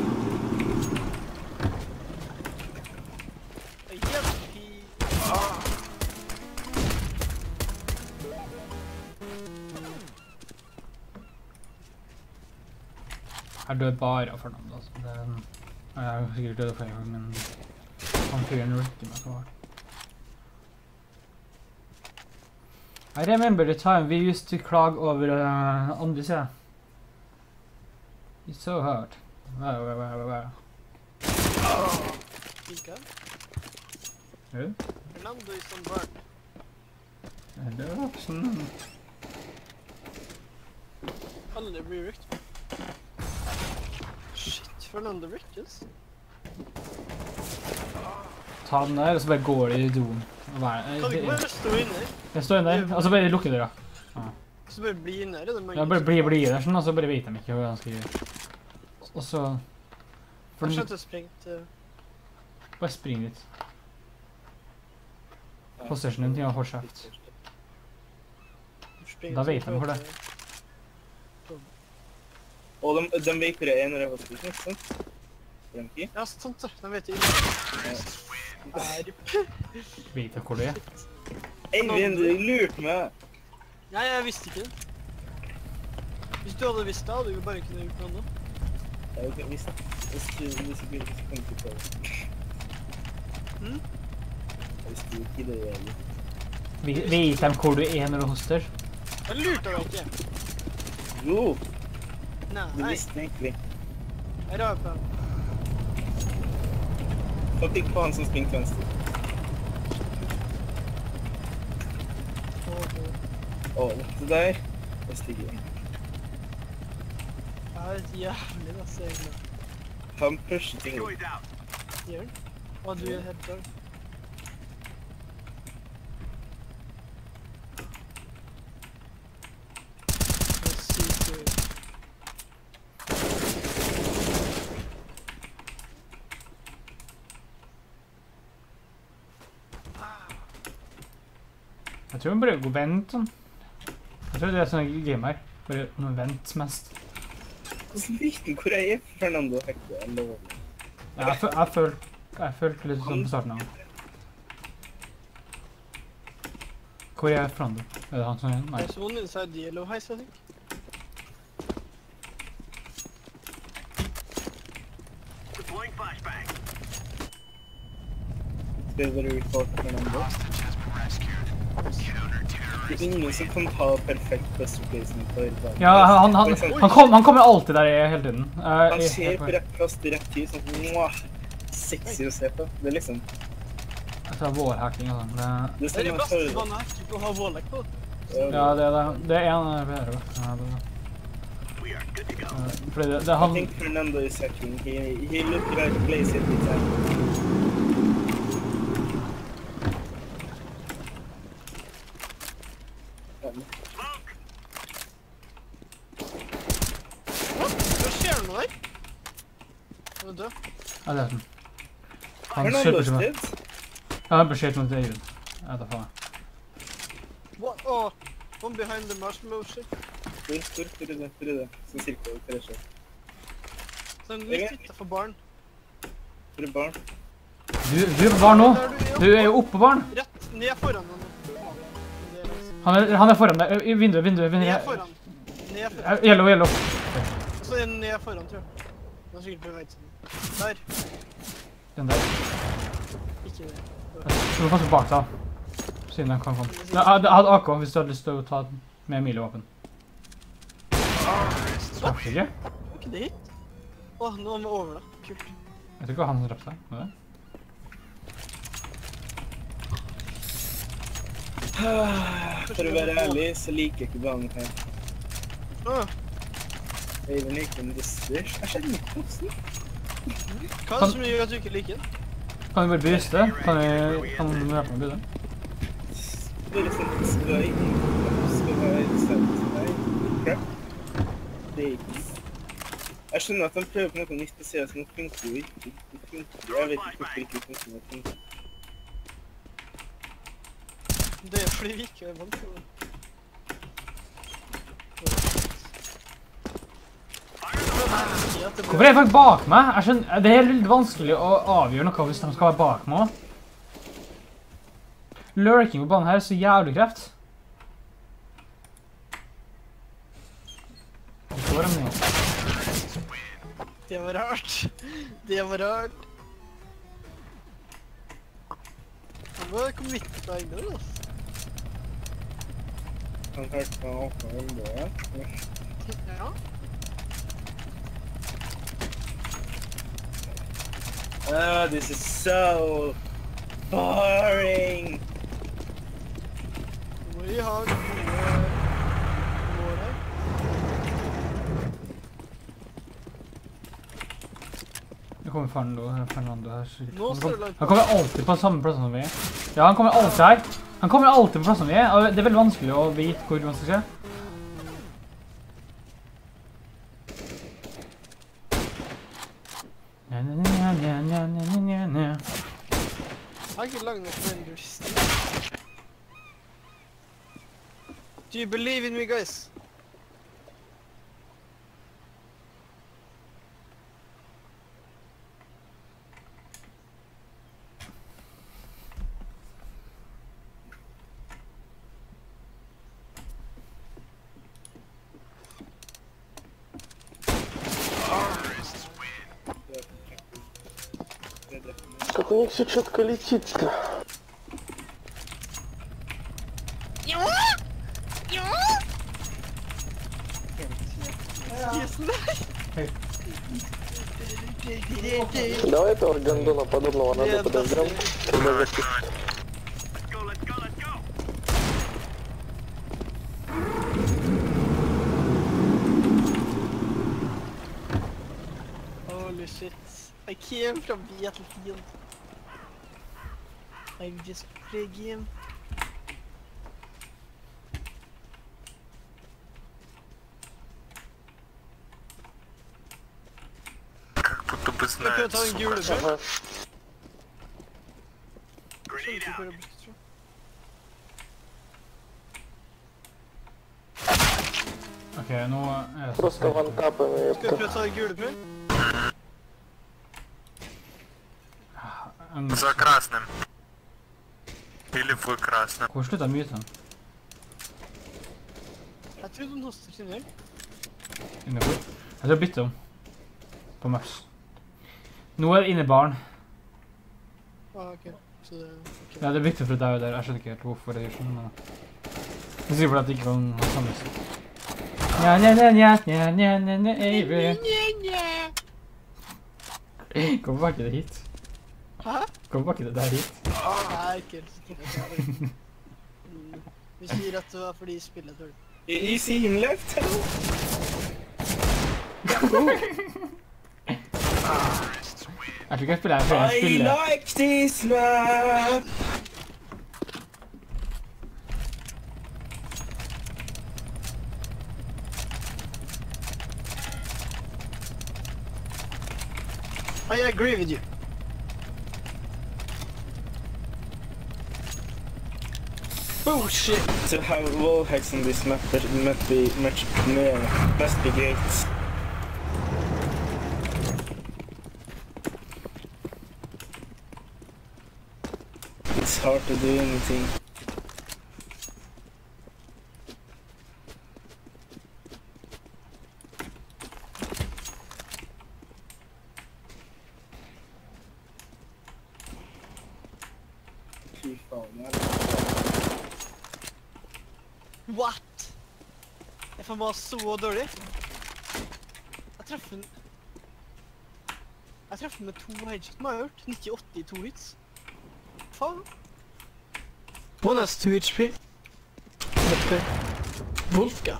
A: Jeg døde bare av Fernando, altså. Jeg har sikkert døde flere ganger, men han fyren rykker meg så hardt. I remember the time we used to klage over andre siden. It's so hard.
D: Mikael?
A: Ja?
D: Fernando is on board.
A: Det var sånn.
D: Alle blir rykt. Shit, Fernando rykkes.
A: Ta den der, og så bare går det i doen.
D: Kan du ikke bare stå inne?
A: Jeg står inne der, og så bare lukker døra.
D: Så bare bli inne her,
A: Ja, bare bli der sånn, og så bare vet de ikke hva han skal gjøre. Og så...
D: Jeg skjønte å springe til...
A: Bare spring litt. Positionen til å fortsette. Da vet de hvor det er.
B: Og de vet hvor det er når jeg har spilt, ikke sant?
D: Ja, sant det. De vet ikke.
A: Vet jeg hvor det er?
B: Eivind, du lurte meg!
D: Nei, jeg visste ikke det. Hvis du hadde visst det, hadde du bare ikke gjort noe annet.
B: Jeg visste ikke på det. Jeg visste ikke det egentlig.
A: Vet de hvor du er når du hoster?
D: Jeg lurte deg ikke.
B: Jo!
D: Nei.
B: Du visste egentlig.
D: Jeg rar på ham.
B: Og tikk på han som springer til venstre. Det der. Jeg stiger inn.
D: Jeg er jævlig da, ser jeg nå.
B: Han pusher ting.
D: Gjør den? Å, du er helt død. Det er sykt gøy.
A: Jeg tror vi bare går vent sånn. Jeg tror det er sånn game her. Bare noe vent mest.
B: Hvordan vet du hvor jeg er, Fernando Hector? Jeg lover.
A: Jeg følte litt sånn på starten av. Hvor er Fernando? Er det han som er? Nei.
D: There's one inside the yellow house, I think.
E: Deploying flashbang.
B: bedre report Fernando. Det ingen som kan ta perfekt best replacement på hele dagen.
A: Ja, han kommer alltid der hele tiden.
B: Han ser på rett plass til rett tid, sånn sexy å se på. Det liksom...
A: Jeg tar wallhacking og sånn.
D: Det er det beste man er, å ha wallhack på.
A: Ja, det er en bedre. Fordi det
B: I think Fernando is hacking. He looked like place every time.
D: Hva skjer nå der? Er du død?
A: Ja, det er den.
B: Fernando's dead?
A: Ja, han beskjed mot David. Jeg tar faen.
D: What? Oh, one behind the marshmallow shit.
B: Hvor er det? Sånn cirka 3 skjøt.
D: Sånn litt utenfor barn.
B: Hvor er barn?
A: Du er på barn nå. Du er jo oppe på barn.
D: Rett ned foran han.
A: Han er foran deg. I vinduet.
D: Ned foran.
A: Yellow.
D: Og så er den ned foran, tror jeg. Den er sikkert på vei til den. Der.
A: Den der.
D: Ikke det.
A: Du må passe bak da. Siden den kan komme. Jeg hadde AK hvis du hadde lyst til å ta den med milevåpen. Traff ikke?
D: Var ikke det hit? Åh, nå er vi over da. Kult.
A: Jeg tror ikke han som drepte deg. Var det?
B: For å være ærlig, så liker jeg ikke banen her. Even liker den resters. Jeg skjønner ikke hvordan.
D: Hva er det som gjør at du ikke liker den?
A: Kan du bare byste? Kan du hjelpe meg å bytte?
B: Det er liksom skal være stedet til deg. Crap. Det er ikke. Jeg skjønner at han prøver på noe nytt å se som det funker jo ikke. Det funker. Jeg vet ikke hvorfor det ikke funker.
D: Det er fordi vi ikke er vant til det.
A: Hvorfor er folk bak meg? Jeg skjønner, det er litt vanskelig å avgjøre noe hvis de skal være bak meg. Lurking på banen her er så jævlig kreft.
D: Det var rart. Det var rart. Han var committet på egne, altså.
B: Han hørte på å åpne vinduet.
D: Ja.
B: This is so boring.
D: Må vi ha gode mål her.
A: Det kommer Fernando her.
D: Nå står det langt.
A: Han kommer alltid på samme plass som vi er. Ja, han kommer alltid her. Han kommer alltid på plass som vi er, og det er veldig vanskelig å vite hvor man skal se.
D: Jeg har ikke langt nok renders. Do you believe in me, guys?
I: Как у них все четко летит-то. Давай этого гандона подобного надо подождем, когда запустит.
D: Holy shit. I came from Battlefield. I just play game.
J: Как будто бы
D: Skal vi
J: знает,
D: ta en
J: сука.
D: gule bjørn?
I: Ага.
D: Skjønner ikke hvor jeg blir, tror jeg.
A: Ok, nå er jeg så
I: Просто вантапами.
D: Skal vi prøve å ta en gule bjørn?
J: За красным. Или в красном.
A: Hvor slutter jeg myte den?
D: Jeg trodde hun hoster sin hjelp.
A: Innenfor. Jeg skal bytte om. På maps. Nå er det inne i baren.
D: Ah, ok. så det... Okay.
A: Ja, det er viktig for deg og der. Jeg skjønner ikke helt hvorfor det gjør sånn, men... Det sier fordi at det ikke kan ha samme sted. Kom bak i det hit.
D: Hæ?
A: Kom bak i det der hit.
D: Nei, ikke helt. Vi sier at det var fordi spillet er dårlig.
B: You see him left, hello?
A: Jeg fikk et spille her før jeg
B: I
A: spiller.
B: like this map!
D: I agree with you. Bullshit!
B: To have wall hacks on this map must be great. It's hard to do anything.
D: What? Jeg får bare så dårlig. Jeg treffer med 2 headshots. Hva har jeg gjort? 98 i 2 hits. Faen. One has 2 HP. Wolfgang.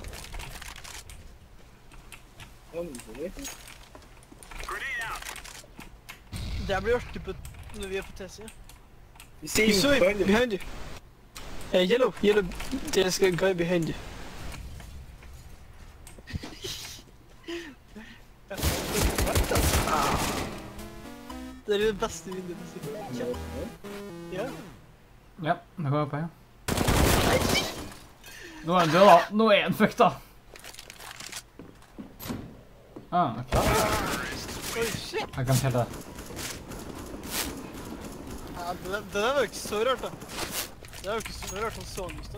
D: Det blir artig på når vi er på TC.
B: You see him
D: behind you. Yellow, there's a guy behind you. Det er det beste vinduet på sikkert. Ja.
A: Ja, det går opp her, ja. Nå er han død da. Nå er han fucked da. Ah, ok.
D: Oi, shit.
A: Jeg kan se det.
D: Ja, det der var jo ikke så rart da. Det er jo ikke så rart han så lyst da.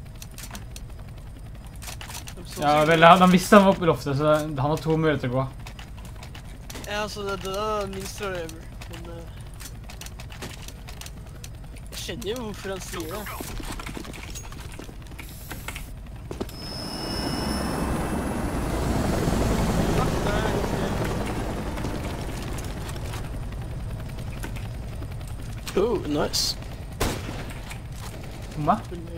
A: Ja, vel, han visste han var oppe i loftet, så han har 2 muligheter til å gå.
D: Ja, altså det der er minst rare ever, men... Jeg skjønner jo hvorfor han sier det. Oh, nice.
A: Bomma?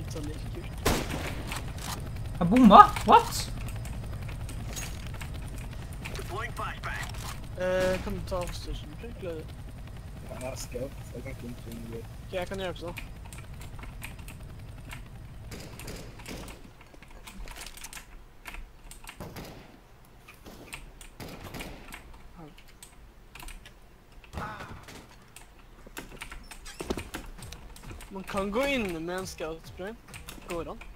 A: Jeg bomma? What?
D: Kan du ta avstørrelsen, eller?
B: Ja, scout. Jeg kan ikke inntrykk.
D: Ok, jeg kan hjelpe sånn. Man kan gå inne med en scout-spray. Går an.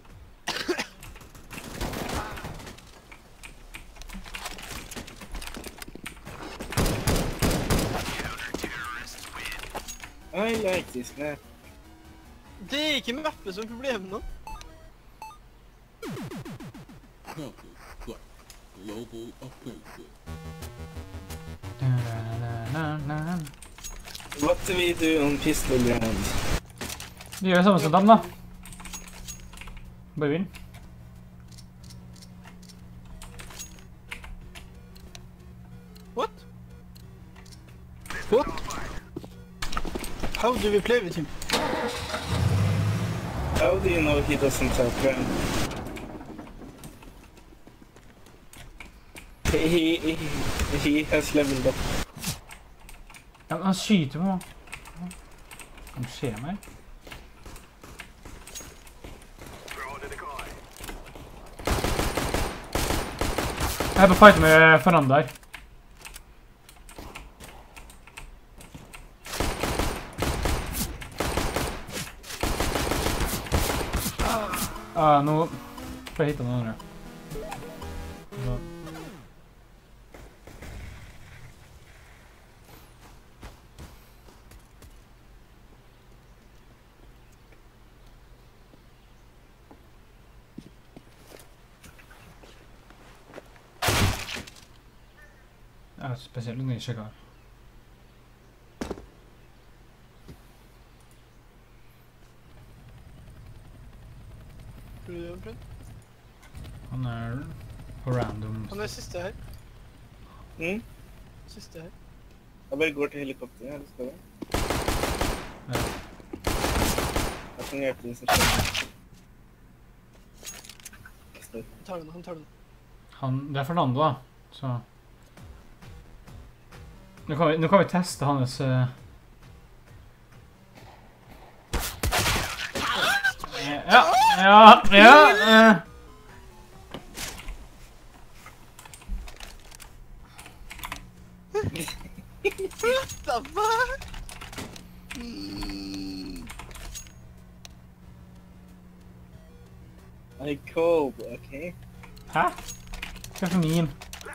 B: I like this map.
D: Det er ikke mappet som er problemet nå.
H: Global approval.
B: What do we do on pistol round?
A: Vi gjør det samme som dem da. Bare vinn.
D: What? What? How do we play with him?
B: How do you know he doesn't have gun? He has leveled up.
A: Ja, han skyter på meg. Han ser meg. Jeg er på fight med Fernanda her. Nå får jeg hitte noen andre. Ja, spesielt når jeg sjekker.
D: prøv.
A: Han på random.
D: Han siste her. Siste her.
B: Jeg bare går til helikopteret, eller skal det?
A: Ja.
B: Jeg kan hjelpe deg som skjer.
D: Han tar den.
A: Det er Fernando da, så... Nå kan vi teste hans... Ja.
D: What the fuck?
B: I cope, okay?
A: Hæ? Hva for meme?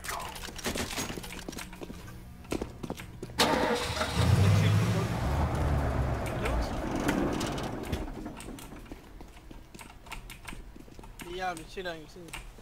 D: Det er jævlig chill egentlig.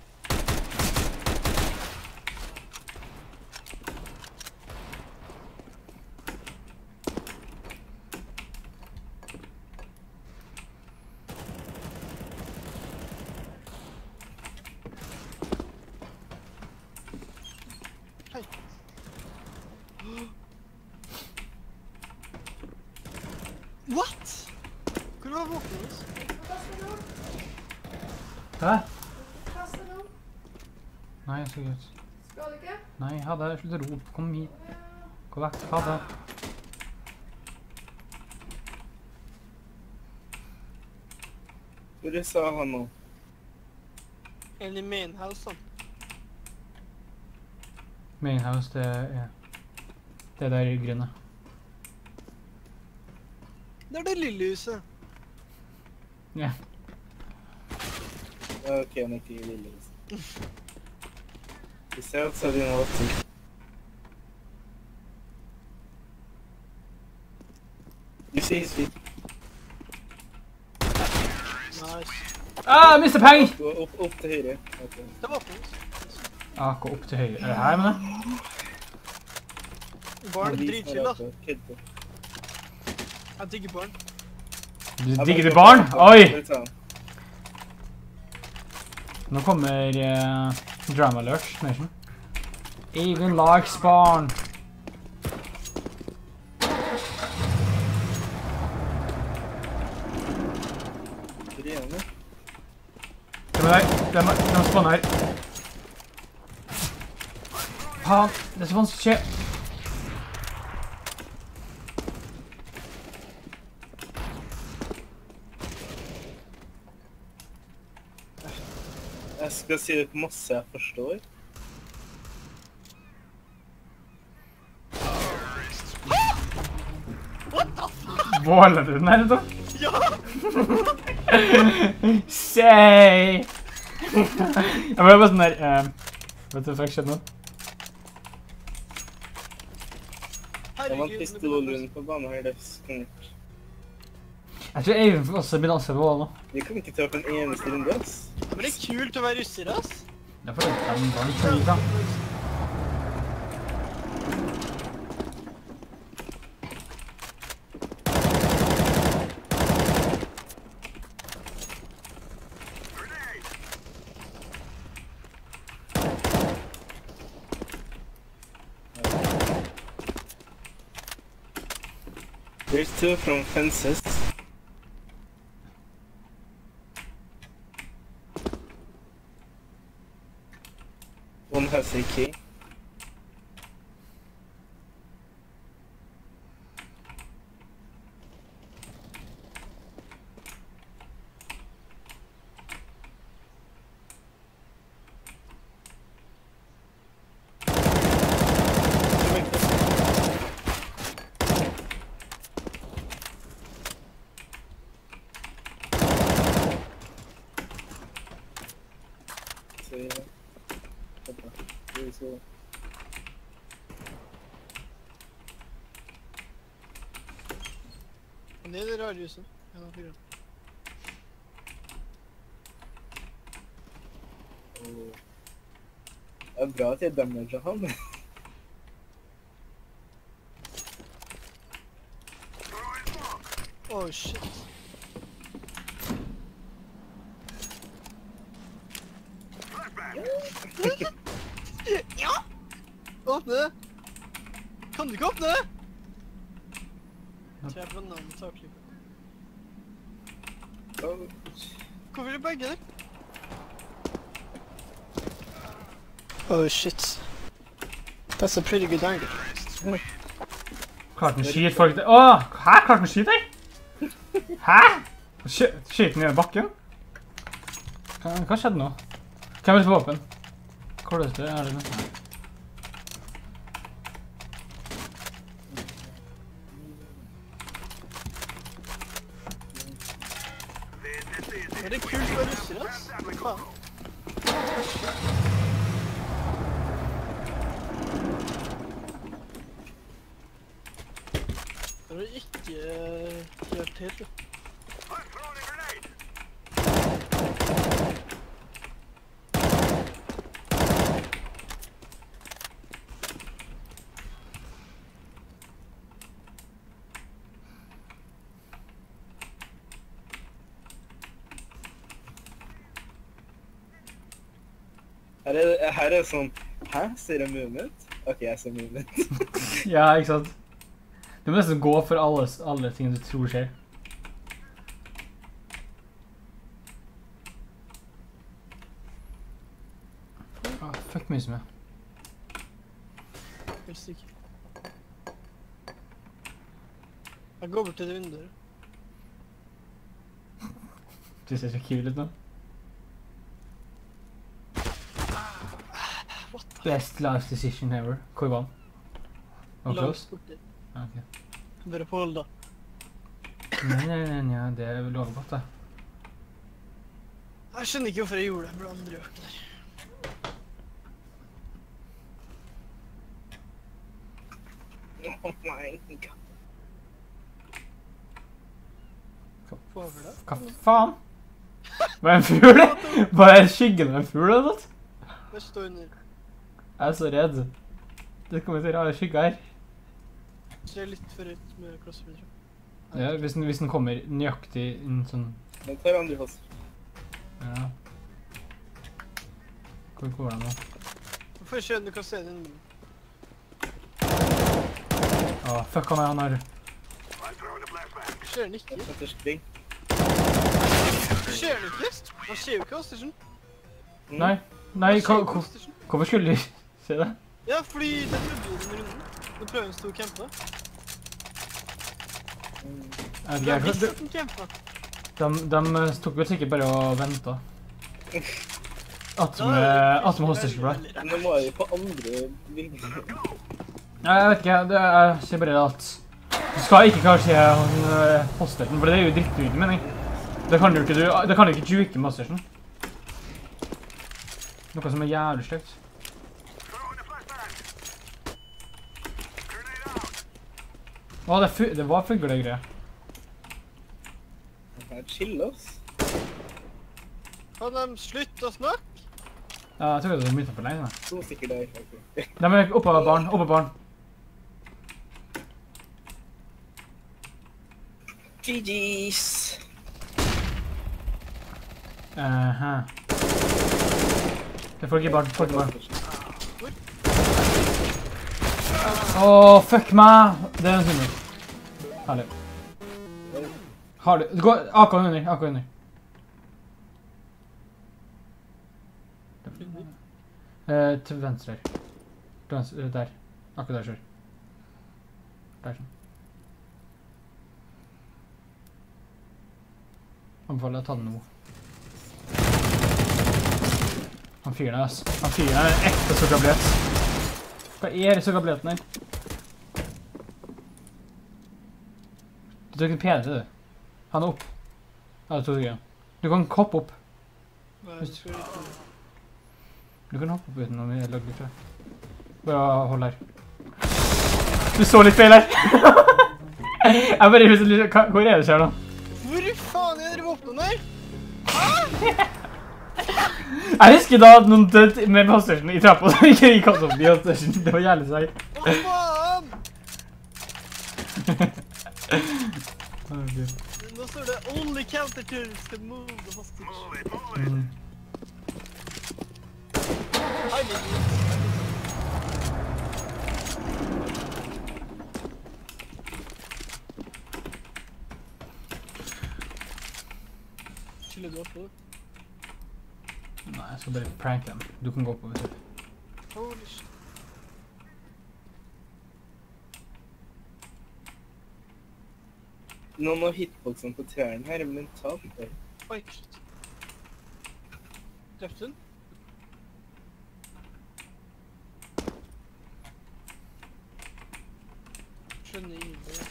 D: What? Hvor var våknet oss?
A: Hæ?
K: Kaste noen?
A: Nei, så greit.
K: Skal du ikke?
A: Nei, ha det. Slutt å rope. Kom hit. Gå vekk. Ha det.
B: Hvor sa han nå?
D: En i main house, da.
A: Main house, det er... Det der i grønne.
D: Det er det lille huset.
A: Ja.
B: Ok, han er ikke i lille huset. Vi ser at så er det noe til. Du sier svitt.
D: Nice.
A: Ah, jeg mistet penger!
B: Gå opp til høyre. Okay.
D: Det var våknet.
A: Gå opp til høyre. Er det her med det?
D: Barn er dritchill, da.
B: Kid på.
D: Jeg digger barn.
A: Du digger du barn? Oi! Nå kommer Drama Alert Nation. Even likes barn. De spawner her. Faen, det er så vanskelig å skje.
B: Jeg skal si dere masse jeg forstår.
D: What the fuck?
A: Båler du den her, da?
D: Ja!
A: Say! Jeg var bare sånn der, vet du hva som skjedde nå?
B: Jeg vant pistolrunden på banen her, det er skummelt.
A: Jeg tror Eivind også begynner å se på nå.
B: Vi kommer ikke til å få en eneste runde, ass.
D: Men det er kult å være russer, ass.
A: Det er fordi de var litt høy, da.
B: There's two from fences. One has a key.
D: Det er det rare huset. Ja, fyra.
B: Det er bra at jeg damager han.
D: Oh shit. Ja! Åpne! Kan du ikke åpne? Så jeg brenner med takklippet. Hvorfor er begge der? Oh shit. That's a pretty good angle.
A: Klart den skyter folk der. Åh! Hæ? Klart den skyter? Hæ? Skyter den i bakken? Hva skjedde nå? Hvem er det på våpen? Hvor er det? Er det noe?
D: Er det kult å være russer, ass? Faen. Det var ikke helt helt, da.
B: Her er det sånn, hæ? Ser jeg movement? Ok, jeg ser movement.
A: Ja, ikke sant? Du må nesten gå for alle ting du tror skjer. Fuck mye som jeg.
D: Helt sikker. Jeg går bort til det vinduet.
A: Du ser så kul ut nå. Best life decision ever. Hvor var han? Var han close? Ok.
D: Bare på hold da.
A: Nei, det lover godt da.
D: Jeg skjønner ikke hvorfor jeg gjorde det, blant andre økene der.
B: Oh my god.
A: Hva faen? Var det en fugl? Var det skyggen av en fugl eller noe?
D: Hva står under?
A: Jeg er så redd. Det kommer til rare skygger her.
D: Så jeg er litt for høyt med crossfit, tror jeg.
A: Ja, hvis den kommer nøyaktig inn sånn...
B: Den tar andre fast.
A: Ja. Hvor går den nå?
D: Hvorfor skjønner du hva se den?
A: Fuck han her.
D: Skjer den ikke?
B: Etter spring.
D: Skjer den ikke? Man ser jo ikke Ostersen.
A: Nei, hvorfor skulle de se det?
D: Ja, fordi det trodde jo den runden. Nå prøver den stå og kjempe. Jeg visste at den kjempe.
A: De tok vel sikkert bare og ventet. At med Hosterskebladet.
B: Nå må jeg på andre bilder.
A: Jeg vet ikke, jeg ser bare at du skal ikke klare å se Hostersen, for det er jo drittrydig mening. Det kan du ikke juke med Hostersen. Noe som er jævlig slekt. Det var fuglegreier.
B: Det er chill, ass.
D: Kan de slutte å snakke?
A: Ja, jeg tror det er mye for lenge.
B: Så sikkert det, faktisk.
A: De er oppe av barn,
B: GG's.
A: Det får ikke barn. Fuck meg! Det er en hummer. Herlig. Har du... Gå, AK under. Til venstre her. Der. Akkurat der, kjør. Der sånn. Anbefaler å ta den nå. Han fyrer deg, ass. Han fyrer deg en ekte sukkerblett. Hva er sukkerbletten her? Du tok en PD, du. Han er opp. Ja, det tok jeg. Du kan hoppe opp. Du kan hoppe opp uten å lage litt fra. Bare hold her. Du så litt feil her. Jeg bare hvor er det skjer nå?
D: Hvor faen er dere våpnene her?
A: Jeg husker da at noen død med Hostersen i trappa, så ikke gikk opp i Hostersen. Det var jævlig seg.
D: Hva faen? Nå står det only counter turns can move the hostage. Chiller du oppe?
A: Nei, jeg skal bare pranke dem. Du kan gå på, vet du.
D: Holy shit.
B: Noen av hitboxene på trærne her er mentalt der.
D: Oi, shit. Drepte hun? Skjønner ingen.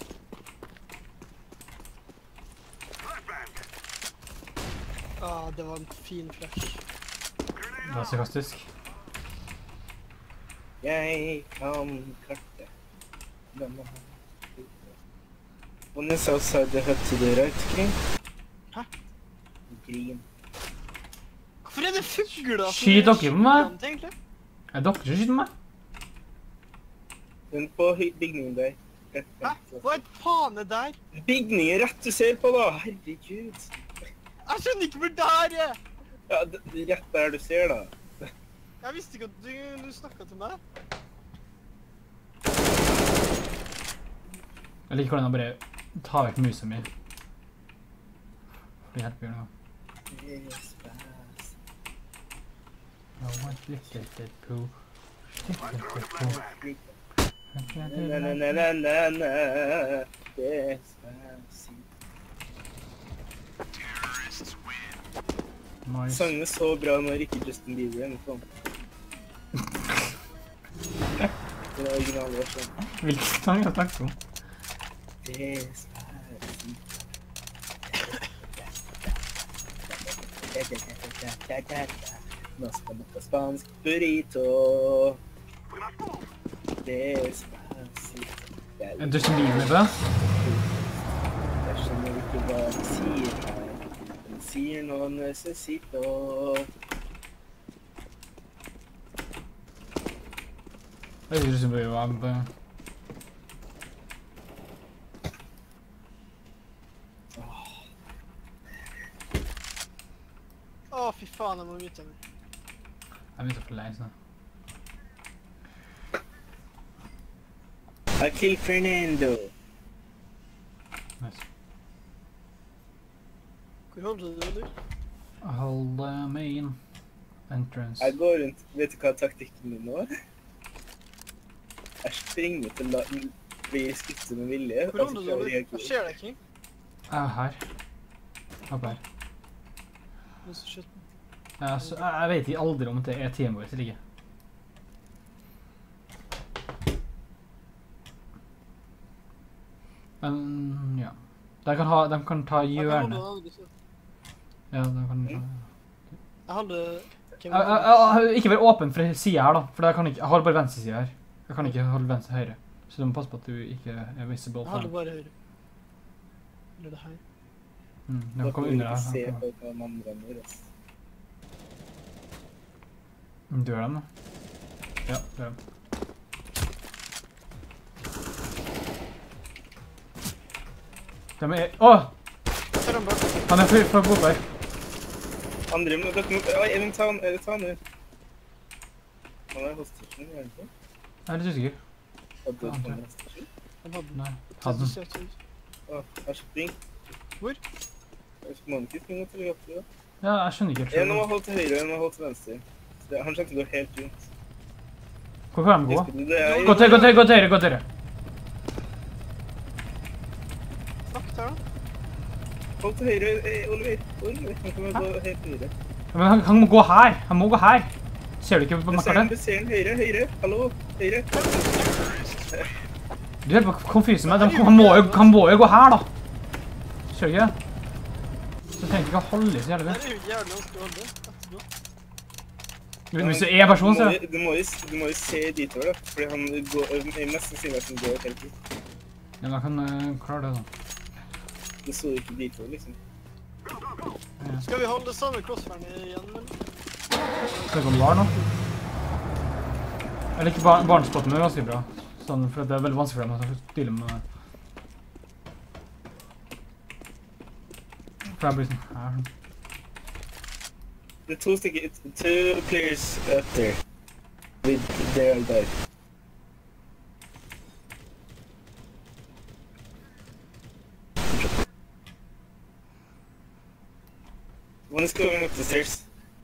D: Ah, det var en fin flash.
A: Det var sarkastisk.
B: Jeg kan karte denne her. On is outside the hut to the right, King.
D: Hæ?
B: Green.
D: Hvorfor er det fugler?
A: Skyt dere på meg?
D: Egentlig?
A: Er dere som skyter meg?
B: Den på bygningen der.
D: Hæ? Hva er et pane der?
B: Bygningen rett du ser på da, herregud.
D: Jeg skjønner ikke hvor der er!
B: Ja, rett der du ser da.
D: Jeg visste ikke at du snakket til meg.
A: Jeg liker hvordan jeg bare tar vekk musa mi. Det hjelper jo noe.
B: Sangen er så bra når ikke Justin Bieber er med på. Det er originale versjonen.
A: Hvilken sang har jeg snakket om?
B: Nå skal vi på spansk burrito.
A: Er du som liker med det?
B: Jeg skjønner ikke hva han sier her. Han sier noe necesito.
A: Jeg tror som blir varm på.
D: Åh, fy faen, jeg må vite meg.
A: Jeg begynte å få lei sånn.
B: I killed Fernando.
A: Nice.
D: Hvor holder du det, eller?
A: Jeg holder main entrance.
B: Jeg går rundt, vet du hva taktikken min nå er? Jeg springer til å bli skutt med vilje.
D: Hvor holder du det, eller? Hva skjer det, King?
A: Jeg er her. Oppe her.
D: Noe som skjøt meg.
A: Jeg vet ikke aldri om det er teamet vårt eller ikke. Men, ja. De kan ta hjørnet. Ja, de kan ta...
D: Jeg holder...
A: Ikke vær åpen for siden her da, for jeg holder bare venstre siden her. Jeg kan ikke holde venstre høyre. Så du må passe på at du ikke er visible.
D: Jeg holder bare høyre. Eller det her.
A: Du kommer under her.
B: Se på hva man renner.
A: Du gjør den da? Ja, du gjør den. De er... Åh! Han er fra borte her.
B: Andre må... Oi, er det ta han ut? Han er hostasjon, er det ikke?
A: Jeg er litt usikker.
B: Hadde du på en hostasjon?
A: Nei, hadde den.
B: Jeg spring.
D: Hvor?
B: Jeg må ikke springe til høyre.
A: Ja, jeg skjønner ikke.
B: En må holde til høyre, en må holde til venstre. Han kommer til å gå helt rundt.
A: Hvor kan de gå? Gå til høyre.
D: Snakk der da.
B: Hold til høyre, Oliver. Han kan gå helt høyre.
A: Men han må gå her. Han må gå her. Ser du ikke på kartet?
B: Du ser den høyre. Hallo, høyre.
A: Du er på konfyse meg. Han må jo gå her da. Ser du ikke det? Så trenger ikke å holde så jævlig.
D: Det er jo jævlig vanskelig å holde.
A: Hvis du er person, så...
B: Du må jo se ditover da, fordi han er mest sannsynlig at han går helt ut.
A: Ja, men jeg kan klare det da.
B: Du så ikke ditover, liksom.
D: Skal vi holde samme crossfærene igjen, eller?
A: Skal vi gå med bar nå? Jeg liker barnespotten, men det er ganske bra. Sånn, for det er veldig vanskelig for dem å stille med det. For jeg blir sånn her.
B: The two players up there. They all died. One is going up the stairs.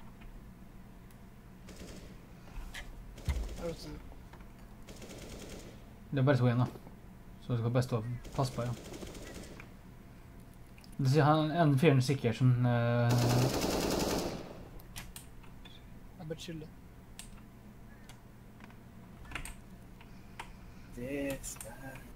A: Det er bare to igjen da. Så det skal bare stå og passe på, ja. Det sier han en fyren sikker som...
D: Jeg bare chiller.
B: Det skal...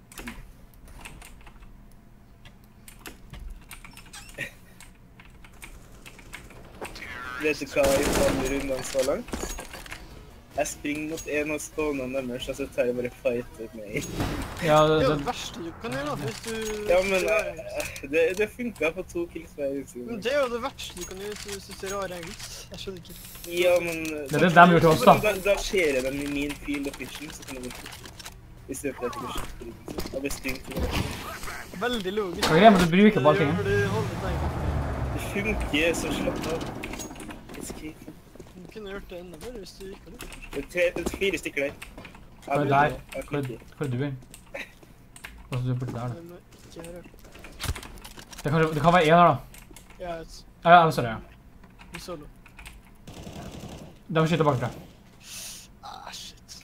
B: Vet du hva jeg faller unna så langt? Jeg springer mot en av stående deres, og så tar jeg bare fighter med en.
A: Ja,
D: Det er jo det verste du kan gjøre, hvis du...
B: Ja, men det funket på 2 kills hver utsiden.
D: Men det er jo det verste du kan gjøre hvis du ser rare engels. Jeg skjønner ikke.
B: Ja, men...
A: Det er det de gjør til oss, da.
B: Da skjer jeg dem i min field of vision, så kan jeg bare... Hvis det er for at jeg ikke springer, så jeg blir styrt til det.
D: Veldig logisk.
A: Hva er det med du bruker på allting?
B: Det funker, så slapp av. Escape.
D: Du kunne gjort det enda bedre hvis du gikk på det.
B: Det er 4 stykker der.
A: Hva er det der? Hvor er du? Hva er du borte der, da? Det kan være en her, da.
D: Ja,
A: Ja, sorry, ja.
D: vi solo.
A: De må skyte bak deg.
D: Ah, shit.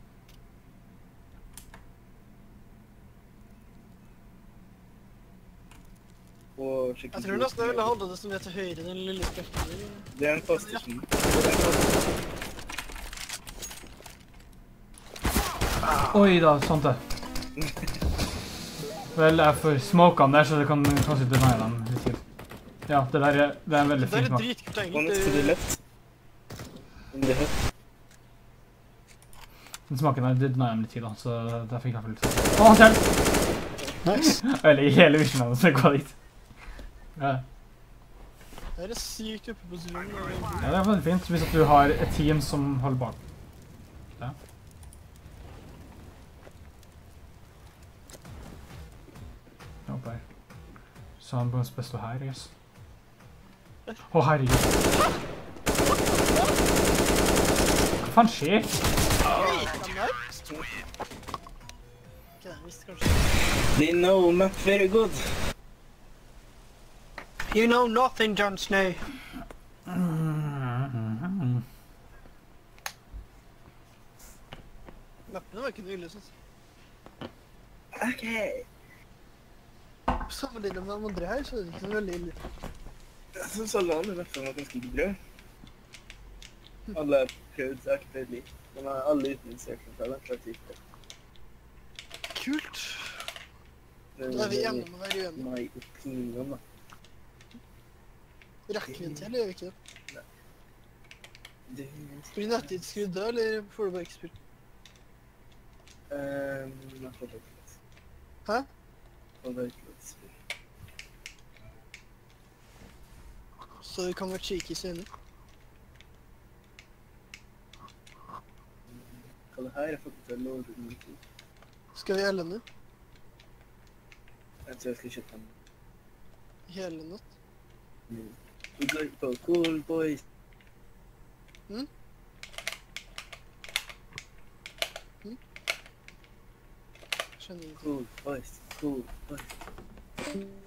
D: Jeg tror nesten jeg ville holde det som er til høyre, den lille sprekken.
B: Det er en faststasjon.
A: Oi da, sånt det. Vel, jeg får smoke han der, så det kan kanskje deny dem litt tid. Ja, det der er en veldig fin smak.
D: Det er dritkult
B: One is to the left. In the head.
A: Den smaken der deny dem litt tid da, så der fikk jeg for litt. Å, han ser den!
D: Nice.
A: Eller i hele visionen, så jeg går dit. Ja.
D: Det er sykt oppe på zoomen.
A: Ja, det er veldig fint, hvis at du har et team som holder bak. Ja. Jeg håper her. Så han på en best stå her, yes. Å, herregud. Hva faen skjer?
B: They know map very good.
D: You know nothing, Jon Snow. Mappene var ikke noe ille, synes jeg.
B: Ok.
D: Sammenlignet med de andre her, så er det ikke så veldig ille.
B: Jeg synes alle andre mappene var ganske bra. Alle har prøvd seg akkurat litt. Men alle uten søkning fra den fra type.
D: Kult. Da er vi enige om å være uenige.
B: My opinion, da.
D: Rekker vi til, eller gjør vi ikke det?
B: Nei.
D: Skal vi nettet skrudd da, eller får du bare ikke spilt?
B: Jeg får det ikke.
D: Hæ?
B: Får det ikke spill.
D: Så det kan være cheeky senere.
B: Hva det her er faktisk en lov.
D: Skal vi gjelde nå?
B: Jeg tror jeg skal kjøpe den.
D: Hele natt?
B: Vi går på Cool Boys.
D: Skjønner ikke.
B: Cool Boys.